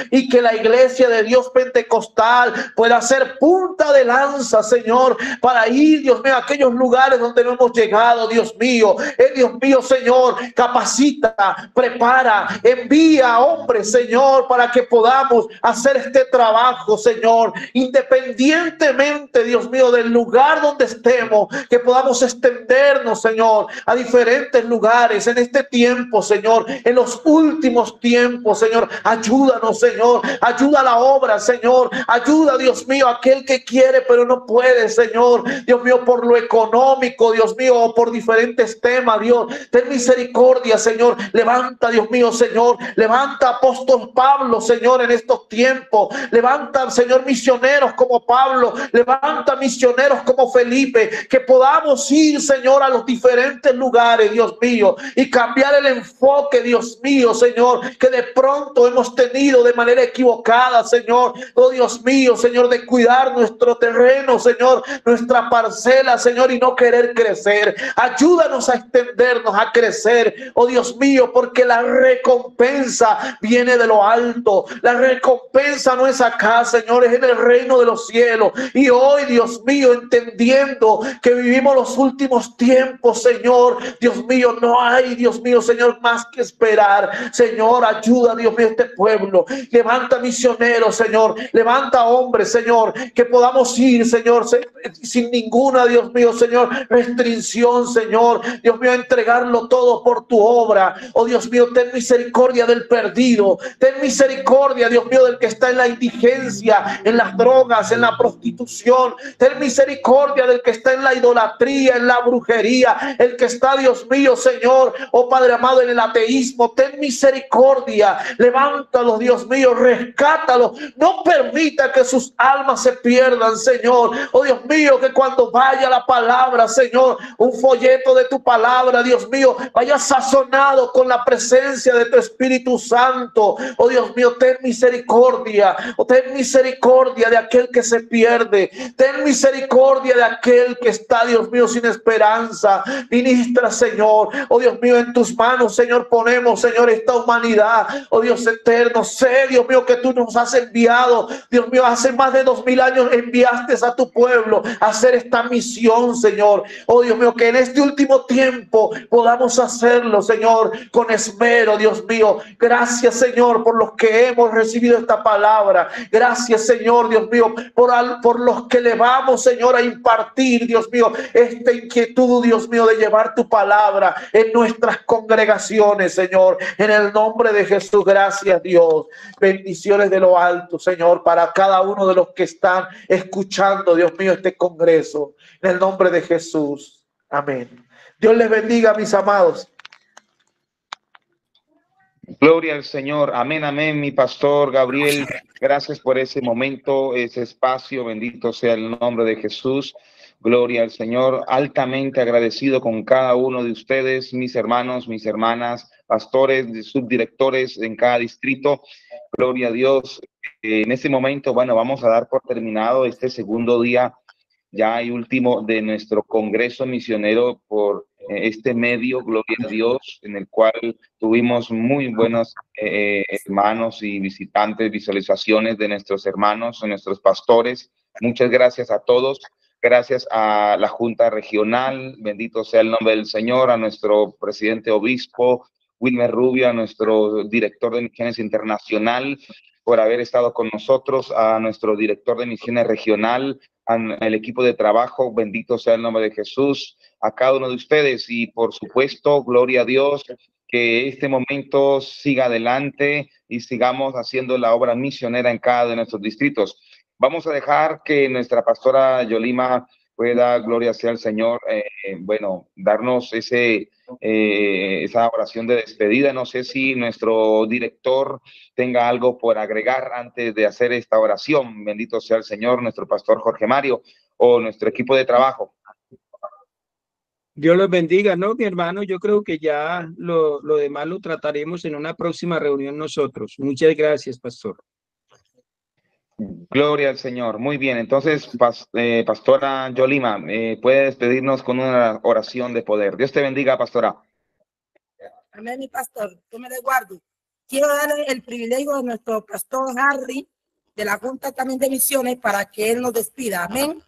y que la iglesia de Dios pentecostal pueda ser punta de lanza, Señor, para ir, Dios mío, a aquellos lugares donde no hemos llegado, Dios mío. Dios mío, Señor, capacita, prepara, envía hombres, Señor, para que podamos hacer este trabajo, Señor, independientemente, Dios mío, del lugar donde estemos, que podamos extendernos, Señor, a diferentes lugares en este tiempo, Señor, en los últimos tiempos, Señor. Ayúdanos, Señor, ayuda a la obra, Señor, ayuda, Dios mío, a aquel que quiere pero no puede, Señor, Dios mío, por lo económico, Dios mío, o por diferentes temas, Dios, ten misericordia, Señor. Levanta, Dios mío, Señor, levanta apóstol Pablo, Señor, en estos tiempos. Levanta, Señor, misioneros como Pablo, levanta misioneros como Felipe, que podamos ir, Señor, a los diferentes lugares, Dios mío, y cambiar el enfoque, Dios mío, Señor, que de pronto hemos tenido de manera equivocada, Señor. Oh, Dios mío, Señor, de cuidar nuestro terreno, Señor, nuestra parcela, Señor, y no querer crecer. Ayúdanos a extendernos, a crecer, oh Dios mío, porque la recompensa viene de lo alto. La recompensa no es acá, Señor, es en el reino de los cielos. Y hoy, Dios mío, entendiendo que vivimos los últimos tiempos, Señor, Dios mío, no hay, Dios mío, Señor, más que esperar. Señor, ayuda, Dios mío, a este pueblo. Levanta misioneros, Señor, levanta hombres, Señor, que podamos ir, Señor, sin ninguna, Dios mío, Señor, restricción, Señor, Dios mío, entregarlo todo por tu obra. Oh, Dios mío, ten misericordia del perdido, ten misericordia, Dios mío, del que está en la indigencia, en las drogas, en la prostitución. Ten misericordia del que está en la idolatría, en la brujería, el que está, Dios mío, Señor, oh Padre amado, en el ateísmo. Ten misericordia, levántalos, Dios mío, rescátalos, no permita que sus almas se pierdan, Señor. Oh Dios mío, que cuando vaya la palabra, Señor, un folleto de tu palabra, Dios mío, vaya sazonado con la presencia de tu Espíritu Santo. Oh Dios mío, ten misericordia, oh, ten misericordia de aquel que se pierde, ten misericordia de aquel que está, Dios mío, sin esperanza. Ministra, Señor, oh Dios mío, en tus manos, Señor, ponemos, Señor, esta humanidad. Oh Dios eterno, sé, Dios mío, que tú nos has enviado, Dios mío, hace más de 2000 años enviaste a tu pueblo a hacer esta misión, Señor. Oh Dios mío, que en este último tiempo podamos hacerlo, Señor, con esmero, Dios mío. Gracias, Señor, por los que hemos recibido esta palabra. Gracias, Señor, Dios mío, por los que le vamos, Señor, a impartir, Dios mío, esta inquietud, Dios mío, de llevar tu palabra en nuestras congregaciones, Señor. En el nombre de Jesús, gracias, Dios. Bendiciones de lo alto, Señor, para cada uno de los que están escuchando, Dios mío, este congreso. En el nombre de Jesús. Amén. Dios les bendiga, mis amados. Gloria al Señor. Amén, amén, mi pastor Gabriel. Gracias por ese momento, ese espacio. Bendito sea el nombre de Jesús. Gloria al Señor. Altamente agradecido con cada uno de ustedes, mis hermanos, mis hermanas, pastores, subdirectores en cada distrito. Gloria a Dios. En este momento, bueno, vamos a dar por terminado este segundo día ya y último de nuestro Congreso Misionero por este medio, gloria a Dios, en el cual tuvimos muy buenos hermanos y visitantes, visualizaciones de nuestros hermanos, de nuestros pastores. Muchas gracias a todos. Gracias a la Junta Regional, bendito sea el nombre del Señor, a nuestro presidente obispo, Wilmer Rubio, a nuestro director de Misiones Internacional, por haber estado con nosotros, a nuestro director de Misiones Regional, al equipo de trabajo, bendito sea el nombre de Jesús, a cada uno de ustedes y por supuesto, gloria a Dios, que este momento siga adelante y sigamos haciendo la obra misionera en cada uno de nuestros distritos. Vamos a dejar que nuestra pastora Yolima pueda, gloria sea al Señor, bueno, darnos esa oración de despedida. No sé si nuestro director tenga algo por agregar antes de hacer esta oración. Bendito sea el Señor, nuestro pastor Jorge Mario o nuestro equipo de trabajo. Dios los bendiga, ¿no, mi hermano? Yo creo que ya lo demás lo trataremos en una próxima reunión nosotros. Muchas gracias, pastor. Gloria al Señor. Muy bien, entonces, pastora Yolima, puede despedirnos con una oración de poder. Dios te bendiga, pastora. Amén, mi pastor. Dios me le guarde. quiero darle el privilegio a nuestro pastor Harry de la Junta también de Misiones para que él nos despida. Amén.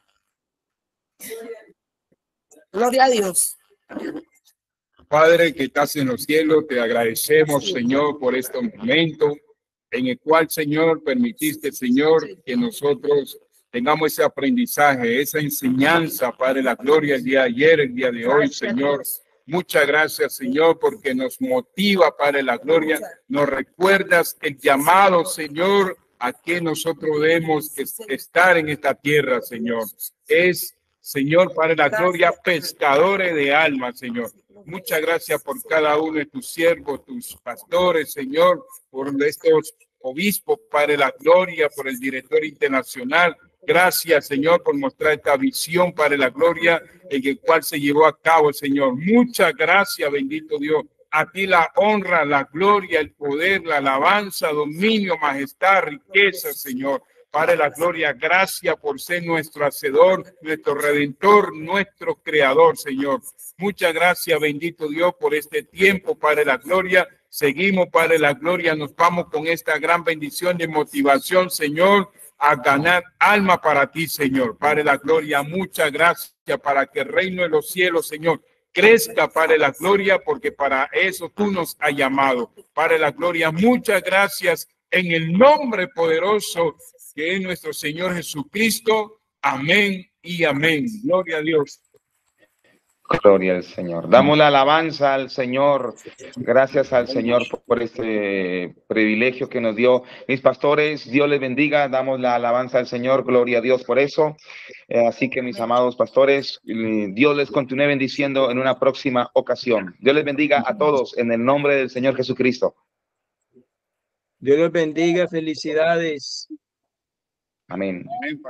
Gloria a Dios. Padre que estás en los cielos, te agradecemos, Señor, por este momento en el cual, Señor, permitiste, Señor, que nosotros tengamos ese aprendizaje, esa enseñanza, Padre, la gloria el día de ayer, el día de hoy, Señor. Muchas gracias, Señor, porque nos motiva, Padre, la gloria. Nos recuerdas el llamado, Señor, a que nosotros debemos estar en esta tierra, Señor. Es, Señor, Padre, la gloria, pescadores de almas, Señor. Muchas gracias por cada uno de tus siervos, tus pastores, Señor, por estos obispos, Padre, la gloria, por el director internacional. Gracias, Señor, por mostrar esta visión, Padre, la gloria, en el cual se llevó a cabo, Señor. Muchas gracias, bendito Dios. A ti la honra, la gloria, el poder, la alabanza, dominio, majestad, riqueza, Señor. Padre, la gloria, gracias por ser nuestro hacedor, nuestro redentor, nuestro creador, Señor. Muchas gracias, bendito Dios, por este tiempo, Padre, la gloria. Seguimos, Padre, la gloria. Nos vamos con esta gran bendición de motivación, Señor, a ganar alma para ti, Señor. Padre, la gloria, muchas gracias para que el reino de los cielos, Señor, crezca, Padre, la gloria, porque para eso tú nos has llamado. Padre, la gloria, muchas gracias en el nombre poderoso que es nuestro Señor Jesucristo. Amén y amén. Gloria a Dios. Gloria al Señor. Damos la alabanza al Señor. Gracias al Señor por este privilegio que nos dio. Mis pastores, Dios les bendiga. Damos la alabanza al Señor. Gloria a Dios por eso. Así que, mis amados pastores, Dios les continúe bendiciendo en una próxima ocasión. Dios les bendiga a todos en el nombre del Señor Jesucristo. Dios los bendiga. Felicidades. Amén.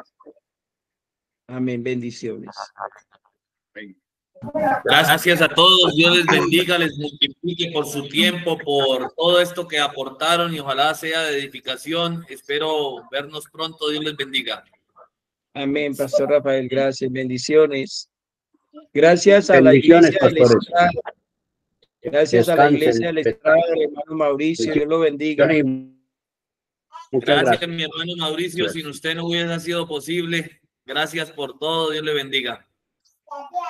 Amén. Bendiciones. Gracias a todos, Dios les bendiga, les multiplique por su tiempo, por todo esto que aportaron y ojalá sea de edificación. Espero vernos pronto, Dios les bendiga. Amén, Pastor Rafael, gracias, bendiciones. Gracias a la iglesia del Estrado. Gracias a la iglesia del Estrado, hermano Mauricio, Dios lo bendiga. Gracias, mi hermano Mauricio, sin usted no hubiera sido posible. Gracias por todo, Dios le bendiga.